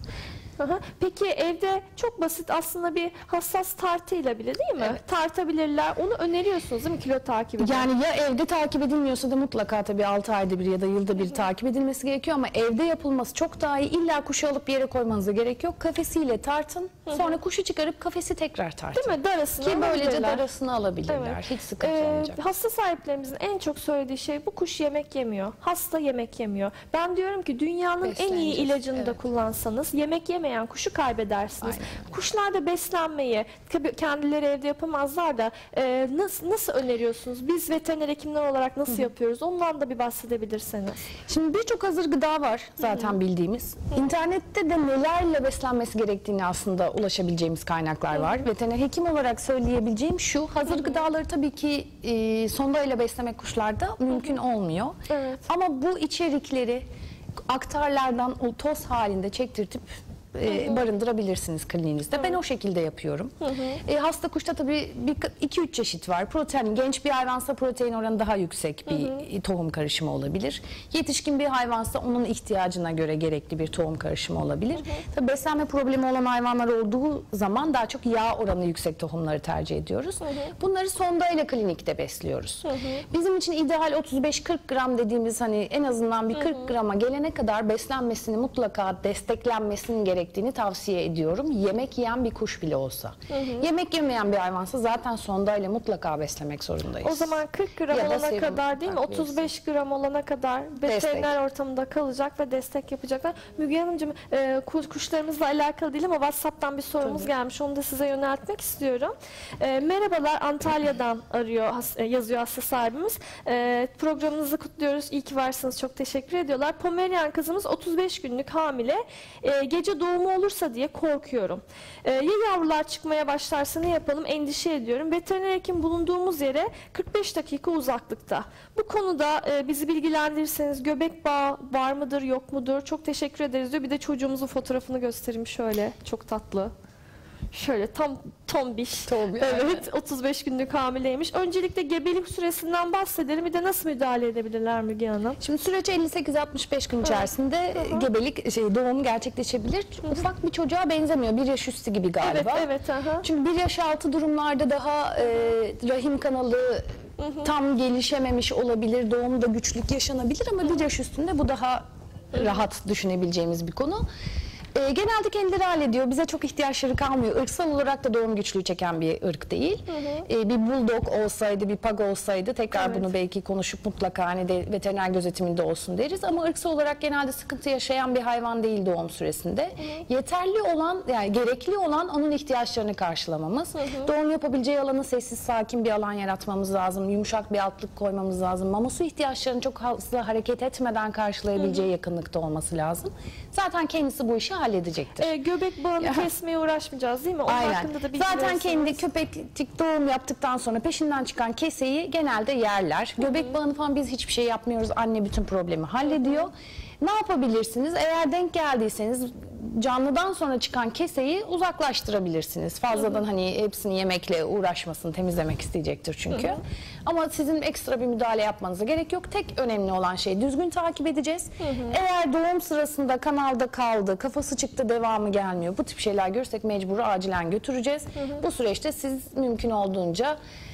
Peki evde çok basit aslında bir hassas tartıyla bile değil mi? Tartabilirler. Onu öneriyorsunuz değil mi kilo takibi? Yani ya evde takip edilmiyorsa da mutlaka tabii 6 ayda bir ya da yılda bir takip edilmesi gerekiyor ama evde yapılması çok daha iyi. İlla kuşu alıp bir yere koymanıza gerek yok. Kafesiyle tartın. Sonra kuşu çıkarıp kafesi tekrar tartın. Değil mi? Darasını ki böylece alabilirler. darasını alabilirler. Hiç sıkıntı olmayacak. Hasta sahiplerimizin en çok söylediği şey bu kuş yemek yemiyor. Hasta yemek yemiyor. Ben diyorum ki dünyanın en iyi ilacını da kullansanız yemek yemeyen kuşu kaybedersiniz. Kuşlar da beslenmeyi kendileri evde yapamazlar da nasıl öneriyorsunuz? Biz veteriner hekimler olarak nasıl yapıyoruz? Ondan da bir bahsedebilirseniz. Şimdi birçok hazır gıda var zaten bildiğimiz. İnternette de nelerle beslenmesi gerektiğini aslında ulaşabileceğimiz kaynaklar var. Veteriner hekim olarak söyleyebileceğim şu, hazır gıdaları tabii ki sondayla beslemek kuşlarda mümkün olmuyor. Ama bu içerikleri aktarlardan o toz halinde çektirtip barındırabilirsiniz kliniğinizde. Ben o şekilde yapıyorum. Hasta kuşta tabii 2-3 çeşit var. Protein, genç bir hayvansa protein oranı daha yüksek bir tohum karışımı olabilir. Yetişkin bir hayvansa onun ihtiyacına göre gerekli bir tohum karışımı olabilir. Tabii beslenme problemi olan hayvanlar olduğu zaman daha çok yağ oranı yüksek tohumları tercih ediyoruz. Bunları sondayla klinikte besliyoruz. Bizim için ideal 35-40 gram dediğimiz hani en azından bir 40 grama gelene kadar beslenmesini mutlaka desteklenmesinin gerektiğini tavsiye ediyorum. Yemek yiyen bir kuş bile olsa. Yemek yemeyen bir hayvansa zaten sondayla mutlaka beslemek zorundayız. O zaman 40 gram olana kadar değil mi? 35 gram olana kadar veteriner ortamında kalacak ve destek yapacaklar. Müge Hanımcığım kuşlarımızla alakalı değil ama WhatsApp'tan bir sorumuz gelmiş. Onu da size yöneltmek istiyorum. Merhabalar, Antalya'dan yazıyor hasta sahibimiz. Programınızı kutluyoruz. İyi ki varsınız. Çok teşekkür ediyorlar. Pomerian kızımız 35 günlük hamile. Gece doğum doğumu olursa diye korkuyorum. Ya yavrular çıkmaya başlarsa ne yapalım endişe ediyorum. Veteriner hekim bulunduğumuz yere 45 dakika uzaklıkta. Bu konuda bizi bilgilendirirseniz, göbek bağı var mıdır yok mudur? Çok teşekkür ederiz diyor. Bir de çocuğumuzun fotoğrafını göstereyim şöyle. Çok tatlı. Şöyle tam tombiş. Evet, 35 günlük hamileymiş. Öncelikle gebelik süresinden bahsedelim. Bir de nasıl müdahale edebilirler Müge Hanım? Şimdi süreç 58-65 gün içerisinde gebelik doğum gerçekleşebilir. Ufak bir çocuğa benzemiyor. 1 yaş üstü gibi galiba. Evet. Çünkü 1 yaş altı durumlarda daha rahim kanalı tam gelişememiş olabilir. Doğumda güçlük yaşanabilir ama 1 yaş üstünde bu daha rahat düşünebileceğimiz bir konu. Genelde kendileri hallediyor. Bize çok ihtiyaçları kalmıyor. Irksal olarak da doğum güçlüğü çeken bir ırk değil. Bir bulldog olsaydı, bir pug olsaydı tekrar bunu belki konuşup mutlaka hani de veteriner gözetiminde olsun deriz. Ama ırksal olarak genelde sıkıntı yaşayan bir hayvan değil doğum süresinde. Yeterli olan, yani gerekli olan onun ihtiyaçlarını karşılamamız. Doğum yapabileceği alanı sessiz, sakin bir alan yaratmamız lazım. Yumuşak bir altlık koymamız lazım. Mama su ihtiyaçlarını çok hızlı hareket etmeden karşılayabileceği yakınlıkta olması lazım. Zaten kendisi bu işi halledecektir. Göbek bağını kesmeye uğraşmayacağız değil mi? Onun hakkında da bilgi zaten verirseniz. kendi köpektik doğum yaptıktan sonra peşinden çıkan keseyi genelde yerler. Göbek bağını falan biz hiçbir şey yapmıyoruz. Anne bütün problemi hallediyor. Ne yapabilirsiniz? Eğer denk geldiyseniz canlıdan sonra çıkan keseyi uzaklaştırabilirsiniz. Fazladan hani hepsini yemekle uğraşmasın, temizlemek isteyecektir çünkü. Ama sizin ekstra bir müdahale yapmanıza gerek yok. Tek önemli olan şey düzgün takip edeceğiz. Eğer doğum sırasında kanalda kaldı, kafası çıktı, devamı gelmiyor. Bu tip şeyler görürsek mecbur acilen götüreceğiz. Bu süreçte siz mümkün olduğunca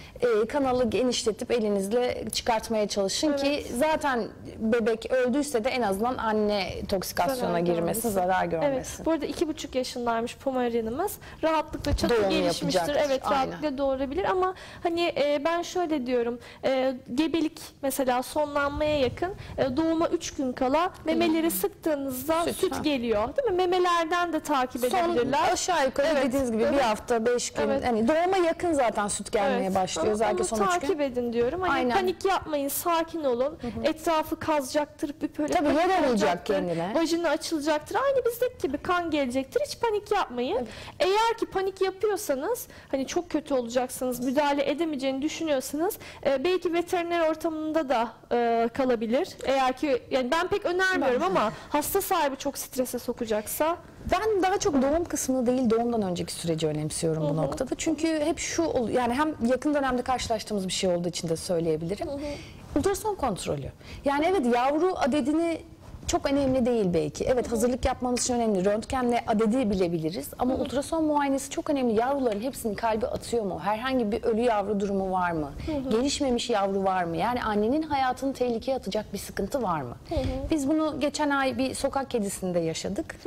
kanalı genişletip elinizle çıkartmaya çalışın ki zaten bebek öldüyse de en azından anne toksikasyona girmesin, zarar görmesin. Evet. Bu arada 2,5 yaşındaymış Pomeranian'ımız. Rahatlıkla çatı Doğum gelişmiştir. yapacaktır. Evet, rahatlıkla doğurabilir ama hani ben şöyle diyorum. Gebelik mesela sonlanmaya yakın doğuma 3 gün kala memeleri sıktığınızda süt geliyor. Değil mi? Memelerden de takip edebilirler. Aşağı yukarı dediğiniz gibi bir hafta 5 gün hani doğuma yakın zaten süt gelmeye başlıyor. Özellikle son 3 gün. Takip edin diyorum. Hani panik yapmayın, sakin olun. Etrafı kazacaktır, böyle tabii yer olacak kendine. Vajina açılacaktır. Aynı bizdeki gibi kan gelecektir. Hiç panik yapmayın. Eğer ki panik yapıyorsanız, hani çok kötü olacaksınız, müdahale edemeyeceğini düşünüyorsanız belki veteriner ortamında da kalabilir. Eğer ki yani ben pek önermiyorum ama hasta sahibi çok strese sokacaksa. Ben daha çok doğum kısmını değil doğumdan önceki süreci önemsiyorum bu noktada. Çünkü hep şu yani hem yakın dönemde karşılaştığımız bir şey olduğu için de söyleyebilirim. Ultrason kontrolü. Yani evet yavru adedini çok önemli değil belki. Evet hazırlık yapmamız için önemli. Röntgenle adedi bilebiliriz. Ama ultrason muayenesi çok önemli. Yavruların hepsinin kalbi atıyor mu? Herhangi bir ölü yavru durumu var mı? Gelişmemiş yavru var mı? Yani annenin hayatını tehlikeye atacak bir sıkıntı var mı? Biz bunu geçen ay bir sokak kedisinde yaşadık.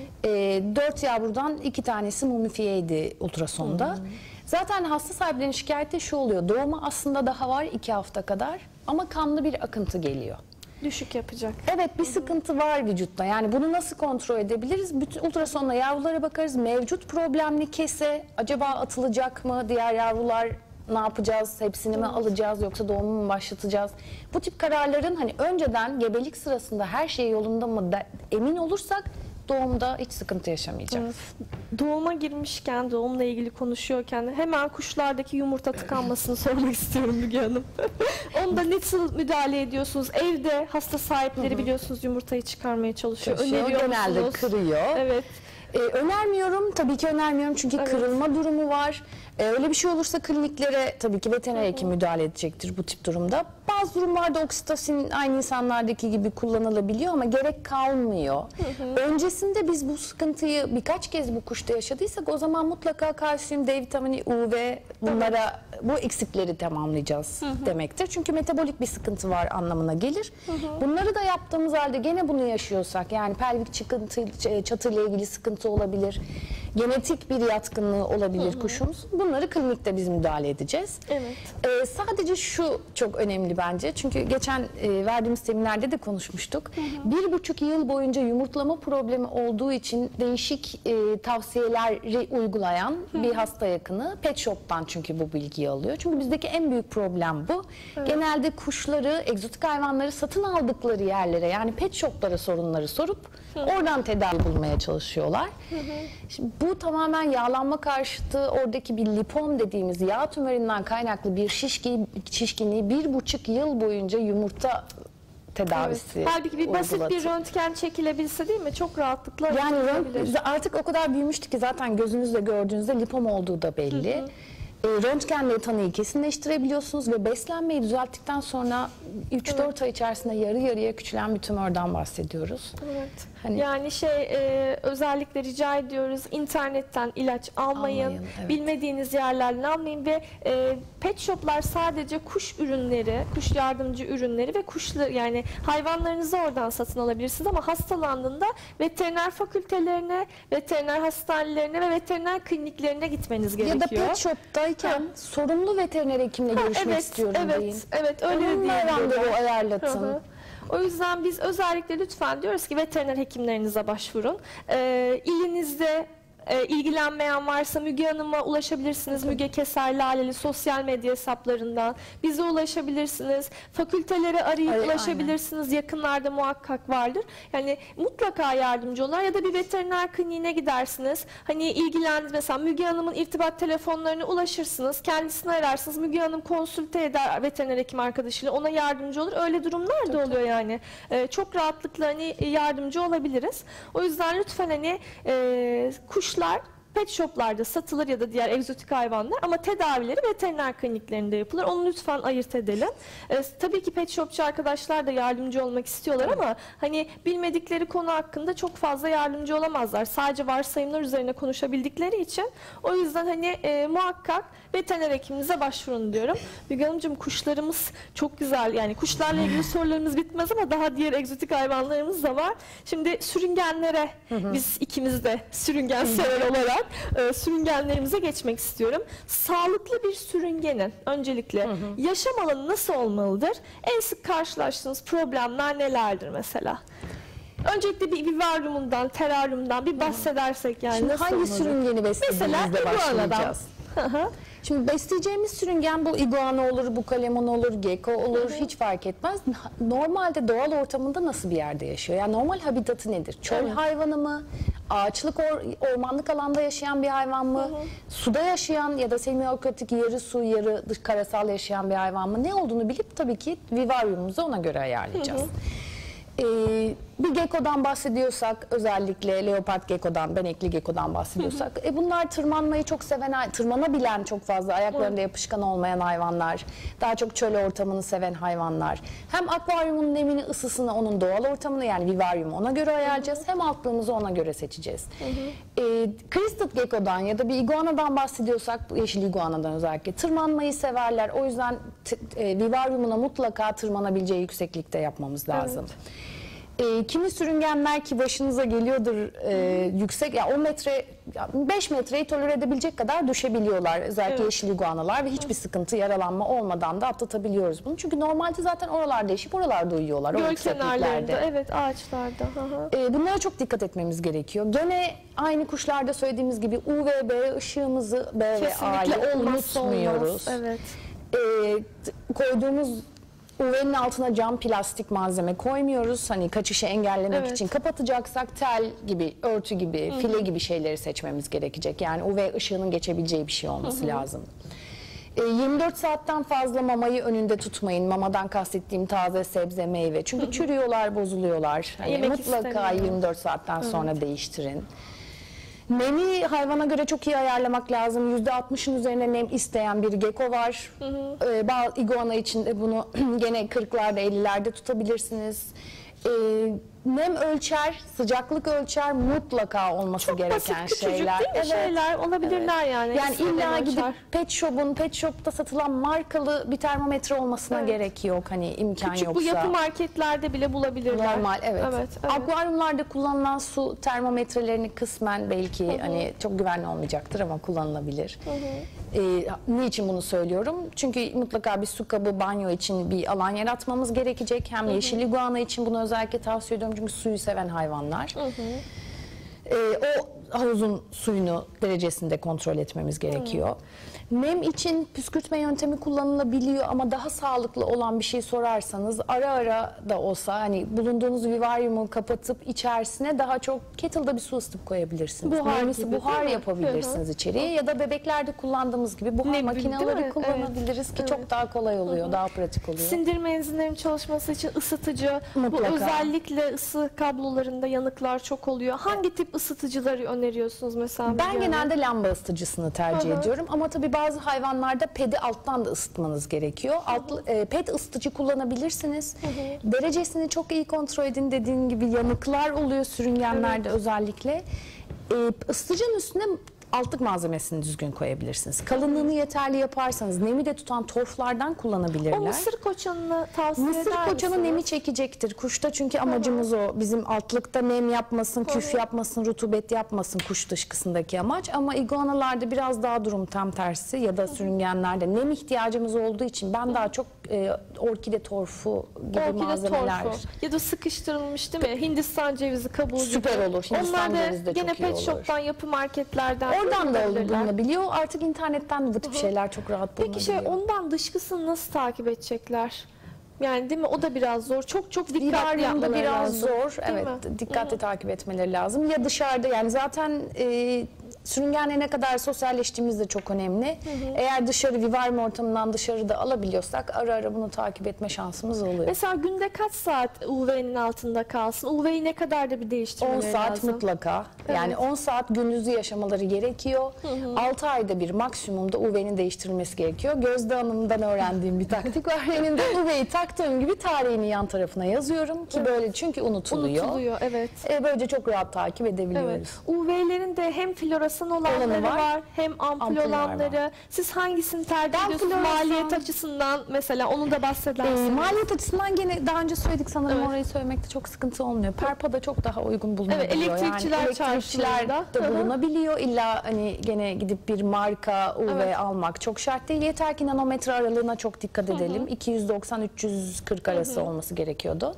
4 yavrudan 2 tanesi mumifiyeydi ultrasonda. Zaten hasta sahiplerinin şikayeti şu oluyor. Doğuma aslında daha var 2 hafta kadar ama kanlı bir akıntı geliyor. Düşük yapacak. Evet bir sıkıntı var vücutta. Yani bunu nasıl kontrol edebiliriz? Bütün ultrasonla yavrulara bakarız. Mevcut problemli kese acaba atılacak mı? Diğer yavrular ne yapacağız? Hepsini mi alacağız yoksa doğumu mu başlatacağız? Bu tip kararların hani önceden gebelik sırasında her şey yolunda mı emin olursak doğumda hiç sıkıntı yaşamayacağız. Doğuma girmişken, doğumla ilgili konuşuyorken hemen kuşlardaki yumurta tıkanmasını sormak istiyorum Müge Hanım. Onu da nasıl müdahale ediyorsunuz? Evde hasta sahipleri biliyorsunuz yumurtayı çıkarmaya çalışıyor. Öneriyor genelde musunuz? kırıyor. Evet. Önermiyorum. Tabii ki önermiyorum çünkü kırılma durumu var. Öyle bir şey olursa kliniklere tabii ki veteriner hekim müdahale edecektir bu tip durumda. Bazı durumlarda oksitosin aynı insanlardaki gibi kullanılabiliyor ama gerek kalmıyor. Öncesinde biz bu sıkıntıyı birkaç kez bu kuşta yaşadıysak o zaman mutlaka kalsiyum, D vitamini, UV bunlara bu eksikleri tamamlayacağız demektir. Çünkü metabolik bir sıkıntı var anlamına gelir. Bunları da yaptığımız halde gene bunu yaşıyorsak yani pelvik çatıyla ilgili sıkıntı olabilir. genetik bir yatkınlığı olabilir kuşumuz. Bunları klinikte biz müdahale edeceğiz. Evet. Sadece şu çok önemli bence. Çünkü geçen verdiğimiz seminerde de konuşmuştuk. 1,5 yıl boyunca yumurtlama problemi olduğu için değişik tavsiyeleri uygulayan bir hasta yakını Pet Shop'tan çünkü bu bilgiyi alıyor. Çünkü bizdeki en büyük problem bu. Evet. Genelde kuşları, egzotik hayvanları satın aldıkları yerlere, yani Pet Shop'lara sorunları sorup oradan tedavi bulmaya çalışıyorlar. Şimdi bu tamamen yağlanma karşıtı, oradaki bir lipom dediğimiz yağ tümöründen kaynaklı bir şişkinliği 1,5 yıl boyunca yumurta tedavisi. Evet. Halbuki bir basit bir röntgen çekilebilse değil mi? Çok rahatlıkla yani artık o kadar büyümüştü ki zaten gözünüzle gördüğünüzde lipom olduğu da belli. Röntgenle tanıyı kesinleştirebiliyorsunuz ve beslenmeyi düzelttikten sonra 3-4 ay içerisinde yarı yarıya küçülen bir tümörden bahsediyoruz. Evet. Hani, yani özellikle rica ediyoruz, internetten ilaç almayın, evet. Bilmediğiniz yerlerden almayın ve pet shoplar sadece kuş ürünleri, kuş yardımcı ürünleri ve yani hayvanlarınızı oradan satın alabilirsiniz ama hastalandığında veteriner fakültelerine, veteriner hastanelerine ve veteriner kliniklerine gitmeniz gerekiyor. Ya da pet shop'tayken sorumlu veteriner hekimle görüşmek istiyorum deyin. Evet, öyle bir randevu ayarlatın. O yüzden biz özellikle lütfen diyoruz ki veteriner hekimlerinize başvurun. İlinizde ilgilenmeyen varsa Müge Hanım'a ulaşabilirsiniz. Müge Keser Laleli sosyal medya hesaplarından bize ulaşabilirsiniz. Fakültelere arayıp ulaşabilirsiniz. Aynen. Yakınlarda muhakkak vardır. Yani mutlaka yardımcı olurlar ya da bir veteriner kliniğine gidersiniz. Hani ilgilendiniz, mesela Müge Hanım'ın irtibat telefonlarına ulaşırsınız. Kendisini ararsınız. Müge Hanım konsülte eder veteriner hekim arkadaşıyla, ona yardımcı olur. Öyle durumlar da oluyor yani. Çok rahatlıkla hani yardımcı olabiliriz. O yüzden lütfen hani kuşlar pet shoplarda satılır ya da diğer egzotik hayvanlar ama tedavileri veteriner kliniklerinde yapılır. Onu lütfen ayırt edelim. Tabii ki pet shopçu arkadaşlar da yardımcı olmak istiyorlar ama hani bilmedikleri konu hakkında çok fazla yardımcı olamazlar. Sadece varsayımlar üzerine konuşabildikleri için. O yüzden hani muhakkak veteriner hekiminize başvurun diyorum. Müge Hanımcığım, kuşlarımız çok güzel. Yani kuşlarla ilgili sorularımız bitmez ama daha diğer egzotik hayvanlarımız da var. Şimdi sürüngenlere, biz ikimiz de sürüngen sever olarak sürüngenlerimize geçmek istiyorum. Sağlıklı bir sürüngenin öncelikle yaşam alanı nasıl olmalıdır? En sık karşılaştığınız problemler nelerdir mesela? Öncelikle bir vivaryumundan, teraryumdan bir bahsedersek yani. Şimdi nasıl hangi olmalı? sürüngeni beslediğimizde başlayacağız? Şimdi besleyeceğimiz sürüngen bu iguana olur, bu kalemon olur, gecko olur, hiç fark etmez. Normalde doğal ortamında nasıl bir yerde yaşıyor? Yani normal habitatı nedir? Çöl hayvanı mı? Ağaçlık, ormanlık alanda yaşayan bir hayvan mı? Suda yaşayan ya da semiakvatik, yarı su, yarı karasal yaşayan bir hayvan mı? Ne olduğunu bilip tabii ki vivaryumumuzu ona göre ayarlayacağız. Bir gecko'dan bahsediyorsak, özellikle leopard gecko'dan, benekli gecko'dan bahsediyorsak, bunlar tırmanmayı çok seven, tırmanabilen, çok fazla ayaklarında yapışkan olmayan hayvanlar, daha çok çöl ortamını seven hayvanlar. Hem akvaryumun nemini, ısısını, onun doğal ortamını, yani vivaryumu ona göre ayarlayacağız, hem altlığımızı ona göre seçeceğiz. Crested gecko'dan ya da bir iguanadan bahsediyorsak, yeşil iguanadan özellikle, tırmanmayı severler. O yüzden vivaryumuna mutlaka tırmanabileceği yükseklikte yapmamız lazım. Kimi sürüngenler ki başınıza geliyordur, yüksek, ya 10 metre, 5 metreyi tolere edebilecek kadar düşebiliyorlar. Özellikle yeşil iguanalar ve hiçbir sıkıntı, yaralanma olmadan da atlatabiliyoruz bunu. Çünkü normalde zaten oralarda yaşayıp oralarda uyuyorlar. Göl kenarlarında, evet, ağaçlarda. Bunlara çok dikkat etmemiz gerekiyor. Gene aynı kuşlarda söylediğimiz gibi UVB ışığımızı B ve A'yı unutmuyoruz. Evet. Koyduğumuz UV'nin altına cam, plastik malzeme koymuyoruz. Hani kaçışı engellemek için kapatacaksak tel gibi, örtü gibi, file gibi şeyleri seçmemiz gerekecek. Yani UV ışığının geçebileceği bir şey olması lazım. 24 saatten fazla mamayı önünde tutmayın. Mamadan kastettiğim taze sebze, meyve. Çünkü çürüyorlar, bozuluyorlar. Hani mutlaka 24 saatten sonra değiştirin. Nemi hayvana göre çok iyi ayarlamak lazım. %60'ın üzerine nem isteyen bir gecko var. Iguana için de bunu gene 40'larda 50'lerde tutabilirsiniz. Nem ölçer, sıcaklık ölçer, mutlaka olması Çok gereken basit, şeyler. küçücük değil mi şeyler olabilirler yani. Yani İsmeden illa gidip ölçer. pet shop'ta satılan markalı bir termometre olmasına gerek yok. Hani imkan Küçük yoksa. bu yapı marketlerde bile bulabilirler. Normal, evet. Evet. Akvaryumlarda kullanılan su termometrelerini kısmen belki hani çok güvenli olmayacaktır ama kullanılabilir. Niçin bunu söylüyorum? Çünkü mutlaka bir su kabı, banyo için bir alan yaratmamız gerekecek. Hem yeşil iguana için bunu özellikle tavsiye ediyorum çünkü suyu seven hayvanlar. O havuzun suyunu derecesinde kontrol etmemiz gerekiyor. Nem için püskürtme yöntemi kullanılabiliyor ama daha sağlıklı olan bir şey sorarsanız ara ara da olsa hani bulunduğunuz vivaryumu kapatıp içerisine daha çok kettle'da bir su ısıtıp koyabilirsiniz. Buhar yapabilirsiniz içeriye ya da bebeklerde kullandığımız gibi buhar makineleri kullanabiliriz ki çok daha kolay oluyor, daha pratik oluyor. Sindirme enzimlerinin çalışması için ısıtıcı, Mutlaka. bu özellikle ısı kablolarında yanıklar çok oluyor. Hangi tip ısıtıcıları öneriyorsunuz mesela? Ben genelde lamba ısıtıcısını tercih ediyorum ama tabii bazı hayvanlarda pedi alttan da ısıtmanız gerekiyor. Ped ısıtıcı kullanabilirsiniz. Derecesini çok iyi kontrol edin, dediğim gibi yanıklar oluyor sürüngenlerde özellikle. Isıtıcının üstüne altlık malzemesini düzgün koyabilirsiniz. Kalınlığını yeterli yaparsanız nemi de tutan torflardan kullanabilirler. O mısır koçanını tavsiye eder Mısır koçanı misiniz? nemi çekecektir. Kuşta çünkü amacımız o. Bizim altlıkta nem yapmasın, küf yapmasın, rutubet yapmasın kuş dışkısındaki amaç. Ama iguanalarda biraz daha durum tam tersi ya da sürüngenlerde nem ihtiyacımız olduğu için ben daha çok orkide torfu gibi malzemeler. Torfu. Ya da sıkıştırılmış değil mi? Hindistan cevizi kabuğu gibi. Süper olur. Hindistan cevizi de gene çok iyi pet olur. shop'tan, yapı marketlerden Oradan da bulabilirler. bulunabiliyor. Artık internetten de bu tip şeyler çok rahat bulunabiliyor. Peki ondan dışkısını nasıl takip edecekler? Yani değil mi? O da biraz zor. Çok dikkatli Vivaryumda yapmaları biraz lazım. zor. Değil Evet, mi? dikkatli takip etmeleri lazım. Ya dışarıda yani zaten sürüngenle ne kadar sosyalleştiğimiz de çok önemli. Eğer dışarı vivaryum ortamından dışarıda alabiliyorsak ara ara bunu takip etme şansımız oluyor. Mesela günde kaç saat UV'nin altında kalsın? UV'yi ne kadar da bir 10 değiştirmeleri saat lazım? mutlaka. Yani 10 saat gündüzü yaşamaları gerekiyor. 6 ayda bir maksimumda UV'nin değiştirilmesi gerekiyor. Gözde Hanım'dan öğrendiğim bir taktik var. Benim de UV'yi taktığım gibi tarihini yan tarafına yazıyorum ki böyle çünkü unutuluyor. Evet. Böylece çok rahat takip edebiliyoruz. Evet. UV'lerin de hem floresan olanları var, hem ampul olanları. Var. Siz hangisini tercih ediyorsunuz? Maliyet açısından mesela onu da bahsedersiniz. Maliyet açısından gene daha önce söyledik sanırım orayı söylemekte çok sıkıntı olmuyor. Perpa'da çok daha uygun bulunabiliyor. Evet, elektrikçiler elektrikçiler de bulunabiliyor. İlla hani gene gidip bir marka UV almak çok şart değil. Yeter ki nanometre aralığına çok dikkat edelim. 290-340 arası olması gerekiyordu.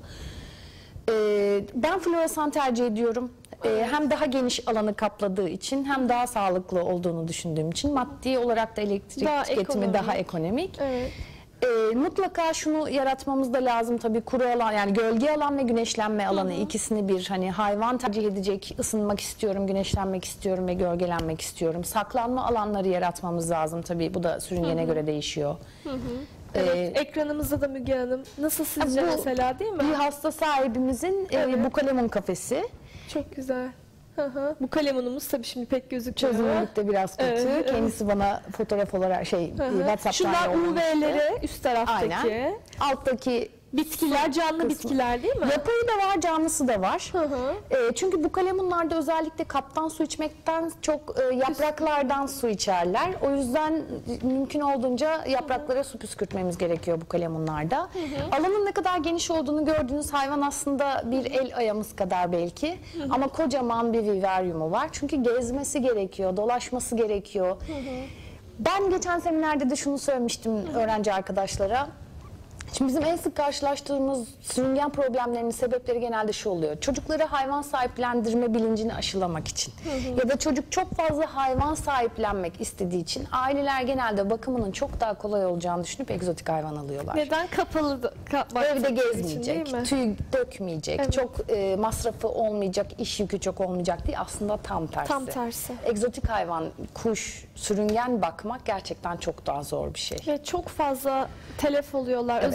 Ben floresan tercih ediyorum. Hem daha geniş alanı kapladığı için hem daha sağlıklı olduğunu düşündüğüm için maddi olarak da elektrik tüketimi daha ekonomik. Evet. Mutlaka şunu yaratmamız da lazım tabii, kuru alan yani gölge alan ve güneşlenme alanı ikisini bir hani hayvan tercih edecek, ısınmak istiyorum, güneşlenmek istiyorum ve gölgelenmek istiyorum. Saklanma alanları yaratmamız lazım tabii, bu da sürüngene göre değişiyor. Evet, ekranımızda da Müge Hanım. Nasıl sizce mesela, değil mi? Bir hasta sahibimizin bukalemun kafesi. Çok güzel. Bu kalemunumuz tabii şimdi pek gözükmüyor. Çözünürlükte biraz kötü. Kendisi bana fotoğraf olarak WhatsApp'tan şunlar UV'leri üst taraftaki. Aynen. Alttaki bitkiler, canlı bitkiler değil mi? Yapayı da var, canlısı da var. Çünkü bu kalemunlarda özellikle kaptan su içmekten çok yapraklardan su içerler. O yüzden mümkün olduğunca yapraklara su püskürtmemiz gerekiyor bu kalemunlarda. Alanın ne kadar geniş olduğunu gördüğünüz hayvan aslında bir el ayağımız kadar belki. Ama kocaman bir vivaryumu var. Çünkü gezmesi gerekiyor, dolaşması gerekiyor. Ben geçen seminerde de şunu söylemiştim öğrenci arkadaşlara. Şimdi bizim en sık karşılaştığımız sürüngen problemlerinin sebepleri genelde şu oluyor. Çocukları hayvan sahiplendirme bilincini aşılamak için ya da çocuk çok fazla hayvan sahiplenmek istediği için aileler genelde bakımının çok daha kolay olacağını düşünüp egzotik hayvan alıyorlar. Neden? Kapalı evde gezmeyecek, için, tüy dökmeyecek, çok masrafı olmayacak, iş yükü çok olmayacak diye aslında tam tersi. Tam tersi. Egzotik hayvan, kuş, sürüngen bakmak gerçekten çok daha zor bir şey. Ve çok fazla telef oluyorlar. Evet.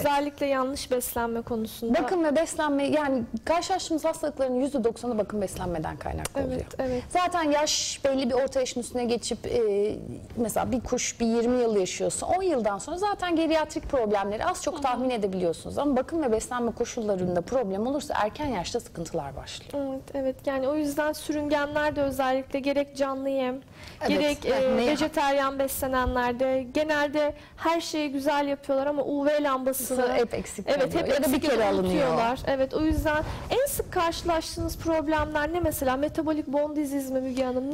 Özellikle yanlış beslenme konusunda. Bakım ve beslenme, yani karşılaştığımız hastalıkların %90'ı bakım beslenmeden kaynaklı oluyor. Evet. Zaten yaş belli bir orta yaşın üstüne geçip mesela bir kuş bir 20 yıl yaşıyorsa 10 yıldan sonra zaten geriatrik problemleri az çok tahmin edebiliyorsunuz. Ama bakım ve beslenme koşullarında problem olursa erken yaşta sıkıntılar başlıyor. Evet. Yani o yüzden sürüngenler de özellikle gerek canlı yem, gerek vejetaryen beslenenlerde genelde her şeyi güzel yapıyorlar ama UV lambasını hep eksik hep ya da bir kere alınıyor. Evet, o yüzden en sık karşılaştığınız problemler ne mesela? Metabolik bone disease mi Müge Hanım?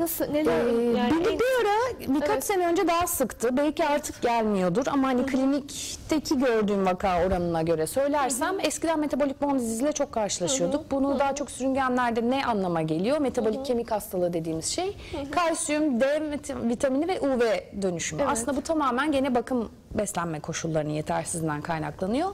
Bir ara birkaç sene önce daha sıktı. Belki artık gelmiyordur ama hani klinikteki gördüğüm vaka oranına göre söylersem eskiden metabolik bone disease ile çok karşılaşıyorduk. Bunu daha çok sürüngenlerde ne anlama geliyor? Metabolik kemik hastalığı dediğimiz şey. Kalsiyum, D vitamini ve UV dönüşümü. Aslında bu tamamen gene bakım beslenme koşullarının yetersizliğinden kaynaklanıyor.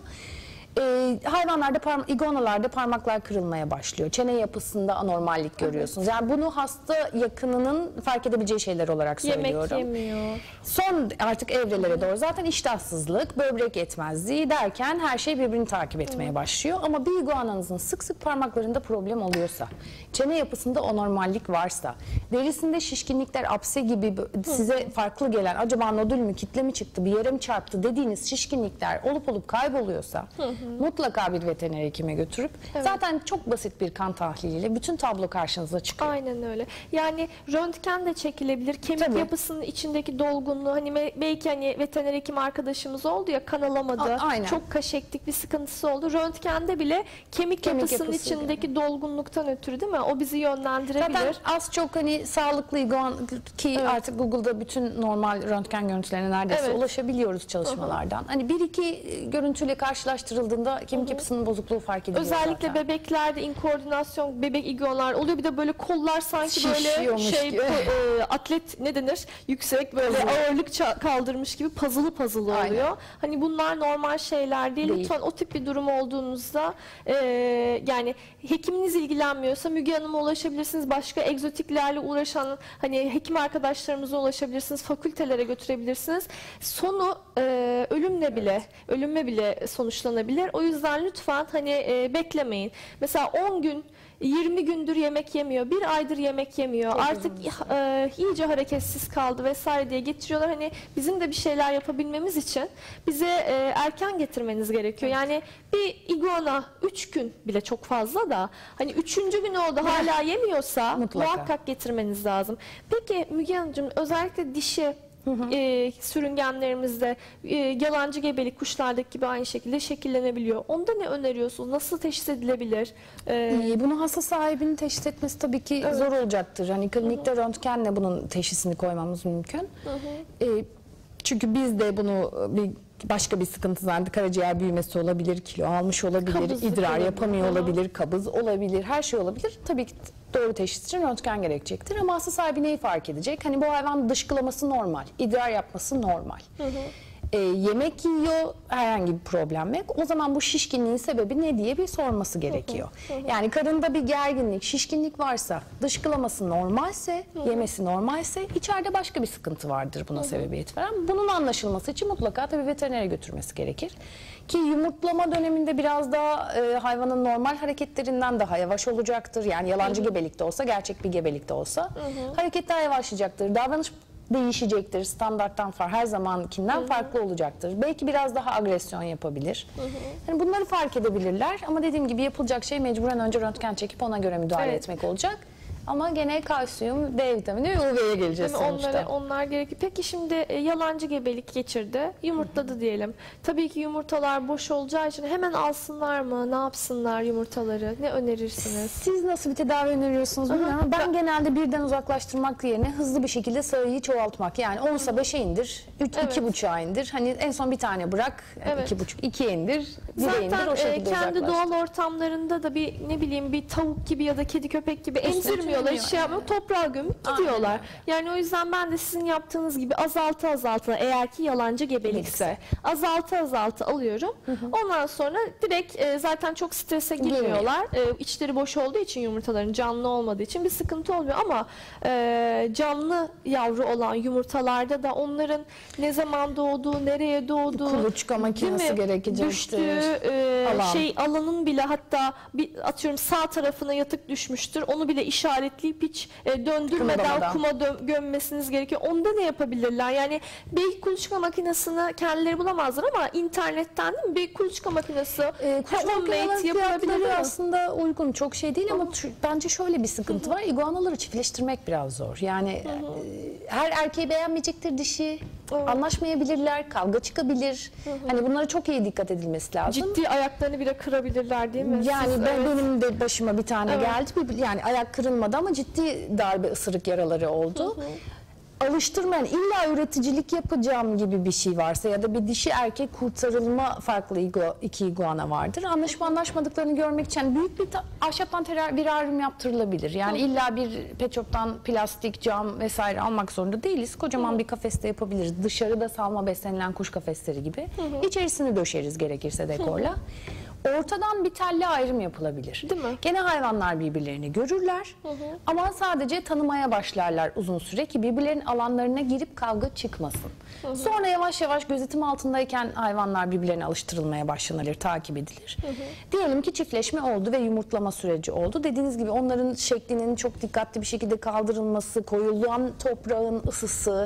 Hayvanlarda, iguanalarda parmaklar kırılmaya başlıyor. Çene yapısında anormallik görüyorsunuz. Yani bunu hasta yakınının fark edebileceği şeyler olarak söylüyorum. Yemek yemiyor. Son artık evrelere doğru zaten iştahsızlık, böbrek yetmezliği derken her şey birbirini takip etmeye başlıyor. Ama bir iguananızın sık sık parmaklarında problem oluyorsa, çene yapısında anormallik varsa, derisinde şişkinlikler, apse gibi size farklı gelen, acaba nodül mü, kitle mi çıktı, bir yere mi çarptı dediğiniz şişkinlikler olup kayboluyorsa mutlaka bir veteriner hekime götürüp zaten çok basit bir kan tahliliyle bütün tablo karşınıza çıkıyor. Aynen öyle. Yani röntgen de çekilebilir. Kemik yapısının içindeki dolgunluğu, hani belki hani veteriner hekim arkadaşımız oldu ya, kan alamadı. Çok kaşektik bir sıkıntısı oldu. Röntgende bile kemik yapısının içindeki dolgunluktan ötürü değil mi? O bizi yönlendirebilir. Zaten az çok hani sağlıklı iguana ki artık Google'da bütün normal röntgen görüntülerine neredeyse ulaşabiliyoruz çalışmalardan. Hani bir iki görüntüyle karşılaştırıldığında kemik yapısının bozukluğu fark ediliyor. Özellikle zaten. Bebeklerde inkoordinasyon, bebek iguanalar oluyor. Bir de böyle kollar sanki böyle atlet ne denir? Yüksek böyle ağırlık kaldırmış gibi puzzle oluyor. Hani bunlar normal şeyler değil. Lütfen o tip bir durum olduğunuzda yani hekiminiz ilgilenmiyorsa Müge Hanım'a ulaşabilirsiniz. Başka egzotiklerle uğraşan hani hekim arkadaşlarımıza ulaşabilirsiniz. Fakültelere götürebilirsiniz. Sonu ölümle bile sonuçlanabilir. O yüzden lütfen hani beklemeyin. Mesela 10 gün 20 gündür yemek yemiyor, bir aydır yemek yemiyor, artık iyice hareketsiz kaldı vesaire diye getiriyorlar. Hani bizim de bir şeyler yapabilmemiz için bize erken getirmeniz gerekiyor. Yani bir iguana 3 gün bile çok fazla da hani 3. gün oldu hala yemiyorsa muhakkak getirmeniz lazım. Peki Müge Hanımcığım, özellikle dişi sürüngenlerimizde yalancı gebelik kuşlardaki gibi aynı şekilde şekillenebiliyor. Onda ne öneriyorsunuz? Nasıl teşhis edilebilir? Bunu hasta sahibinin teşhis etmesi tabii ki zor olacaktır. Hani klinikte röntgenle bunun teşhisini koymamız mümkün. Çünkü biz de bunu başka bir sıkıntı zannediyoruz. Karaciğer büyümesi olabilir, kilo almış olabilir, idrar yapamıyor olabilir, kabız olabilir, her şey olabilir. Tabii ki doğru teşhis için röntgen gerekecektir. Ama hasta sahibi neyi fark edecek? Hani bu hayvan dışkılaması normal, idrar yapması normal. Yemek yiyor, herhangi bir problem yok. O zaman bu şişkinliğin sebebi ne diye bir sorması gerekiyor. Yani karında bir gerginlik, şişkinlik varsa, dışkılaması normalse, yemesi normalse içeride başka bir sıkıntı vardır buna sebebiyet veren. Bunun anlaşılması için mutlaka tabii veterinere götürmesi gerekir. Ki yumurtlama döneminde biraz daha hayvanın normal hareketlerinden daha yavaş olacaktır. Yani yalancı gebelik de olsa, gerçek bir gebelik de olsa hareket daha yavaşlayacaktır. Davranış değişecektir. Standarttan her zamankinden farklı olacaktır. Belki biraz daha agresyon yapabilir. Yani bunları fark edebilirler ama dediğim gibi yapılacak şey mecburen önce röntgen çekip ona göre müdahale etmek olacak. Ama gene kalsiyum, D vitamini ve UV'ye geleceğiz sonuçta. Onlar gerekli. Peki şimdi yalancı gebelik geçirdi, yumurtladı diyelim. Tabii ki yumurtalar boş olacağı için hemen alsınlar mı? Ne yapsınlar yumurtaları? Ne önerirsiniz? Siz nasıl bir tedavi öneriyorsunuz bilmiyorum ama ben genelde birden uzaklaştırmak yerine hızlı bir şekilde sayıyı çoğaltmak. Yani 10'sa 5'e indir, 2,5'a indir. Hani en son bir tane bırak, 2,5, 2'ye indir, 1'e indir, o şekilde kendi doğal ortamlarında da bir ne bileyim bir tavuk gibi ya da kedi köpek gibi emzirmiyorsa gömmüyorlar, hiç şey yapmıyor, toprağa gömüp gidiyorlar. Yani o yüzden ben de sizin yaptığınız gibi azalta eğer ki yalancı gebelikse azalta alıyorum. Ondan sonra direkt zaten çok strese girmiyorlar. İçleri boş olduğu için yumurtaların, canlı olmadığı için bir sıkıntı olmuyor ama canlı yavru olan yumurtalarda da onların ne zaman doğduğu, nereye doğduğu, kuluçka makinesi gerekecektir. Alanın bile hatta atıyorum sağ tarafına yatık düşmüştür. Onu bile işaretleyip hiç döndürmeden kuma gömmesiniz gerekiyor. Onda ne yapabilirler? Yani bir kuluçka makinesini kendileri bulamazlar ama internetten değil mi? Bir kuluçka makinesi homemade yapılabilir aslında uygun. Çok şey değil ama bence şöyle bir sıkıntı var. İguanaları çiftleştirmek biraz zor. Yani her erkeği beğenmeyecektir dişi. Anlaşmayabilirler, kavga çıkabilir. Hani bunlara çok iyi dikkat edilmesi lazım. Ciddi ayaklarını bile kırabilirler değil mi? Yani benim de başıma bir tane geldi. Yani ayak kırılmadı ama ciddi darbe, ısırık yaraları oldu. Alıştırmayan, illa üreticilik yapacağım gibi bir şey varsa ya da bir dişi erkek kurtarılma farklı iki iguana vardır. Anlaşmadıklarını görmek için büyük bir ahşaptan teraryum yaptırılabilir. Yani illa bir pet shop'tan plastik, cam vesaire almak zorunda değiliz. Kocaman bir kafeste yapabiliriz. Dışarıda salma beslenilen kuş kafesleri gibi. İçerisini döşeriz gerekirse dekorla. Ortadan bir telli ayrım yapılabilir. Değil mi? Gene hayvanlar birbirlerini görürler ama sadece tanımaya başlarlar uzun süre ki birbirlerinin alanlarına girip kavga çıkmasın. Sonra yavaş yavaş gözetim altındayken hayvanlar birbirlerine alıştırılmaya başlanır, takip edilir. Diyelim ki çiftleşme oldu ve yumurtlama süreci oldu. Dediğiniz gibi onların şeklinin çok dikkatli bir şekilde kaldırılması, koyulan toprağın ısısı,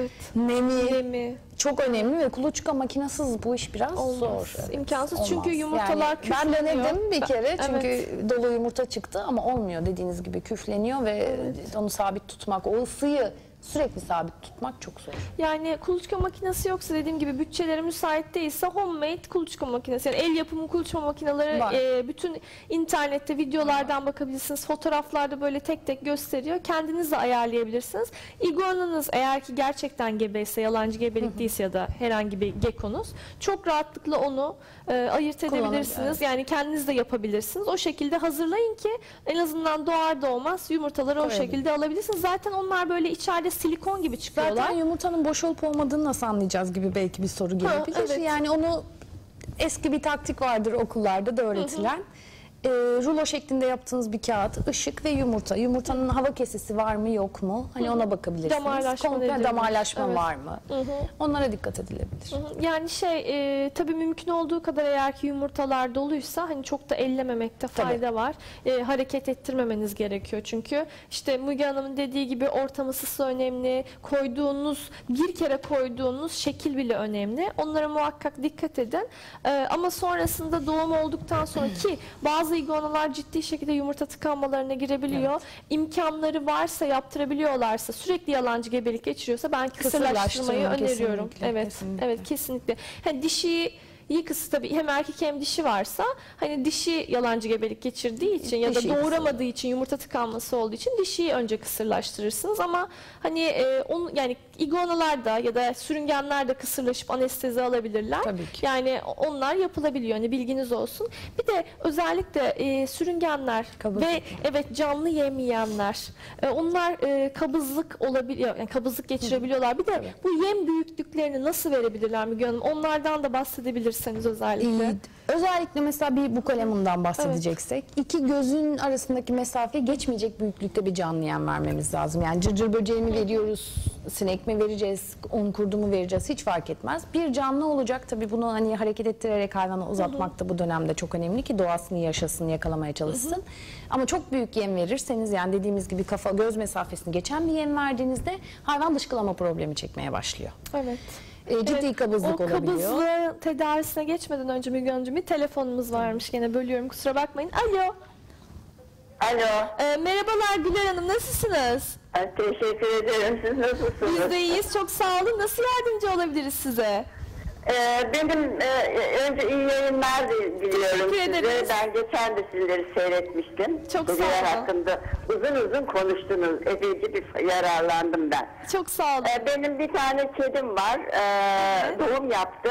nemi çok önemli ve kuluçka makinesiz bu iş biraz zor. Evet. İmkansız çünkü yumurtalar küfleniyor. Ben denedim bir kere çünkü dolu yumurta çıktı ama olmuyor dediğiniz gibi küfleniyor ve onu sabit tutmak, o ısıyı sürekli sabit tutmak çok zor. Yani kuluçka makinesi yoksa dediğim gibi bütçeleri müsait değilse homemade kuluçka makinesi, yani el yapımı kuluçka makineleri bütün internette videolardan bakabilirsiniz. Fotoğraflarda böyle tek tek gösteriyor. Kendiniz de ayarlayabilirsiniz. İguananız eğer ki gerçekten gebeyse, yalancı gebelik değilse ya da herhangi bir gekonuz çok rahatlıkla onu ayırt edebilirsiniz. Yani kendiniz de yapabilirsiniz. O şekilde hazırlayın ki en azından doğar doğmaz yumurtaları o şekilde alabilirsiniz. Zaten onlar böyle içeride silikon gibi çıkıyorlar. Zaten yumurtanın boş olup olmadığını nasıl anlayacağız gibi belki bir soru gelebilir. Yani onu eski bir taktik vardır okullarda da öğretilen. Rulo şeklinde yaptığınız bir kağıt, ışık ve yumurta. Yumurtanın hava kesesi var mı yok mu? Hani ona bakabilirsiniz. Komple damarlaşma var mı? Onlara dikkat edilebilir. Yani tabii mümkün olduğu kadar eğer ki yumurtalar doluysa hani çok da ellememekte fayda var. Hareket ettirmemeniz gerekiyor çünkü işte Müge Hanım'ın dediği gibi ortam ısısı önemli. Bir kere koyduğunuz şekil bile önemli. Onlara muhakkak dikkat edin. Ama sonrasında doğum olduktan sonra ki bazı iguanalar ciddi şekilde yumurta tıkanmalarına girebiliyor. İmkanları varsa, yaptırabiliyorlarsa, sürekli yalancı gebelik geçiriyorsa ben kısırlaştırmayı öneriyorum. Kesinlikle. Dişiyi kısı tabii hem erkek hem dişi varsa hani dişi yalancı gebelik geçirdiği için ya da doğuramadığı için yumurta tıkanması olduğu için dişiyi önce kısırlaştırırsınız ama hani yani iguanalar da ya da sürüngenler de kısırlaşıp anestezi alabilirler. Yani onlar yapılabiliyor. Hani bilginiz olsun. Bir de özellikle sürüngenler ve canlı yem yiyenler onlar kabızlık olabiliyor. Yani kabızlık geçirebiliyorlar. Bir de bu yem büyüklüklerini nasıl verebilirler Müge Hanım? Onlardan da bahsedebilirseniz özellikle. Özellikle mesela bir bukalemundan bahsedeceksek iki gözün arasındaki mesafeyi geçmeyecek büyüklükte bir canlı yem vermemiz lazım. Yani cırcır böceği mi veriyoruz, sinek mi vereceğiz, un kurdu mu vereceğiz hiç fark etmez. Bir canlı olacak tabii bunu hani hareket ettirerek hayvanı uzatmak da bu dönemde çok önemli ki doğasını yaşasın, yakalamaya çalışsın. Ama çok büyük yem verirseniz yani dediğimiz gibi kafa göz mesafesini geçen bir yem verdiğinizde hayvan dışkılama problemi çekmeye başlıyor. Ciddi kabızlık olabiliyor. O kabızlığı tedavisine geçmeden önce Müge Hanımcığım bir telefonumuz varmış. Gene bölüyorum kusura bakmayın. Alo. Merhabalar Güler Hanım, nasılsınız? Teşekkür ederim. Siz nasılsınız? Biz de iyiyiz. Çok sağ olun. Nasıl yardımcı olabiliriz size? Benim önce iyi yayınlar diliyorum Teşekkür size. ederiz. Ben geçen de sizleri seyretmiştim. Çok sağ Kediler olun. hakkında uzun konuştunuz. Epeyce bir yararlandım ben. Çok sağ olun. Benim bir tane kedim var. Doğum yaptı.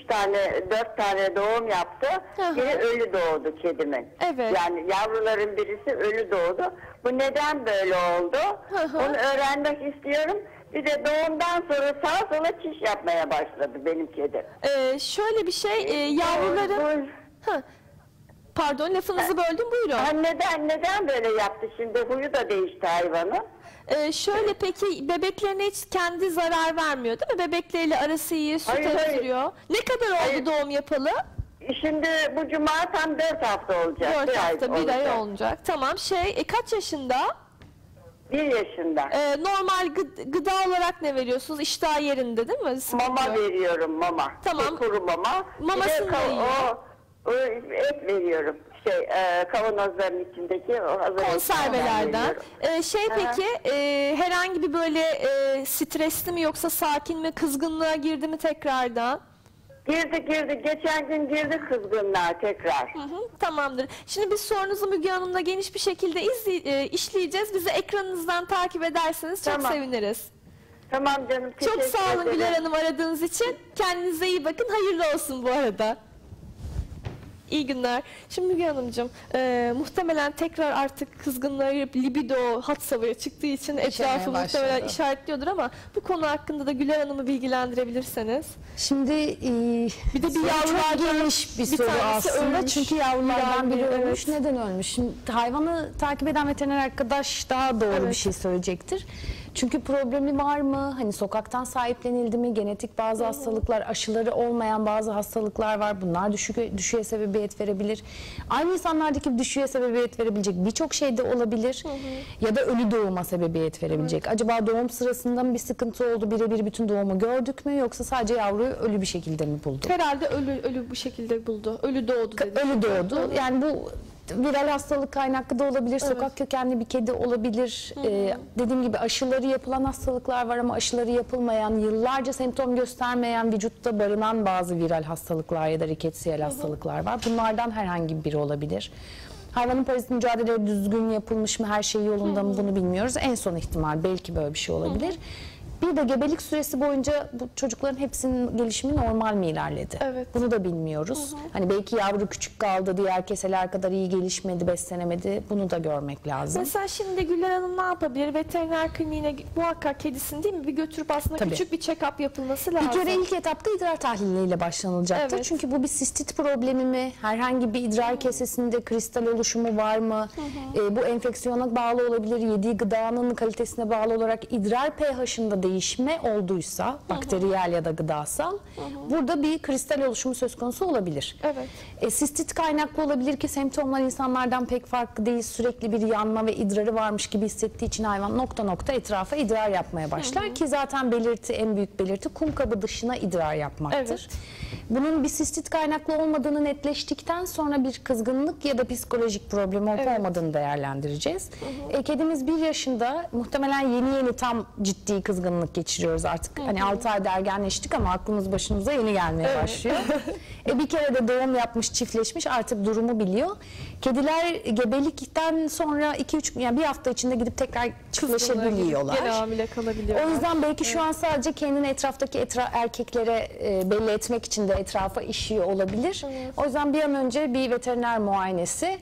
4 tane doğum yaptı. Biri ölü doğdu kedimin. Evet. Yani yavruların birisi ölü doğdu. Bu neden böyle oldu? Onu öğrenmek istiyorum. Bir de doğumdan sonra sağa sola çiş yapmaya başladı benim kedim. Şöyle bir şey, yavruların... Pardon, lafınızı böldüm, buyurun. Neden böyle yaptı şimdi? Huyu da değişti hayvanın. Şöyle, peki bebeklerine hiç kendi zarar vermiyor değil mi? Bebekleriyle arası iyi, süt emziriyor. Ne kadar oldu doğum yapalı? Şimdi bu cuma tam 4 hafta olacak. 4 hafta, bir ay olacak. Tamam, kaç yaşında? 1 yaşında. Normal gıda olarak ne veriyorsunuz? İştah yerinde değil mi? Mama veriyorum, mama. Tamam. Kuru mama. Mamasını da yiyor. Et veriyorum. Kavanozların içindeki o hazır konservelerden. Peki herhangi bir böyle stresli mi yoksa sakin mi, kızgınlığa girdi mi tekrardan? Girdi. Geçen gün girdi kızgınlığa tekrar. Tamamdır. Şimdi biz sorunuzu Müge Hanım'la geniş bir şekilde işleyeceğiz. Bizi ekranınızdan takip ederseniz çok seviniriz. Tamam canım. Çok sağ olun Güler Hanım aradığınız için. Kendinize iyi bakın. Hayırlı olsun bu arada. İyi günler. Şimdi Müge Hanımcığım, muhtemelen tekrar artık kızgınlığı libido hat safhaya çıktığı için etrafı muhtemelen işaretliyordur ama bu konu hakkında da Güler Hanım'ı bilgilendirebilirseniz. Şimdi bir de bir yavrulardan geniş bir soru aslında. Ölmüş. Çünkü yavrulardan biri Evet. ölmüş. Neden ölmüş? Şimdi hayvanı takip eden veteriner arkadaş daha doğru bir şey söyleyecektir. Çünkü problemi var mı? Hani sokaktan sahiplenildi mi? Genetik bazı hastalıklar, aşıları olmayan bazı hastalıklar var. Bunlar düşüğe sebebiyet verebilir. Aynı insanlardaki düşüğe sebebiyet verebilecek birçok şey de olabilir. Ya da ölü doğuma sebebiyet verebilecek. Acaba doğum sırasında mı bir sıkıntı oldu? Birebir bütün doğumu gördük mü? Yoksa sadece yavruyu ölü bir şekilde mi bulduk? Herhalde ölü bu şekilde buldu. Ölü doğdu dedi. Ölü doğdu. Yani bu viral hastalık kaynaklı da olabilir, sokak kökenli bir kedi olabilir. Dediğim gibi aşıları yapılan hastalıklar var ama aşıları yapılmayan, yıllarca semptom göstermeyen, vücutta barınan bazı viral hastalıklar ya da riketsiyel hastalıklar var. Bunlardan herhangi biri olabilir. Hayvanın parazit mücadeleleri düzgün yapılmış mı, her şey yolunda mı bunu bilmiyoruz. En son ihtimal belki böyle bir şey olabilir. Bir de gebelik süresi boyunca bu çocukların hepsinin gelişimi normal mi ilerledi? Evet. Bunu da bilmiyoruz. Hani belki yavru küçük kaldı, diğer keseler kadar iyi gelişmedi, beslenemedi. Bunu da görmek lazım. Mesela şimdi Güler Hanım ne yapabilir? Veteriner kliniğine muhakkak kedisini değil mi? Bir götürüp aslında küçük bir check-up yapılması lazım. Bir kere ilk etapta idrar tahliliyle başlanılacaktır. Çünkü bu bir sistit problemi mi? Herhangi bir idrar kesesinde kristal oluşumu var mı? Bu enfeksiyona bağlı olabilir. Yediği gıdanın kalitesine bağlı olarak idrar pH'ında değişme olduysa, bakteriyel ya da gıdasal, burada bir kristal oluşumu söz konusu olabilir. Sistit kaynaklı olabilir ki semptomlar insanlardan pek farklı değil. Sürekli bir yanma ve idrarı varmış gibi hissettiği için hayvan nokta nokta etrafa idrar yapmaya başlar ki zaten en büyük belirti kum kabı dışına idrar yapmaktır. Bunun bir sistit kaynaklı olmadığını netleştikten sonra bir kızgınlık ya da psikolojik problem olup olmadığını değerlendireceğiz. Kedimiz 1 yaşında, muhtemelen yeni tam ciddi kızgınlık geçiriyoruz artık. Hani 6 ayda ergenleştik ama aklımız başımıza yeni gelmeye başlıyor. Bir kere de doğum yapmış, çiftleşmiş, artık durumu biliyor. Kediler gebelikten sonra 2-3 yani bir hafta içinde gidip tekrar çiftleşebiliyorlar. Gene hamile kalabiliyorlar. O yüzden belki şu an sadece kendini etraftaki erkeklere belli etmek için de etrafa işiyor olabilir. O yüzden bir an önce bir veteriner muayenesi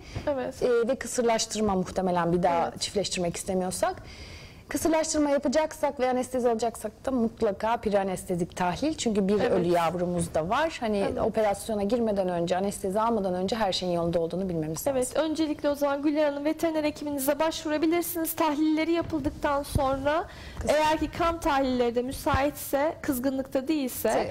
ve kısırlaştırma, muhtemelen bir daha çiftleştirmek istemiyorsak. Kısırlaştırma yapacaksak ve anestezi alacaksak da mutlaka preanestezik tahlil. Çünkü bir ölü yavrumuz da var. Hani operasyona girmeden önce, anestezi almadan önce her şeyin yolunda olduğunu bilmemiz lazım. Öncelikle o zaman Güler Hanım veteriner hekiminize başvurabilirsiniz. Tahlilleri yapıldıktan sonra eğer ki kan tahlilleri de müsaitse, kızgınlıkta değilse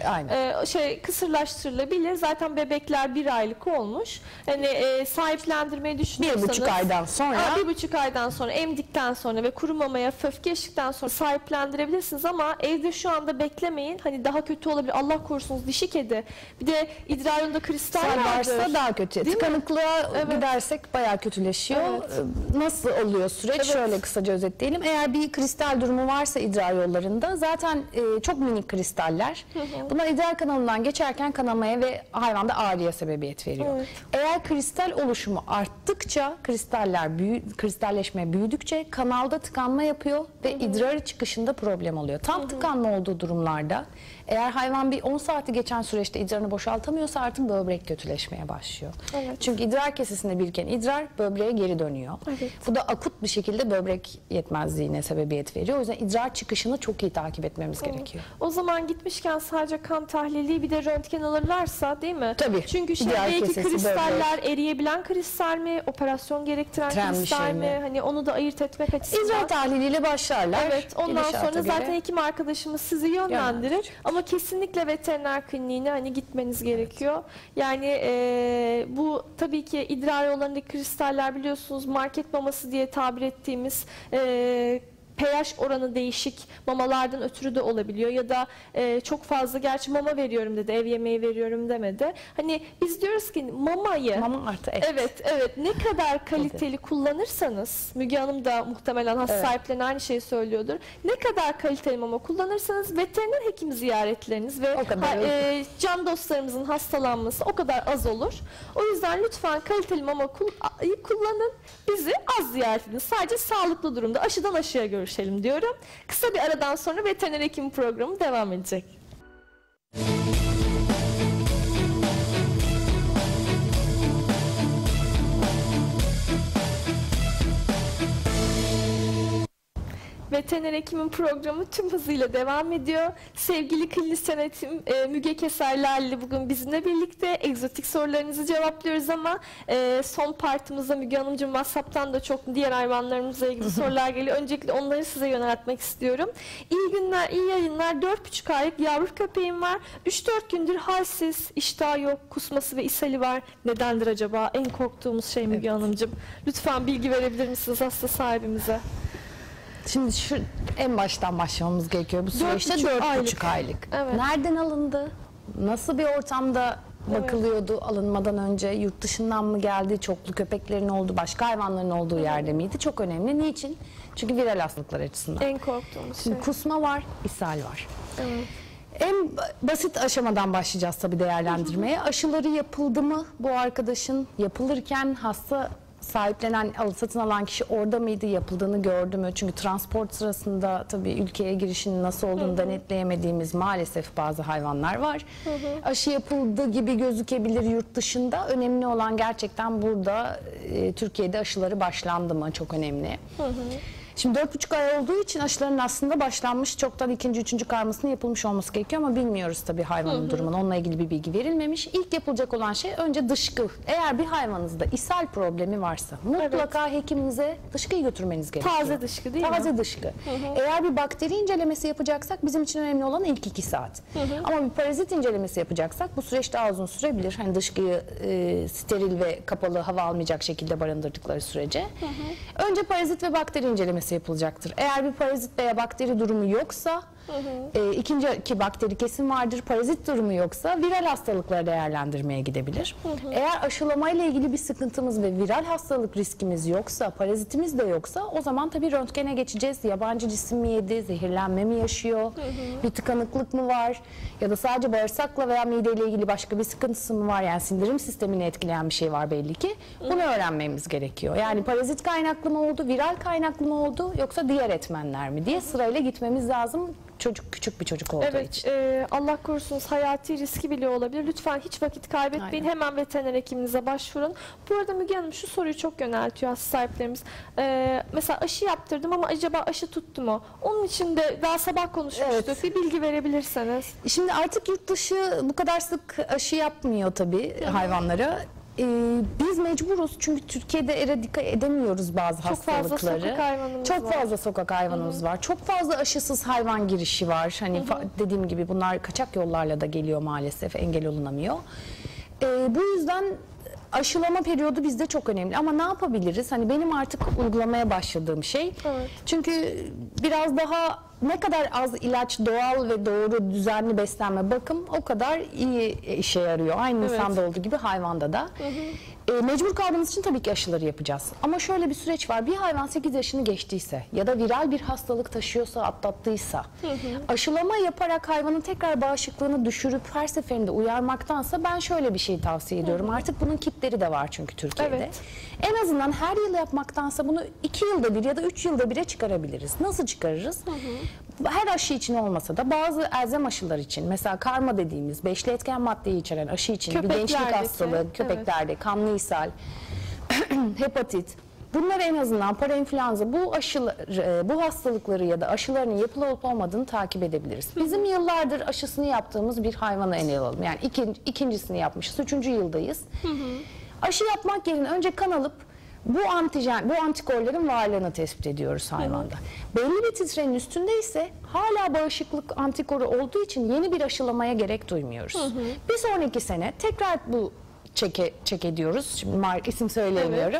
kısırlaştırılabilir. Zaten bebekler 1 aylık olmuş. Hani sahiplendirmeyi düşünüyorsanız 1,5 aydan sonra 1,5 aydan sonra emdikten sonra ve kuru mamaya hafif hafif geçtikten sonra sahiplendirebilirsiniz ama evde şu anda beklemeyin. Hani daha kötü olabilir. Allah korusunuz dişi kedi. Bir de idrar yolunda kristal vardır. Varsa daha kötü. Tıkanıklığa gidersek bayağı kötüleşiyor. Nasıl oluyor süreç? Şöyle kısaca özetleyelim. Eğer bir kristal durumu varsa idrar yollarında zaten çok minik kristaller. Bunlar idrar kanalından geçerken kanamaya ve hayvanda ağrıya sebebiyet veriyor. Eğer kristal oluşumu arttıkça kristalleşme büyüdükçe kanalda tıkanma yapıyor ve idrar çıkışında problem oluyor. Tam tıkanma olduğu durumlarda eğer hayvan bir 10 saati geçen süreçte idrarını boşaltamıyorsa artık böbrek kötüleşmeye başlıyor. Çünkü idrar kesesinde biriken idrar böbreğe geri dönüyor. Bu da akut bir şekilde böbrek yetmezliğine sebebiyet veriyor. O yüzden idrar çıkışını çok iyi takip etmemiz gerekiyor. O zaman gitmişken sadece kan tahlili bir de röntgen alırlarsa değil mi? Tabii. Çünkü belki kristaller eriyebilen kristal mi, operasyon gerektiren kristal mi? Hani onu da ayırt etmek açısından. İdrar tahliliyle başlarlar. Evet. Ondan sonra zaten hekim arkadaşımız sizi yönlendirir. Ama kesinlikle veteriner kliniğine hani gitmeniz gerekiyor. Yani bu tabii ki idrar yollarındaki kristaller biliyorsunuz market maması diye tabir ettiğimiz pH oranı değişik mamalardan ötürü de olabiliyor ya da çok fazla gerçi mama veriyorum dedi, ev yemeği veriyorum demedi. Hani biz diyoruz ki mamayı evet ne kadar kaliteli kullanırsanız, Müge Hanım da muhtemelen hasta sahiplerine aynı şeyi söylüyordur. Ne kadar kaliteli mama kullanırsanız veteriner hekim ziyaretleriniz ve can dostlarımızın hastalanması o kadar az olur. O yüzden lütfen kaliteli mama kullanın. Bizi az ziyaret edin. Sadece sağlıklı durumda aşıdan aşıya görüşelim diyorum. Kısa bir aradan sonra veteriner hekim programı devam edecek. Veteriner Hekim'in programı tüm hızıyla devam ediyor. Sevgili klinisyen hekim Müge Keserler'le bugün bizimle birlikte egzotik sorularınızı cevaplıyoruz ama son partımızda Müge Hanımcığım WhatsApp'tan da çok diğer hayvanlarımızla ilgili sorular geliyor. Öncelikle onları size yöneltmek istiyorum. İyi günler, iyi yayınlar. 4,5 aylık yavru köpeğim var. 3-4 gündür halsiz, iştahı yok, kusması ve ishali var. Nedendir acaba? En korktuğumuz şey Müge Hanımcığım. Lütfen bilgi verebilir misiniz hasta sahibimize? Şimdi şu en baştan başlamamız gerekiyor. Bu süreçte 4,5 aylık. Nereden alındı? Nasıl bir ortamda bakılıyordu alınmadan önce? Yurt dışından mı geldi? Çoklu köpeklerin olduğu, başka hayvanların olduğu yerde miydi? Çok önemli. Niçin? Çünkü viral hastalıklar açısından. En korktuğumuz şey. Kusma var, ishal var. En basit aşamadan başlayacağız tabii değerlendirmeye. Aşıları yapıldı mı bu arkadaşın? Yapılırken hasta sahiplenen, satın alan kişi orada mıydı, yapıldığını gördü mü? Çünkü transport sırasında tabii ülkeye girişinin nasıl olduğunu denetleyemediğimiz maalesef bazı hayvanlar var. Aşı yapıldı gibi gözükebilir yurt dışında. Önemli olan gerçekten burada Türkiye'de aşıları başlandı mı? Çok önemli. Şimdi 4,5 ay olduğu için aşıların aslında başlanmış, çoktan 2. 3. karmasının yapılmış olması gerekiyor ama bilmiyoruz tabii hayvanın durumunu. Onunla ilgili bir bilgi verilmemiş. İlk yapılacak olan şey önce dışkı. Eğer bir hayvanınızda ishal problemi varsa mutlaka hekiminize dışkıyı götürmeniz gerekiyor. Taze dışkı değil mi? Taze dışkı. Eğer bir bakteri incelemesi yapacaksak bizim için önemli olan ilk 2 saat. Ama bir parazit incelemesi yapacaksak bu süreç daha uzun sürebilir. Hani dışkıyı steril ve kapalı, hava almayacak şekilde barındırdıkları sürece. Önce parazit ve bakteri incelemesi yapılacaktır. Eğer bir parazit veya bakteri durumu yoksa, ikinci bakteri kesin vardır, parazit durumu yoksa viral hastalıkları değerlendirmeye gidebilir. Eğer aşılamayla ilgili bir sıkıntımız ve viral hastalık riskimiz yoksa, parazitimiz de yoksa o zaman tabii röntgene geçeceğiz. Yabancı cisim mi yedi, zehirlenme mi yaşıyor, bir tıkanıklık mı var ya da sadece bağırsakla veya mideyle ilgili başka bir sıkıntısı mı var, yani sindirim sistemini etkileyen bir şey var belli ki. Bunu öğrenmemiz gerekiyor. Yani parazit kaynaklı mı oldu, viral kaynaklı mı oldu yoksa diğer etmenler mi diye sırayla gitmemiz lazım. Çocuk küçük bir çocuk olduğu için. Allah korusun hayati riski bile olabilir. Lütfen hiç vakit kaybetmeyin. Hemen veteriner hekiminize başvurun. Bu arada Müge Hanım şu soruyu çok yöneltiyor hasta sahiplerimiz. Mesela aşı yaptırdım ama acaba aşı tuttu mu? Onun için de daha sabah konuşmuştuk. Bir bilgi verebilirseniz. Şimdi artık yurt dışı bu kadar sık aşı yapmıyor tabii hayvanlara. Biz mecburuz çünkü Türkiye'de eradika edemiyoruz bazı hastalıkları. Çok fazla sokak hayvanımız var. Çok fazla aşısız hayvan girişi var. Hani dediğim gibi bunlar kaçak yollarla da geliyor maalesef, engel olunamıyor. Bu yüzden aşılama periyodu bizde çok önemli ama ne yapabiliriz? Hani benim artık uygulamaya başladığım şey. Evet. Çünkü biraz daha ne kadar az ilaç, doğal ve doğru düzenli beslenme, bakım o kadar iyi işe yarıyor. Aynı insanda olduğu gibi hayvanda da. Mecbur kaldığımız için tabii ki aşıları yapacağız. Ama şöyle bir süreç var. Bir hayvan 8 yaşını geçtiyse ya da viral bir hastalık taşıyorsa, atlattıysa aşılama yaparak hayvanın tekrar bağışıklığını düşürüp her seferinde uyarmaktansa ben şöyle bir şey tavsiye ediyorum. Artık bunun kitleri de var çünkü Türkiye'de. Evet. En azından her yıl yapmaktansa bunu 2 yılda bir ya da 3 yılda bire çıkarabiliriz. Nasıl çıkarırız? Her aşı için olmasa da bazı elzem aşılar için, mesela karma dediğimiz beşli etken maddeyi içeren aşı için bir gençlik hastalığı, köpeklerde kanlı ishal, hepatit, bunları en azından parainfluenza, bu hastalıkları ya da aşılarının yapılı olup olmadığını takip edebiliriz. Bizim yıllardır aşısını yaptığımız bir hayvanı ele alalım. Yani ikincisini yapmışız, 3. yıldayız. Aşı yapmak yerine önce kan alıp bu antikorların varlığını tespit ediyoruz hayvanda. Belli bir titrenin üstünde ise hala bağışıklık antikoru olduğu için yeni bir aşılamaya gerek duymuyoruz. Bir sonraki sene tekrar bu check ediyoruz. Şimdi isim söyleyemiyorum.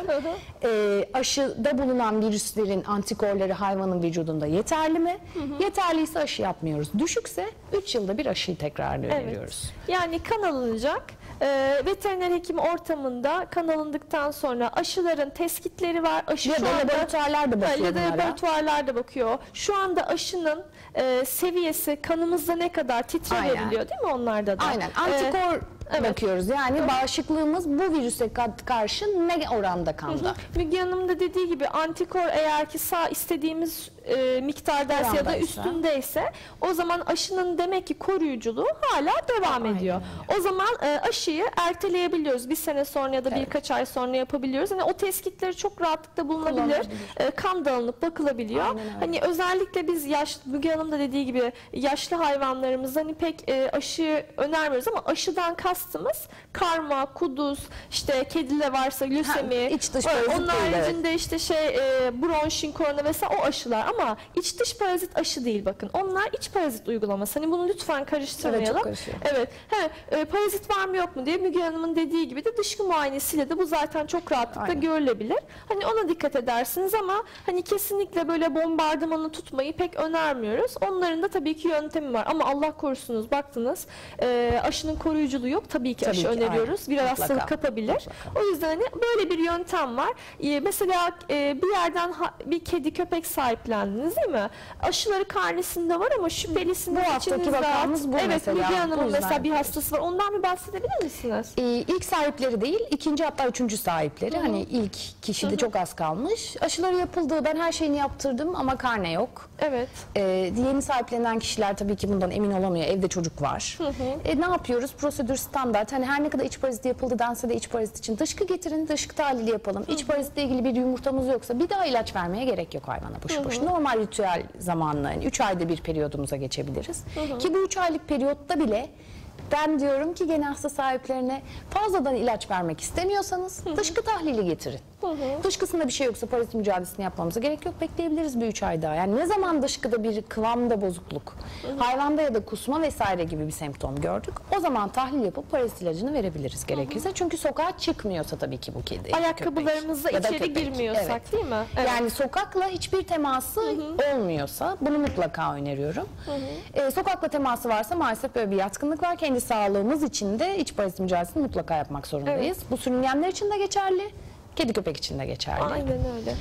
Aşıda bulunan virüslerin antikorları hayvanın vücudunda yeterli mi? Yeterliyse aşı yapmıyoruz. Düşükse 3 yılda bir aşıyı tekrar öneriyoruz. Yani kan alınacak. Veteriner hekim ortamında kan alındıktan sonra aşıların teskitleri var. Aşı ya da laboratuvarlar da bakıyor bunlara. Laboratuvarlar da bakıyor. Şu anda aşının seviyesi kanımızda ne kadar titre veriliyor değil mi onlarda da? Aynen. Antikor bakıyoruz. Yani bağışıklığımız bu virüse karşı ne oranda kanda? Müge Hanım da dediği gibi antikor eğer ki istediğimiz miktardaysa ya da üstündeyse o zaman aşının demek ki koruyuculuğu hala devam ediyor. O zaman aşıyı erteleyebiliyoruz. Bir sene sonra ya da birkaç ay sonra yapabiliyoruz. Hani o teskitleri çok rahatlıkla bulunabilir. Kan da alınıp bakılabiliyor. Hani özellikle biz Müge Hanım da dediği gibi yaşlı hayvanlarımızda hani pek aşı önermiyoruz ama aşıdan kastımız karma, kuduz, işte kedide varsa lösemi, iç dış parazit onun haricinde işte bronşin, korona vesaire o aşılar ama iç dış parazit aşı değil bakın. Onlar iç parazit uygulaması. Hani bunu lütfen karıştırmayalım. Evet. Parazit var mı yok mu diye Müge Hanım'ın dediği gibi de dışkı muayenesiyle de bu zaten çok rahatlıkla görülebilir. Hani ona dikkat edersiniz ama hani kesinlikle böyle bombardımanı tutmayı pek önermiyoruz. Onların da tabii ki yöntemi var ama Allah korusunuz baktınız aşının koruyuculuğu yok. Tabii ki aşı öneriyoruz. Bir hastalık kapabilir. O yüzden hani böyle bir yöntem var. Mesela bir yerden bir kedi köpek sahiplendiniz değil mi? Aşıları karnesinde var ama şüphelisiniz içinizde. Bu evet, Müge Hanım'ın mesela bir hastası var. Ondan bir bahsedebilir misiniz? İlk sahipleri değil, ikinci hatta üçüncü sahipleri. Hani ilk kişide çok az kalmış. Aşıları yapıldı. Ben her şeyini yaptırdım ama karne yok. Evet. Yeni sahiplenen kişiler tabii ki bundan emin olamıyor. Evde çocuk var. Ne yapıyoruz? Prosedür standart. Hani her ne kadar iç parazit yapıldı dense de iç parazit için dışkı getirin, dışkı tahlili yapalım. İç parazitle ilgili bir yumurtamız yoksa bir daha ilaç vermeye gerek yok hayvana boşu boşuna. Normal ritüel zamanla yani 3 ayda bir periyodumuza geçebiliriz. Ki bu 3 aylık periyotta bile ben diyorum ki gene hasta sahiplerine fazladan ilaç vermek istemiyorsanız dışkı tahlili getirin. Dışkısında bir şey yoksa parazit mücadelesini yapmamıza gerek yok. Bekleyebiliriz bir 3 ay daha. Yani ne zaman dışkıda bir kıvamda bozukluk, hayvanda ya da kusma vesaire gibi bir semptom gördük. O zaman tahlil yapıp parazit ilacını verebiliriz gerekirse. Çünkü sokağa çıkmıyorsa tabii ki bu kedi, ayakkabılarımızla içeri girmiyorsak değil mi? Evet. Yani sokakla hiçbir teması olmuyorsa bunu mutlaka öneriyorum. Sokakla teması varsa maalesef böyle bir yatkınlık var. Kendi sağlığımız için de iç parazit mücadelesini mutlaka yapmak zorundayız. Bu sürüngenler için de geçerli. Kedi köpek için de geçerli. Aynen öyle.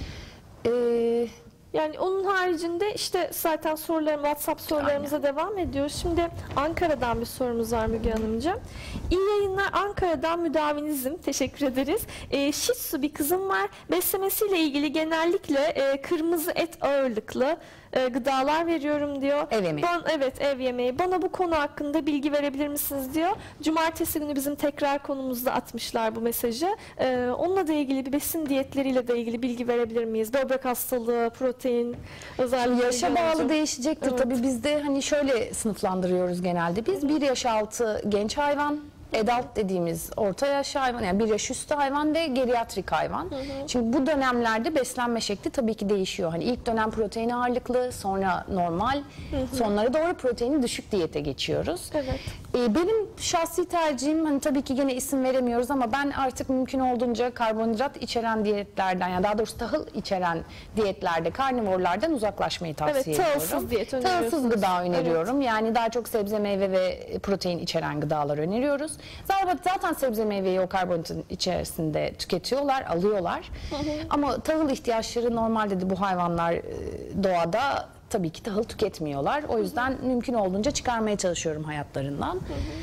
Yani onun haricinde işte zaten WhatsApp sorularımıza devam ediyoruz. Şimdi Ankara'dan bir sorumuz var Müge Hanımcığım. İyi yayınlar, Ankara'dan müdavinizim. Teşekkür ederiz. Shih Tzu bir kızım var. Beslemesiyle ilgili genellikle kırmızı et ağırlıklı gıdalar veriyorum diyor. Ev yemeği. Evet, ev yemeği. Bana bu konu hakkında bilgi verebilir misiniz diyor. Cumartesi günü bizim tekrar konumuzda atmışlar bu mesajı. Onunla da ilgili bir besin diyetleriyle de ilgili bilgi verebilir miyiz? Böbrek hastalığı, protein özellikle. Yaşa bağlı değişecektir. Tabii biz de hani şöyle sınıflandırıyoruz genelde. Biz 1 yaş altı genç hayvan, Adult dediğimiz orta yaş hayvan, yani 1 yaş üstü hayvan ve geriatrik hayvan. Şimdi bu dönemlerde beslenme şekli tabii ki değişiyor. Hani ilk dönem protein ağırlıklı, sonra normal, sonlara doğru proteini düşük diyete geçiyoruz. Evet. Benim şahsi tercihim, hani tabii ki gene isim veremiyoruz ama ben artık mümkün olduğunca karbonhidrat içeren diyetlerden, yani daha doğrusu tahıl içeren diyetlerde, karnivorlardan uzaklaşmayı tavsiye ediyorum. Tahılsız diyet öneriyorsunuz. Tahılsız gıda öneriyorum. Yani daha çok sebze, meyve ve protein içeren gıdalar öneriyoruz. Zaten sebze meyveyi o karbonhidratın içerisinde tüketiyorlar, alıyorlar. Ama tahıl ihtiyaçları normalde de bu hayvanlar doğada tabii ki tahıl tüketmiyorlar. O yüzden mümkün olduğunca çıkarmaya çalışıyorum hayatlarından.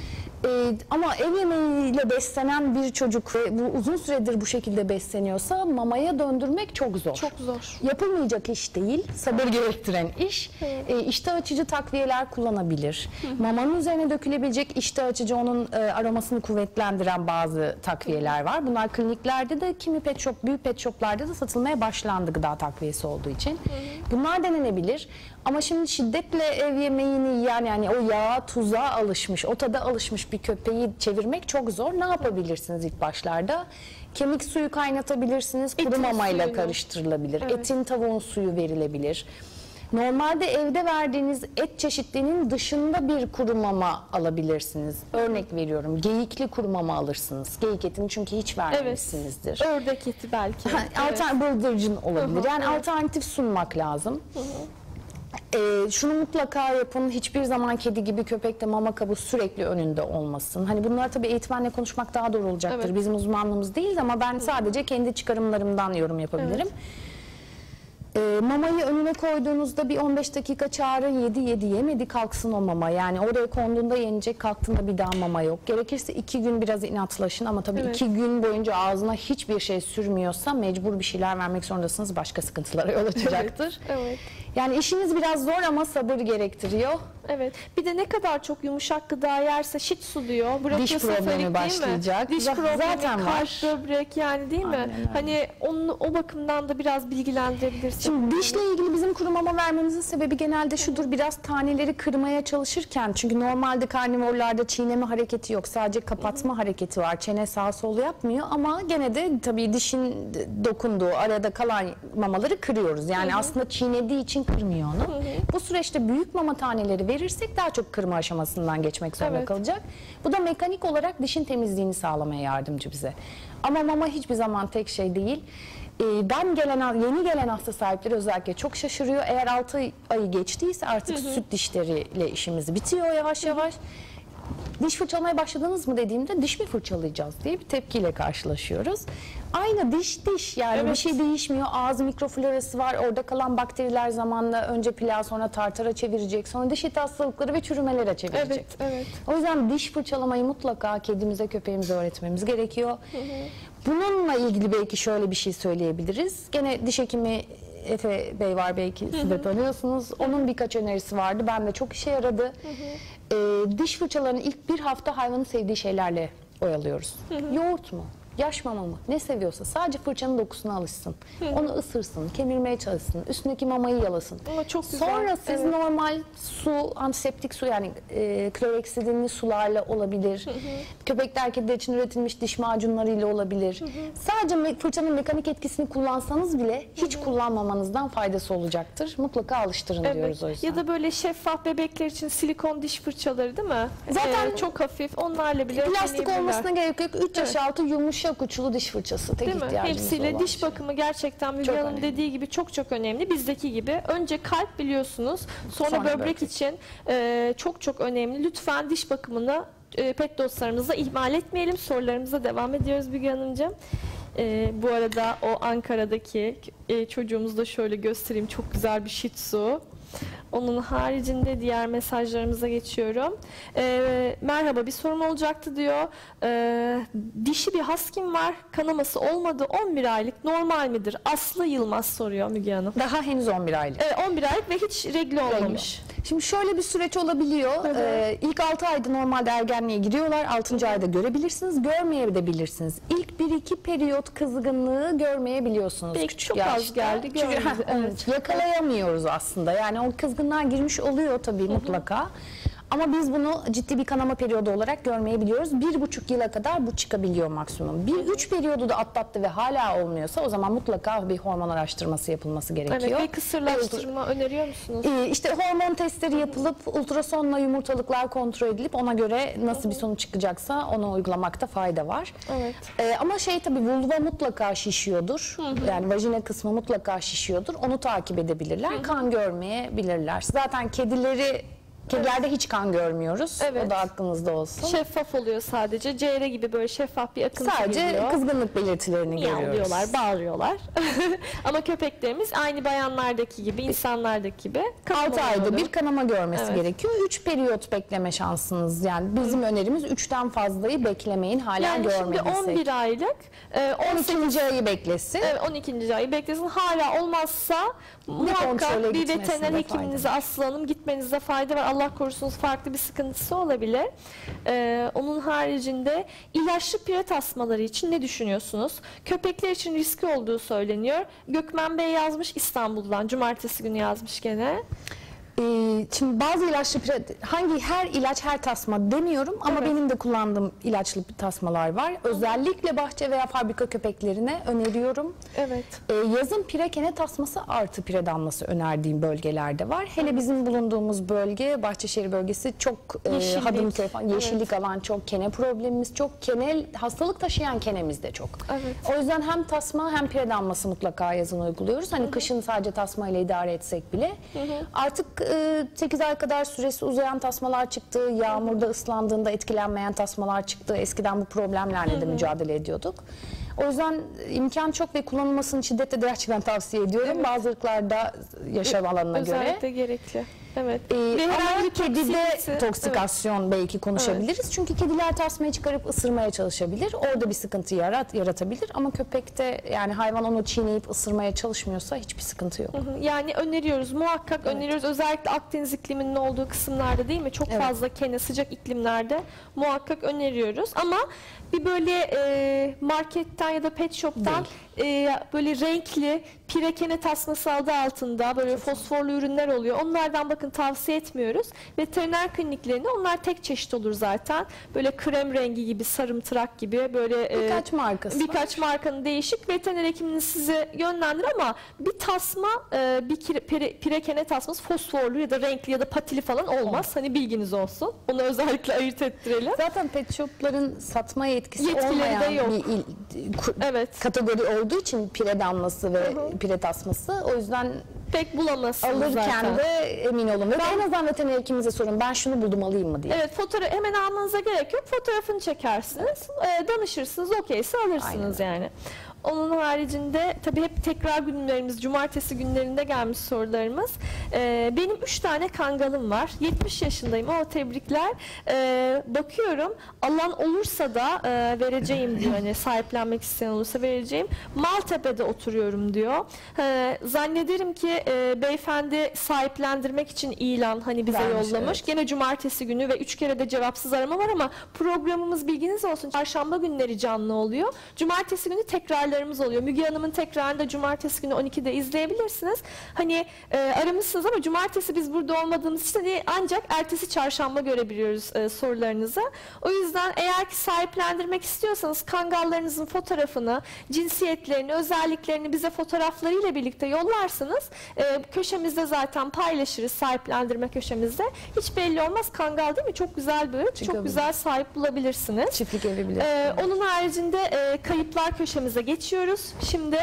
Ama ev yemeğiyle beslenen bir çocuk ve bu uzun süredir bu şekilde besleniyorsa mamaya döndürmek çok zor. Çok zor. Yapılmayacak iş değil, sabır gerektiren iş. İştah açıcı takviyeler kullanabilir. Mamanın üzerine dökülebilecek iştah açıcı, onun aromasını kuvvetlendiren bazı takviyeler var. Bunlar kliniklerde de, kimi pet shop, büyük pet shoplarda da satılmaya başlandı gıda takviyesi olduğu için. Bunlar denenebilir. Ama şimdi şiddetle ev yemeğini yiyen, yani o yağa, tuza alışmış, o tada alışmış bir köpeği çevirmek çok zor. Ne yapabilirsiniz ilk başlarda? Kemik suyu kaynatabilirsiniz, kuru mamayla karıştırılabilir. Evet. Etin, tavuğun suyu verilebilir. Normalde evde verdiğiniz et çeşitlerinin dışında bir kuru mama alabilirsiniz. Örnek veriyorum, geyikli kuru mama alırsınız. Geyik etini çünkü hiç vermemişsinizdir. Ördek eti belki. Bıldırcın olabilir. Yani alternatif sunmak lazım. Şunu mutlaka yapın, hiçbir zaman kedi gibi köpekte mama kabı sürekli önünde olmasın. Hani bunlar tabii eğitmenle konuşmak daha doğru olacaktır. Evet. Bizim uzmanlığımız değil ama ben sadece kendi çıkarımlarımdan yorum yapabilirim. Mamayı önüne koyduğunuzda bir 15 dakika çağırın, yedi yemedi kalksın o mama. Yani oraya konduğunda yenecek, kalktığında bir daha mama yok. Gerekirse 2 gün biraz inatlaşın ama tabii 2 gün boyunca ağzına hiçbir şey sürmüyorsa mecbur bir şeyler vermek zorundasınız. Başka sıkıntılara yol açacaktır. Evet. Yani işiniz biraz zor ama sabır gerektiriyor. Evet. Bir de ne kadar çok yumuşak gıda yerse shih tzu diyor. Diş problemi başlayacak. Diş problemi, zaten var. kalp, böbrek, yani değil mi? Aynen öyle. Hani onu, o bakımdan da biraz bilgilendirebilirsiniz. Şimdi dişle ilgili bizim kuru mama vermemizin sebebi genelde şudur: biraz taneleri kırmaya çalışırken, çünkü normalde karnivorlarda çiğneme hareketi yok, sadece kapatma hareketi var, çene sağ sol yapmıyor ama gene de tabii dişin dokunduğu arada kalan mamaları kırıyoruz. Yani aslında çiğnediği için kırmıyor onu. Bu süreçte büyük mama taneleri verirsek daha çok kırma aşamasından geçmek zorunda kalacak. Bu da mekanik olarak dişin temizliğini sağlamaya yardımcı bize. Ama mama hiçbir zaman tek şey değil. Yeni gelen hasta sahipleri özellikle çok şaşırıyor. Eğer 6 ayı geçtiyse artık süt dişleriyle işimiz bitiyor yavaş yavaş. Diş fırçalamaya başladınız mı dediğimde, diş mi fırçalayacağız diye bir tepkiyle karşılaşıyoruz. Aynı diş yani bir şey değişmiyor. Ağız mikroflorası var. Orada kalan bakteriler zamanla önce plağa, sonra tartara çevirecek. Sonra diş eti hastalıkları ve çürümelere çevirecek. O yüzden diş fırçalamayı mutlaka kedimize, köpeğimize öğretmemiz gerekiyor. Bununla ilgili belki şöyle bir şey söyleyebiliriz. Gene diş hekimi Efe Bey var, belki siz de tanıyorsunuz. Onun birkaç önerisi vardı. Ben de çok işe yaradı. Diş fırçalarını ilk bir hafta hayvanın sevdiği şeylerle oyalıyoruz. Yoğurt mu? Yaş mama mı? Ne seviyorsa sadece fırçanın dokusuna alışsın. Onu ısırsın, kemirmeye çalışsın, üstündeki mamayı yalasın. Çok güzel. Sonra siz normal su, antiseptik su, yani kloreksidinli sularla olabilir. Köpekler, kediler için üretilmiş diş macunlarıyla olabilir. Sadece fırçanın mekanik etkisini kullansanız bile hiç kullanmamanızdan faydası olacaktır. Mutlaka alıştırın diyoruz o yüzden. Ya da böyle şeffaf bebekler için silikon diş fırçaları değil mi? Zaten çok hafif, onlarla bile plastik olmasına gerek yok. 3 yaş altı yumuşak uçlu diş fırçası tek değil mi? ihtiyacımız Hepsiyle olan diş bakımı gerçekten Müge Hanım dediği gibi çok önemli. Bizdeki gibi önce kalp biliyorsunuz, sonra böbrek için çok önemli. Lütfen diş bakımını pet dostlarımızla ihmal etmeyelim. Sorularımıza devam ediyoruz Müge Hanımcığım. Bu arada o Ankara'daki çocuğumuzu da şöyle göstereyim. Çok güzel bir shih tzu. Onun haricinde diğer mesajlarımıza geçiyorum. Merhaba, bir sorum olacaktı diyor. Dişi bir husky'm var. Kanaması olmadı. 11 aylık normal midir? Aslı Yılmaz soruyor Müge Hanım. Daha henüz 11 aylık. 11 aylık ve hiç regl olmamış. Şimdi şöyle bir süreç olabiliyor. İlk 6 ayda normalde ergenliğe giriyorlar. 6. ayda görebilirsiniz, görmeyebilirsiniz. İlk 1-2 periyot kızgınlığı görmeyebiliyorsunuz. Belki çok az geldi. Yakalayamıyoruz aslında. Yani o kızgınlar girmiş oluyor tabii mutlaka. Ama biz bunu ciddi bir kanama periyodu olarak görmeyebiliyoruz. 1,5 yıla kadar bu çıkabiliyor maksimum. 3 periyodu da atlattı ve hala olmuyorsa o zaman mutlaka bir hormon araştırması yapılması gerekiyor. Evet, ve kısırlaştırma öneriyor musunuz? İşte hormon testleri yapılıp ultrasonla yumurtalıklar kontrol edilip ona göre nasıl bir sonuç çıkacaksa onu uygulamakta fayda var. Evet. Ama tabii vulva mutlaka şişiyordur. Yani vajina kısmı mutlaka şişiyordur. Onu takip edebilirler. Kan görmeyebilirler. Zaten kedilerde hiç kan görmüyoruz. Evet. O da aklınızda olsun. Şeffaf oluyor sadece. CR gibi böyle şeffaf bir akıntı Sadece geliyor. kızgınlık belirtilerini görüyoruz. Miyavlıyorlar, bağırıyorlar. Ama köpeklerimiz aynı bayanlardaki gibi, insanlardaki gibi 6 ayda bir kanama görmesi Evet. gerekiyor. 3 periyot bekleme şansınız. Yani bizim önerimiz 3'ten fazlayı beklemeyin hala yani görmediysek. şimdi 11 aylık 12. ayı beklesin. Evet, 12. ayı beklesin. Hala olmazsa muhakkak kontrole bir gitmesinde veteriner hekiminize Aslı Hanım gitmenizde fayda var. Allah korusun farklı bir sıkıntısı olabilir. Onun haricinde ilaçlı pire tasmaları için ne düşünüyorsunuz? Köpekler için riski olduğu söyleniyor. Gökmen Bey yazmış İstanbul'dan. Cumartesi günü yazmış gene. Şimdi bazı ilaçlı her ilaç her tasma demiyorum ama Evet. benim de kullandığım ilaçlı tasmalar var. Özellikle bahçe veya fabrika köpeklerine öneriyorum. Evet. Yazın pirekene tasması artı pire damlası önerdiğim bölgelerde var. Hele bizim bulunduğumuz bölge Bahçeşehir bölgesi çok Yeşillik. Hadımköy falan, yeşillik Evet. alan çok, kene problemimiz çok, hastalık taşıyan kenemiz de çok. Evet. O yüzden hem tasma hem pire damlası mutlaka yazın uyguluyoruz. Hani kışın sadece tasma ile idare etsek bile. Artık 8 ay kadar süresi uzayan tasmalar çıktı. Yağmurda ıslandığında etkilenmeyen tasmalar çıktı. Eskiden bu problemlerle de mücadele ediyorduk. O yüzden imkan çok ve kullanılmasını şiddetle gerçekten tavsiye ediyorum. Evet. Bazı ırklarda yaşam alanına göre. Özellikle gerekli. Evet. Ama kedide toksinisi- toksikasyon belki konuşabiliriz. Çünkü kediler tasmayı çıkarıp ısırmaya çalışabilir. Orada bir sıkıntı yaratabilir. Ama köpekte yani hayvan onu çiğneyip ısırmaya çalışmıyorsa hiçbir sıkıntı yok. Yani öneriyoruz, muhakkak öneriyoruz. Özellikle Akdeniz ikliminin olduğu kısımlarda değil mi? Çok Evet. fazla kene, sıcak iklimlerde muhakkak öneriyoruz. Ama bir böyle marketten ya da pet shop'tan böyle renkli pirekene tasması adı altında böyle fosforlu ürünler oluyor. Onlardan bakın tavsiye etmiyoruz. Veteriner kliniklerinde onlar tek çeşit olur zaten. Böyle krem rengi gibi, sarımtırak gibi böyle Birkaç markası birkaç markanın değişik. Veteriner hekiminiz size yönlendir ama bir tasma bir pirekene tasması fosforlu ya da renkli ya da patili falan olmaz. Hani bilginiz olsun. Onu özellikle ayırt ettirelim. Zaten pet shop'ların satma yetkisi Yetkileri olmayan de yok. bir kategori olduğu için pire damlası ve pire tasması. O yüzden pek bulamazsınız alırken zaten. de emin olun. Ve en azından veteriner hekimimize sorun. Ben şunu buldum alayım mı diye. Evet, hemen almanıza gerek yok. Fotoğrafını çekersiniz, danışırsınız, okeyse alırsınız yani. Onun haricinde tabii hep tekrar günlerimiz, cumartesi günlerinde gelmiş sorularımız. Benim 3 tane kangalım var. 70 yaşındayım. Tebrikler. Bakıyorum, alan olursa da vereceğim diyor. Hani sahiplenmek isteyen olursa vereceğim. Maltepe'de oturuyorum diyor. Zannederim ki beyefendi sahiplendirmek için ilan hani bize Vermiş, yollamış. evet. Gene cumartesi günü ve 3 kere de cevapsız arama var ama programımız bilginiz olsun. Çarşamba günleri canlı oluyor. Cumartesi günü tekrarlarımız oluyor. Müge Hanım'ın tekrarını da cumartesi günü 12'de izleyebilirsiniz. Hani aramışsınız ama cumartesi biz burada olmadığımız için hani ancak ertesi çarşamba görebiliyoruz sorularınızı. O yüzden eğer ki sahiplendirmek istiyorsanız kangallarınızın fotoğrafını, cinsiyetlerini, özelliklerini bize fotoğraflarıyla birlikte yollarsınız. Köşemizde zaten paylaşırız, sahiplendirme köşemizde. Hiç belli olmaz, kangal değil mi? Çok güzel bir ırk, çok güzel sahip bulabilirsiniz. Çiftlik evi bile. Onun haricinde kayıplar köşemize geçiyoruz. Şimdi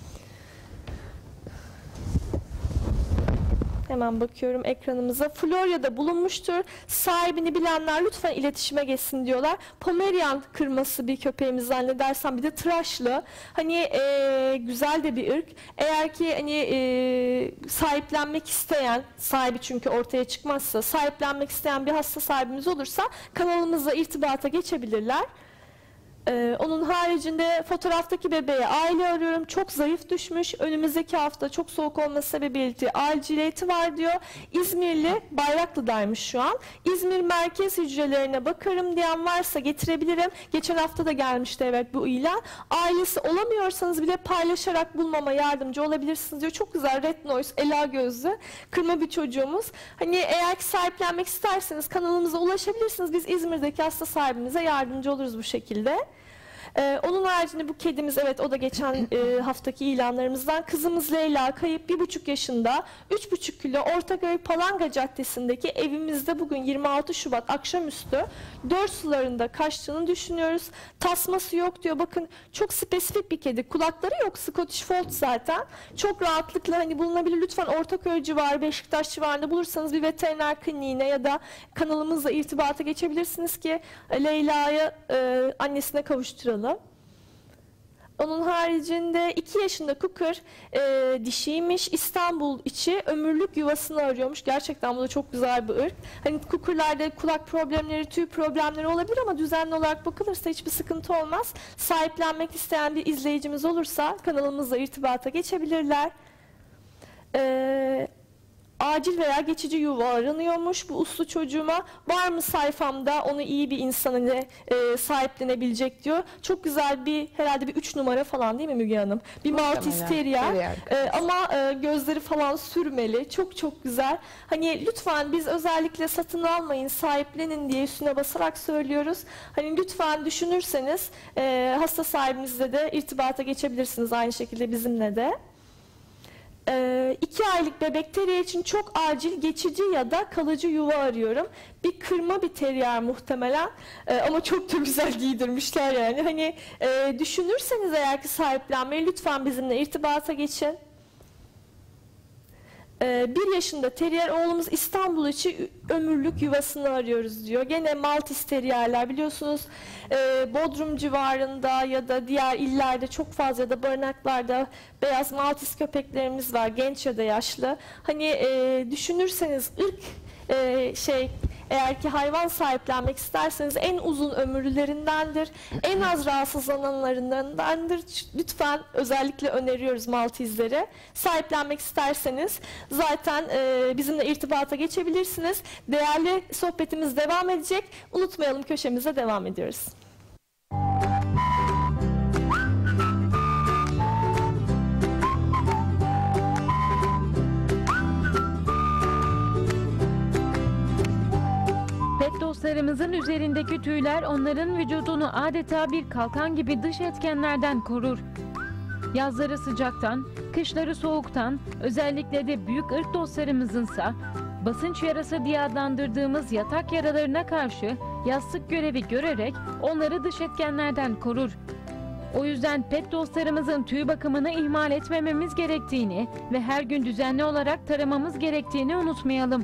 hemen bakıyorum ekranımıza. Florya'da bulunmuştur. Sahibini bilenler lütfen iletişime geçsin diyorlar. Pomerian kırması bir köpeğimiz zannedersem, bir de tıraşlı. Hani güzel de bir ırk. Eğer ki hani sahiplenmek isteyen, sahibi çünkü ortaya çıkmazsa, sahiplenmek isteyen bir hasta sahibimiz olursa kanalımızla irtibata geçebilirler. Onun haricinde fotoğraftaki bebeğe aile arıyorum. Çok zayıf düşmüş. Önümüzdeki hafta çok soğuk olması sebebiyle aciliyeti var diyor. İzmirli, Bayraklı'daymış şu an. İzmir merkez hücrelerine bakarım diyen varsa getirebilirim. Geçen hafta da gelmişti evet bu ilan. Ailesi olamıyorsanız bile paylaşarak bulmama yardımcı olabilirsiniz diyor. Çok güzel, red nose, ela gözlü, kırma bir çocuğumuz. Hani eğer ki sahiplenmek isterseniz kanalımıza ulaşabilirsiniz. Biz İzmir'deki hasta sahibimize yardımcı oluruz bu şekilde. Onun haricinde bu kedimiz, evet o da geçen haftaki ilanlarımızdan. Kızımız Leyla kayıp, 1,5 yaşında, 3,5 kilo, Ortaköy Palanga Caddesi'ndeki evimizde bugün 26 Şubat akşamüstü 4 sularında kaçtığını düşünüyoruz. Tasması yok diyor. Bakın çok spesifik bir kedi. Kulakları yok. Scottish Fold zaten. Çok rahatlıkla hani bulunabilir. Lütfen Ortaköy civarı, Beşiktaş civarında bulursanız bir veteriner kliniğine ya da kanalımızla irtibata geçebilirsiniz ki Leyla'yı annesine kavuşturalım. Onun haricinde 2 yaşında Cooker dişiymiş. İstanbul içi ömürlük yuvasını arıyormuş. Gerçekten bu da çok güzel bir ırk. Hani Cooker'larda kulak problemleri, tüy problemleri olabilir ama düzenli olarak bakılırsa hiçbir sıkıntı olmaz. Sahiplenmek isteyen bir izleyicimiz olursa kanalımızla irtibata geçebilirler. Acil veya geçici yuva aranıyormuş bu uslu çocuğuma. Var mı sayfamda onu iyi bir insan ile sahiplenebilecek diyor. Çok güzel bir, herhalde bir 3 numara falan değil mi Müge Hanım? Bir Maltese Terrier ama gözleri falan sürmeli. Çok çok güzel. Hani lütfen biz özellikle satın almayın, sahiplenin diye üstüne basarak söylüyoruz. Hani lütfen düşünürseniz hasta sahibinizle de irtibata geçebilirsiniz aynı şekilde bizimle de. 2 aylık bebek terrier için çok acil geçici ya da kalıcı yuva arıyorum. Bir kırma bir terrier muhtemelen ama çok da güzel giydirmişler yani. Hani düşünürseniz eğer ki sahiplenmeyi lütfen bizimle irtibata geçin. 1 yaşında terrier oğlumuz İstanbul içi ömürlük yuvasını arıyoruz diyor. Gene Maltese Terrier'ler biliyorsunuz Bodrum civarında ya da diğer illerde çok fazla ya da barınaklarda beyaz Maltese köpeklerimiz var, genç ya da yaşlı. Hani düşünürseniz ırk eğer ki hayvan sahiplenmek isterseniz en uzun ömürlülerindendir, en az rahatsızlananlarındandır. Lütfen özellikle öneriyoruz Maltese'leri. Sahiplenmek isterseniz zaten bizimle irtibata geçebilirsiniz. Değerli sohbetimiz devam edecek. Unutmayalım, köşemize devam ediyoruz. Dostlarımızın üzerindeki tüyler onların vücudunu adeta bir kalkan gibi dış etkenlerden korur. Yazları sıcaktan, kışları soğuktan, özellikle de büyük ırk dostlarımızınsa basınç yarası diye adlandırdığımız yatak yaralarına karşı yastık görevi görerek onları dış etkenlerden korur. O yüzden pet dostlarımızın tüy bakımını ihmal etmememiz gerektiğini ve her gün düzenli olarak taramamız gerektiğini unutmayalım.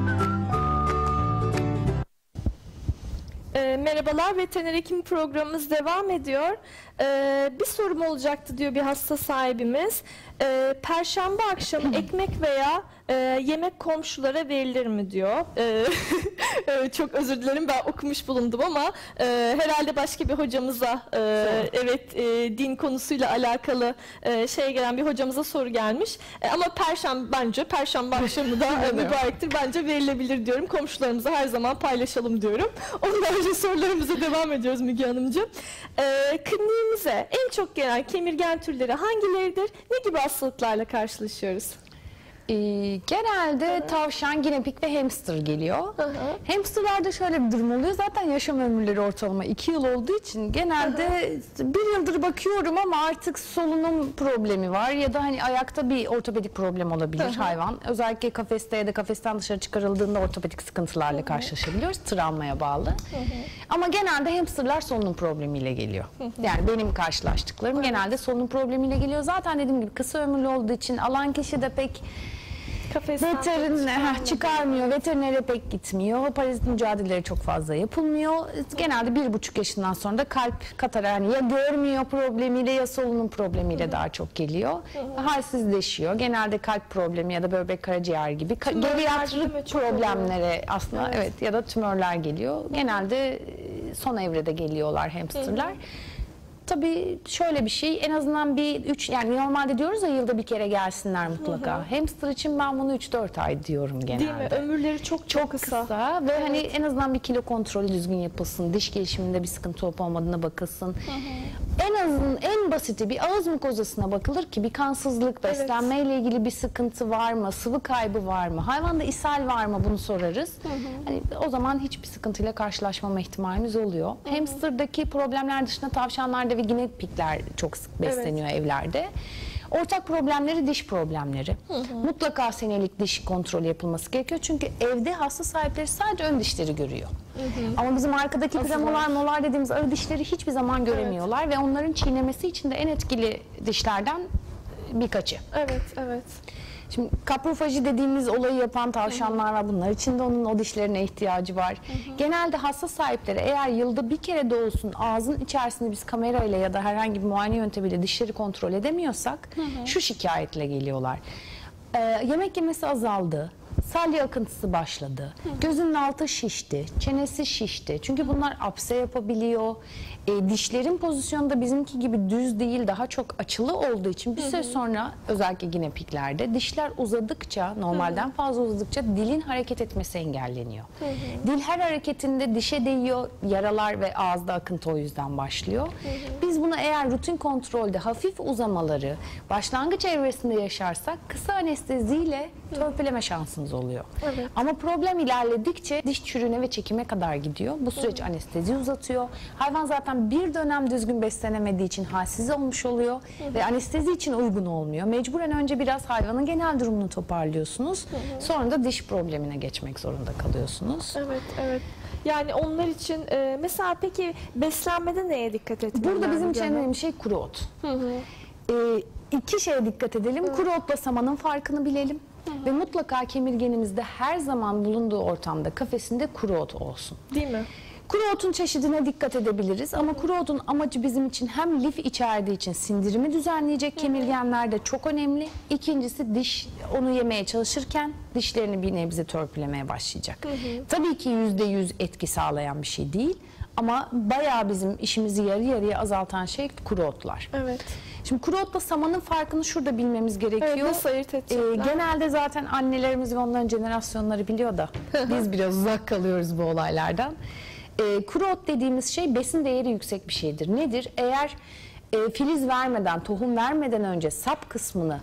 Merhabalar, veteriner hekim programımız devam ediyor. Bir sorum olacaktı diyor bir hasta sahibimiz. Perşembe akşamı ekmek veya yemek komşulara verilir mi diyor. Çok özür dilerim, ben okumuş bulundum ama herhalde başka bir hocamıza evet din konusuyla alakalı gelen bir hocamıza soru gelmiş. Ama bence perşembe akşamı da mübarektir. Bence verilebilir diyorum. Komşularımıza her zaman paylaşalım diyorum. Ondan önce sorularımıza devam ediyoruz Müge Hanımcığım. Kliniğimize en çok gelen kemirgen türleri hangileridir? Ne gibi hastalıklarla karşılaşıyoruz? Genelde tavşan, ginepik ve hamster geliyor. Hamsterlarda şöyle bir durum oluyor. Zaten yaşam ömürleri ortalama 2 yıl olduğu için genelde 1 yıldır bakıyorum ama artık solunum problemi var ya da hani ayakta bir ortopedik problem olabilir hayvan. Özellikle kafeste ya da kafesten dışarı çıkarıldığında ortopedik sıkıntılarla karşılaşabiliyoruz. Travmaya bağlı. Ama genelde hamsterlar solunum problemiyle geliyor. Yani benim karşılaştıklarım genelde solunum problemiyle geliyor. Zaten dediğim gibi kısa ömürlü olduğu için alan kişi de pek veteriner çıkarmıyor, veterinere pek gitmiyor, parazit mücadeleleri çok fazla yapılmıyor. Genelde 1,5 yaşından sonra da kalp katar, yani ya görmüyor problemiyle ya solunum problemiyle daha çok geliyor. Halsizleşiyor. Genelde kalp problemi ya da böbrek karaciğer gibi geriatrik problemlere aslında evet ya da tümörler geliyor. Genelde son evrede geliyorlar hamsterlar. tabii şöyle bir şey, en azından yani normalde diyoruz ya yılda bir kere gelsinler mutlaka. Hamster için ben bunu 3-4 ay diyorum genelde. Değil mi? Ömürleri çok kısa. Ve hani en azından bir kilo kontrolü düzgün yapılsın, diş gelişiminde bir sıkıntı olup olmadığına bakılsın. En basiti bir ağız mukozasına bakılır ki bir kansızlık, beslenmeyle ilgili bir sıkıntı var mı, sıvı kaybı var mı, hayvanda ishal var mı, bunu sorarız. Hani o zaman hiçbir sıkıntıyla karşılaşmama ihtimalimiz oluyor. Hamster'daki problemler dışında tavşanlarda ve guinea pigler çok sık besleniyor evlerde. Ortak problemleri diş problemleri. Mutlaka senelik diş kontrolü yapılması gerekiyor. Çünkü evde hasta sahipleri sadece ön dişleri görüyor. Ama bizim arkadaki premolar, molar dediğimiz arı dişleri hiçbir zaman göremiyorlar ve onların çiğnemesi için de en etkili dişlerden birkaçı. Evet. Şimdi kaprofaji dediğimiz olayı yapan tavşanlar var. Bunlar için de onun o dişlerine ihtiyacı var. Genelde hasta sahipleri eğer yılda bir kere de olsun ağzın içerisinde biz kamerayla ya da herhangi bir muayene yöntemiyle dişleri kontrol edemiyorsak şu şikayetle geliyorlar. Yemek yemesi azaldı. Salya akıntısı başladı. Gözünün altı şişti, çenesi şişti. Çünkü bunlar apse yapabiliyor. Dişlerin pozisyonu da bizimki gibi düz değil, daha çok açılı olduğu için bir süre sonra özellikle guinea piglerde dişler uzadıkça, normalden fazla uzadıkça dilin hareket etmesi engelleniyor. Dil her hareketinde dişe değiyor, yaralar ve ağızda akıntı o yüzden başlıyor. Biz bunu eğer rutin kontrolde hafif uzamaları başlangıç evresinde yaşarsak kısa anesteziyle törpüleme şansımız oluyor. Ama problem ilerledikçe diş çürüğüne ve çekime kadar gidiyor. Bu süreç anestezi uzatıyor. Hayvan zaten bir dönem düzgün beslenemediği için halsiz olmuş oluyor ve anestezi için uygun olmuyor. Mecburen önce biraz hayvanın genel durumunu toparlıyorsunuz. Sonra da diş problemine geçmek zorunda kalıyorsunuz. Evet. Yani onlar için mesela peki beslenmede neye dikkat etmeliler? Burada bizim için en önemli şey kuru ot. İki şeye dikkat edelim. Kuru otla samanın farkını bilelim. Ve mutlaka kemirgenimizde her zaman bulunduğu ortamda kafesinde kuru ot olsun. Değil mi? Kuru otun çeşidine dikkat edebiliriz ama kuru otun amacı bizim için hem lif içerdiği için sindirimi düzenleyecek kemirgenler de çok önemli. İkincisi diş onu yemeye çalışırken dişlerini bir nebze törpülemeye başlayacak. Tabii ki %100 etki sağlayan bir şey değil ama bayağı bizim işimizi yarı yarıya azaltan şey kuru otlar. Şimdi kuru otla samanın farkını şurada bilmemiz gerekiyor. Nasıl ayırt edecekler? Genelde zaten annelerimiz ve onların jenerasyonları biliyor da biz biraz uzak kalıyoruz bu olaylardan. Kuru ot dediğimiz şey besin değeri yüksek bir şeydir. Nedir? Eğer filiz vermeden, tohum vermeden önce sap kısmını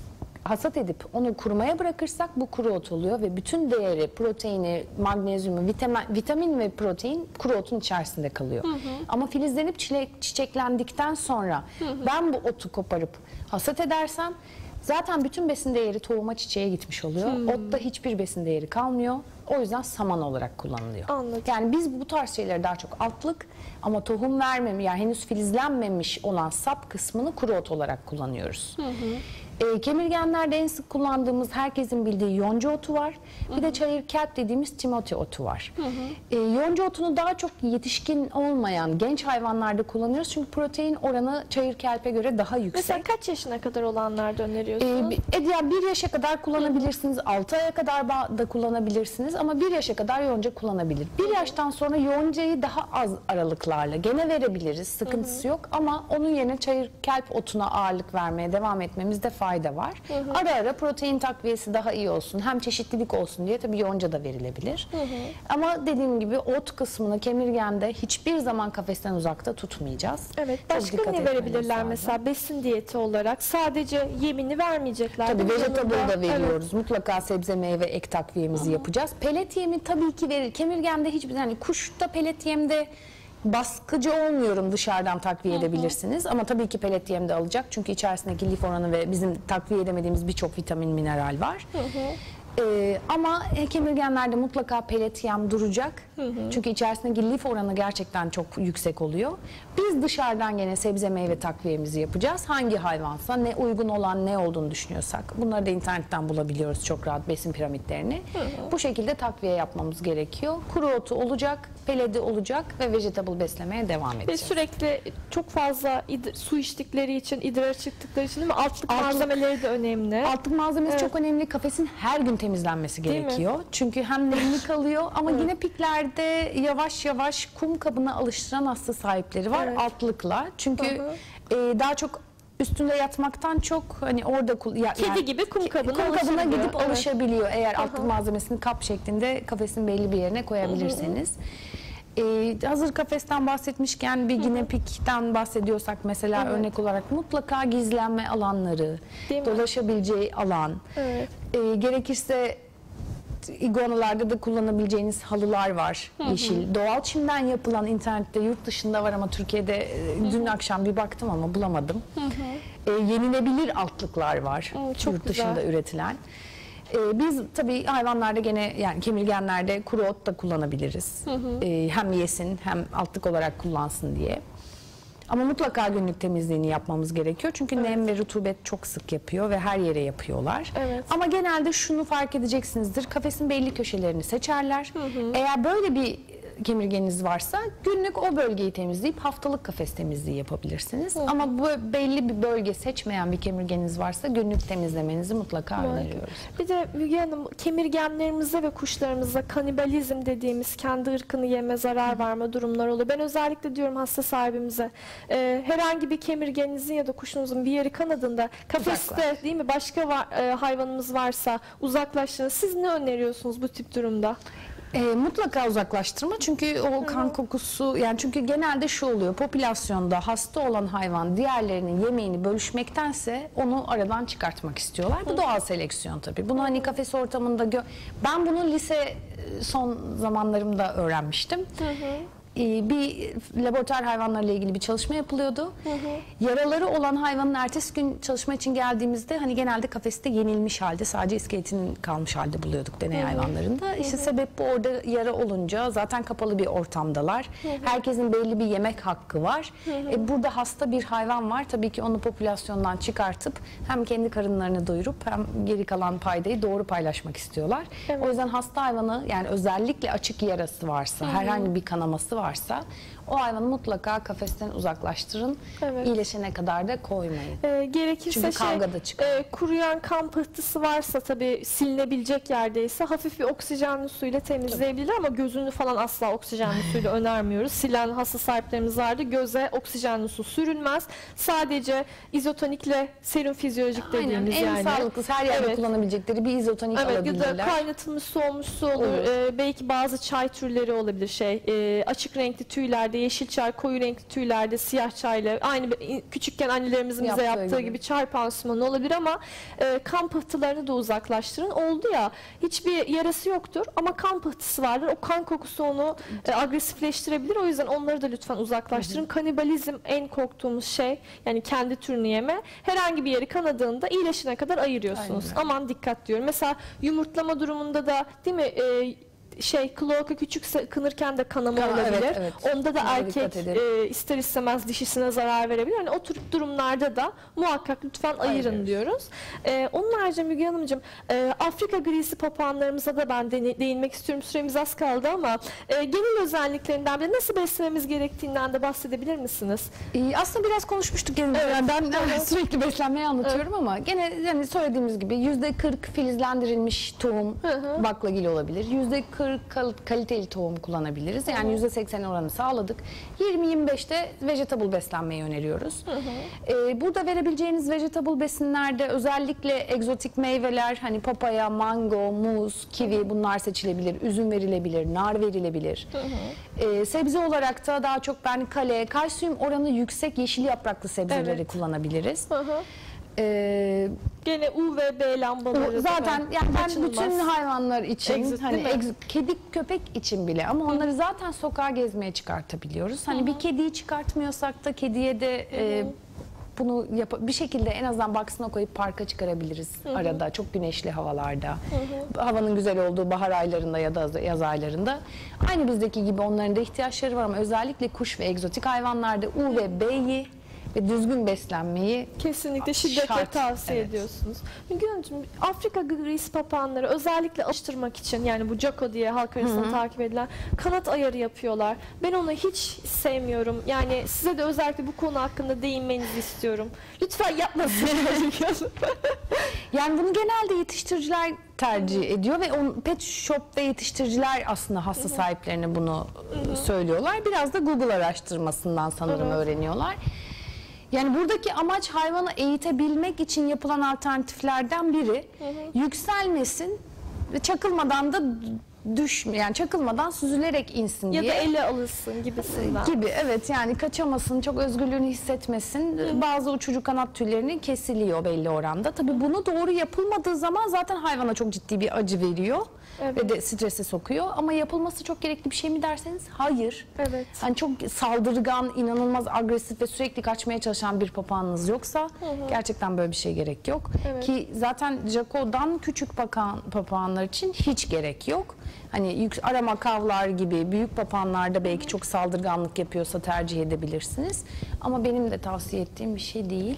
hasat edip onu kurumaya bırakırsak bu kuru ot oluyor ve bütün değeri, proteini, magnezyumu, vitamin ve protein kuru otun içerisinde kalıyor. Ama filizlenip çiçeklendikten sonra ben bu otu koparıp hasat edersem zaten bütün besin değeri tohuma, çiçeğe gitmiş oluyor. Otta hiçbir besin değeri kalmıyor. O yüzden saman olarak kullanılıyor. Anladım. Yani biz bu tarz şeyleri daha çok altlık ama tohum vermemiş, yani henüz filizlenmemiş olan sap kısmını kuru ot olarak kullanıyoruz. Kemirgenlerde en sık kullandığımız herkesin bildiği yonca otu var. Bir de çayır kelp dediğimiz timothy otu var. Yonca otunu daha çok yetişkin olmayan genç hayvanlarda kullanıyoruz. Çünkü protein oranı çayır kelpe göre daha yüksek. Mesela kaç yaşına kadar olanlarda öneriyorsunuz? Yani 1 yaşa kadar kullanabilirsiniz, 6 aya kadar da kullanabilirsiniz ama 1 yaşa kadar yonca kullanabilir. 1 yaştan sonra yoncayı daha az aralıklarla gene verebiliriz, sıkıntısı yok ama onun yerine çayır kelp otuna ağırlık vermeye devam etmemizde fayda var. Ara ara protein takviyesi daha iyi olsun, hem çeşitlilik olsun diye tabii yonca da verilebilir. Ama dediğim gibi ot kısmını kemirgende hiçbir zaman kafesten uzakta tutmayacağız. Başka ne verebilirler mesela besin diyeti olarak? Sadece yemini vermeyecekler. Tabii vegetable da veriyoruz. Mutlaka sebze, meyve, ek takviyemizi yapacağız. Pelet yemi tabii ki verir. Kemirgende hiçbir, hani kuşta pelet yemde baskıcı olmuyorum, dışarıdan takviye edebilirsiniz ama tabii ki pelet yem de alacak çünkü içerisindeki lif oranı ve bizim takviye edemediğimiz birçok vitamin, mineral var. Ama kemirgenlerde mutlaka pelet yem duracak. Çünkü içerisindeki lif oranı gerçekten çok yüksek oluyor. Biz dışarıdan gene sebze meyve takviyemizi yapacağız. Hangi hayvansa ne uygun olan ne olduğunu düşünüyorsak. Bunları da internetten bulabiliyoruz çok rahat, besin piramitlerini. Bu şekilde takviye yapmamız gerekiyor. Kuru otu olacak, peledi olacak ve vegetable beslemeye devam edeceğiz. Ve sürekli çok fazla su içtikleri için, idrar çıktıkları için değil mi? Altlık malzemeleri de önemli. Altlık malzemesi çok önemli. Kafesin her gün temizlenmesi Değil gerekiyor. mi? Çünkü hem nemli kalıyor ama yine piklerde yavaş yavaş kum kabına alıştıran hasta sahipleri var. Evet. Altlıkla. Çünkü daha çok üstünde yatmaktan çok hani orada Kedi gibi kum kabına gidip Evet. alışabiliyor. Eğer altlık malzemesini kap şeklinde kafesin belli bir yerine koyabilirseniz. Hazır kafesten bahsetmişken bir ginepikten bahsediyorsak mesela örnek olarak mutlaka gizlenme alanları, dolaşabileceği alan, gerekirse iguanalarda da kullanabileceğiniz halılar var, yeşil. Doğal çimden yapılan, internette yurt dışında var ama Türkiye'de dün akşam bir baktım ama bulamadım. Yenilebilir altlıklar var yurt dışında üretilen. Biz tabii hayvanlarda gene yani kemirgenlerde kuru ot da kullanabiliriz. Hem yesin hem altlık olarak kullansın diye. Ama mutlaka günlük temizliğini yapmamız gerekiyor. Çünkü nem ve rutubet çok sık yapıyor ve her yere yapıyorlar. Ama genelde şunu fark edeceksinizdir. Kafesin belli köşelerini seçerler. Eğer böyle bir kemirgeniz varsa günlük o bölgeyi temizleyip haftalık kafes temizliği yapabilirsiniz. Ama bu belli bir bölge seçmeyen bir kemirgeniz varsa günlük temizlemenizi mutlaka öneriyoruz. Bir de Müge Hanım, kemirgenlerimize ve kuşlarımıza kanibalizm dediğimiz kendi ırkını yeme, zarar verme durumları oluyor. Ben özellikle diyorum hasta sahibimize herhangi bir kemirgenizin ya da kuşunuzun bir yeri kanadında kafeste değil mi başka hayvanımız varsa uzaklaştırın. Siz ne öneriyorsunuz bu tip durumda? Mutlaka uzaklaştırma çünkü o kan kokusu yani çünkü genelde şu oluyor popülasyonda hasta olan hayvan diğerlerinin yemeğini bölüşmektense onu aradan çıkartmak istiyorlar. Bu doğal seleksiyon tabii. Bunu hani kafes ortamında ben bunu lise son zamanlarımda öğrenmiştim. Bir laboratuvar hayvanlarla ilgili bir çalışma yapılıyordu. Yaraları olan hayvanın ertesi gün çalışma için geldiğimizde hani genelde kafeste yenilmiş halde sadece iskeletinin kalmış halde buluyorduk deney hayvanlarında. İşte sebep bu, orada yara olunca zaten kapalı bir ortamdalar. Herkesin belli bir yemek hakkı var. Burada hasta bir hayvan var. Tabii ki onu popülasyondan çıkartıp hem kendi karınlarını doyurup hem geri kalan paydayı doğru paylaşmak istiyorlar. O yüzden hasta hayvanı yani özellikle açık yarası varsa, herhangi bir kanaması varsa o hayvanı mutlaka kafesten uzaklaştırın. İyileşene kadar da koymayın. Gerekirse çünkü kavga da çıkar. Kuruyan kan pıhtısı varsa tabii silinebilecek yerdeyse hafif bir oksijenli suyla temizleyebilir ama gözünü falan asla oksijenli suyla önermiyoruz. Silen hasta sahiplerimiz vardı. Göze oksijenli su sürülmez. Sadece izotonikle serum fizyolojik dediğimiz en sağlıklısı her yerde kullanabilecekleri bir izotonik alabilirler. Ya da kaynatılmış soğumuş su olur. Belki bazı çay türleri olabilir açık renkli tüylerde, yeşil çay, koyu renkli tüylerde, siyah çayla aynı küçükken annelerimizin bize yaptığı gibi çay pansumanı olabilir ama kan pıhtılarını da uzaklaştırın. Oldu ya hiçbir yarası yoktur ama kan pıhtısı vardır. O kan kokusu onu agresifleştirebilir. O yüzden onları da lütfen uzaklaştırın. Kanibalizm en korktuğumuz şey yani kendi türünü yeme. Herhangi bir yeri kanadığında iyileşene kadar ayırıyorsunuz. Aman dikkat diyorum. Mesela yumurtlama durumunda da değil mi kloaka küçük kınırken de kanama olabilir. Onda da erkek ister istemez dişisine zarar verebilir. Yani o tür durumlarda da muhakkak lütfen ayırın diyoruz. Onun haricinde Müge Hanımcığım Afrika grisi papağanlarımıza da ben değinmek istiyorum. Süremiz az kaldı ama genel özelliklerinden de nasıl beslememiz gerektiğinden de bahsedebilir misiniz? Aslında biraz konuşmuştuk. Ben sürekli beslenmeyi anlatıyorum ama gene yani söylediğimiz gibi %40 filizlendirilmiş tohum baklagil olabilir. %40 kaliteli tohum kullanabiliriz. Yani %80 oranı sağladık. 20-25'te vegetable beslenmeyi öneriyoruz. Burada verebileceğiniz vegetable besinlerde özellikle egzotik meyveler hani papaya, mango, muz, kivi bunlar seçilebilir. Üzüm verilebilir, nar verilebilir. Sebze olarak da daha çok kalsiyum oranı yüksek yeşil yapraklı sebzeleri kullanabiliriz. Gene U ve B lambaları zaten yani ben bütün hayvanlar için kedi köpek için bile ama onları zaten sokağa gezmeye çıkartabiliyoruz. Hani bir kediyi çıkartmıyorsak da kediye de bunu bir şekilde en azından baksına koyup parka çıkarabiliriz arada çok güneşli havalarda. Havanın güzel olduğu bahar aylarında ya da yaz aylarında. Aynı bizdeki gibi onların da ihtiyaçları var ama özellikle kuş ve egzotik hayvanlarda U ve B'yi ve düzgün beslenmeyi kesinlikle şiddetle şart. tavsiye ediyorsunuz. Müge Hanımcığım, Afrika grisi papağanları özellikle alıştırmak için, yani bu Jaco diye halk arasında takip edilen, kanat ayarı yapıyorlar. Ben onu hiç sevmiyorum. Yani size de özellikle bu konu hakkında değinmenizi istiyorum. Lütfen yapmasın. Yani bunu genelde yetiştiriciler tercih ediyor ve pet shop ve yetiştiriciler aslında hasta sahiplerine bunu söylüyorlar. Biraz da Google araştırmasından sanırım öğreniyorlar. Yani buradaki amaç hayvanı eğitebilmek için yapılan alternatiflerden biri. Yükselmesin ve çakılmadan da yani çakılmadan süzülerek insin diye. Ya da ele alışsın gibisinden. Gibi, evet, yani kaçamasın, çok özgürlüğünü hissetmesin. Bazı uçucu kanat tüylerini kesiliyor belli oranda. Tabii bunu doğru yapılmadığı zaman zaten hayvana çok ciddi bir acı veriyor. Ve de strese sokuyor. Ama yapılması çok gerekli bir şey mi derseniz hayır. Evet. Yani çok saldırgan, inanılmaz agresif ve sürekli kaçmaya çalışan bir papağanınız yoksa gerçekten böyle bir şey gerek yok. Ki zaten Jaco'dan küçük papağanlar için hiç gerek yok. Hani arama kavlar gibi büyük papağanlarda belki çok saldırganlık yapıyorsa tercih edebilirsiniz. Ama benim de tavsiye ettiğim bir şey değil.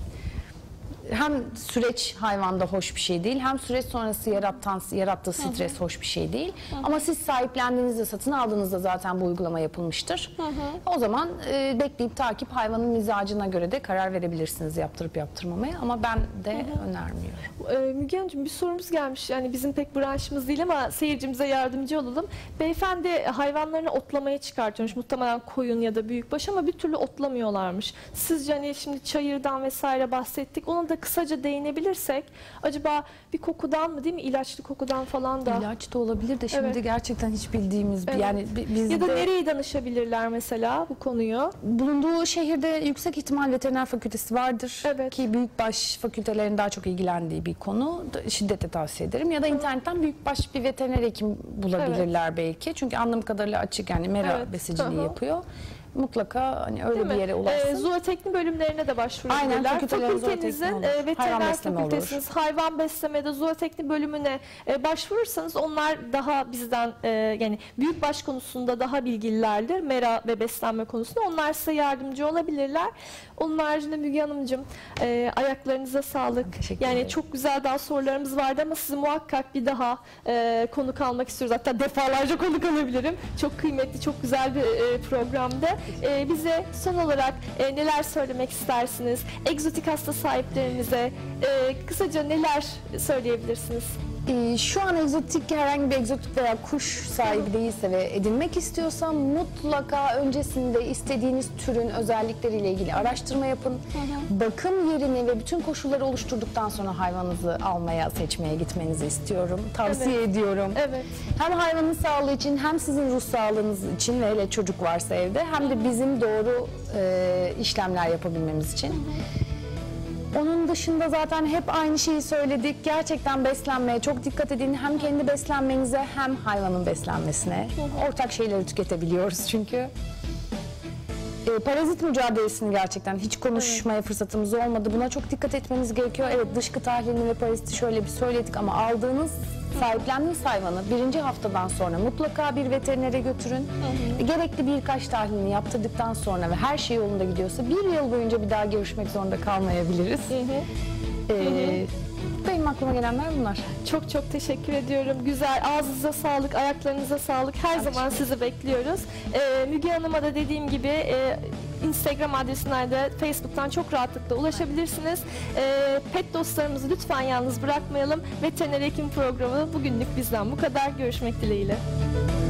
Hem süreç hayvanda hoş bir şey değil, hem süreç sonrası yarattığı stres hoş bir şey değil. Ama siz sahiplendiğinizde, satın aldığınızda zaten bu uygulama yapılmıştır. O zaman bekleyip takip, hayvanın mizacına göre de karar verebilirsiniz yaptırıp yaptırmamaya, ama ben de önermiyorum. Müge Hanımcığım, bir sorumuz gelmiş. Yani bizim pek branşımız değil ama seyircimize yardımcı olalım. Beyefendi hayvanlarını otlamaya çıkartıyormuş. Muhtemelen koyun ya da büyükbaş, ama bir türlü otlamıyorlarmış. Sizce hani şimdi çayırdan vesaire bahsettik. Ona da kısaca değinebilirsek, acaba bir kokudan mı, değil mi? İlaçlı kokudan falan da. İlaç da olabilir de şimdi gerçekten hiç bildiğimiz yani biz ya da nereye danışabilirler mesela bu konuyu? Bulunduğu şehirde yüksek ihtimal veteriner fakültesi vardır. Ki büyükbaş fakültelerin daha çok ilgilendiği bir konu. Şiddetle tavsiye ederim. Ya da internetten büyükbaş bir veteriner hekim bulabilirler belki. Çünkü anladığım kadarıyla açık, yani mera besiciliği yapıyor. Mutlaka hani öyle bir yere ulaşsın. Zooteknik bölümlerine de başvurabilirler. Aynen, fakültenizin veteriner fakültesiniz, hayvan beslemede zooteknik bölümüne başvurursanız onlar daha bizden yani büyükbaş konusunda daha bilgililerdir. Mera ve beslenme konusunda. Onlar size yardımcı olabilirler. Onun haricinde Müge Hanımcığım, ayaklarınıza sağlık. Yani çok güzel daha sorularımız vardı ama sizi muhakkak bir daha konuk almak istiyoruz. Hatta defalarca konuk alabilirim. Çok kıymetli, çok güzel bir programdı. Bize son olarak neler söylemek istersiniz? Egzotik hasta sahiplerimize kısaca neler söyleyebilirsiniz? Şu an herhangi bir egzotik veya kuş sahibi değilse ve edinmek istiyorsa mutlaka öncesinde istediğiniz türün özellikleriyle ilgili araştırma yapın. Bakım yerini ve bütün koşulları oluşturduktan sonra hayvanınızı almaya, seçmeye gitmenizi istiyorum. Tavsiye ediyorum. Hem hayvanın sağlığı için, hem sizin ruh sağlığınız için ve hele çocuk varsa evde, hem de bizim doğru işlemler yapabilmemiz için. Onun dışında zaten hep aynı şeyi söyledik. Gerçekten beslenmeye çok dikkat edin. Hem kendi beslenmenize hem hayvanın beslenmesine. Ortak şeyleri tüketebiliyoruz çünkü. Parazit mücadelesini gerçekten hiç konuşmaya fırsatımız olmadı. Buna çok dikkat etmeniz gerekiyor. Evet, dışkı tahlilini ve paraziti şöyle bir söyledik ama aldığınız, sahiplendiğiniz hayvanı 1. haftadan sonra mutlaka bir veterinere götürün. Gerekli birkaç tahlilini yaptırdıktan sonra ve her şey yolunda gidiyorsa 1 yıl boyunca bir daha görüşmek zorunda kalmayabiliriz. Benim aklıma gelenler bunlar. Çok çok teşekkür ediyorum. Güzel, ağzınıza sağlık, ayaklarınıza sağlık. Her zaman sizi bekliyoruz. Müge Hanım'a da dediğim gibi Instagram adresinden de Facebook'tan çok rahatlıkla ulaşabilirsiniz. Pet dostlarımızı lütfen yalnız bırakmayalım. Veteriner Hekim programı bugünlük bizden bu kadar. Görüşmek dileğiyle.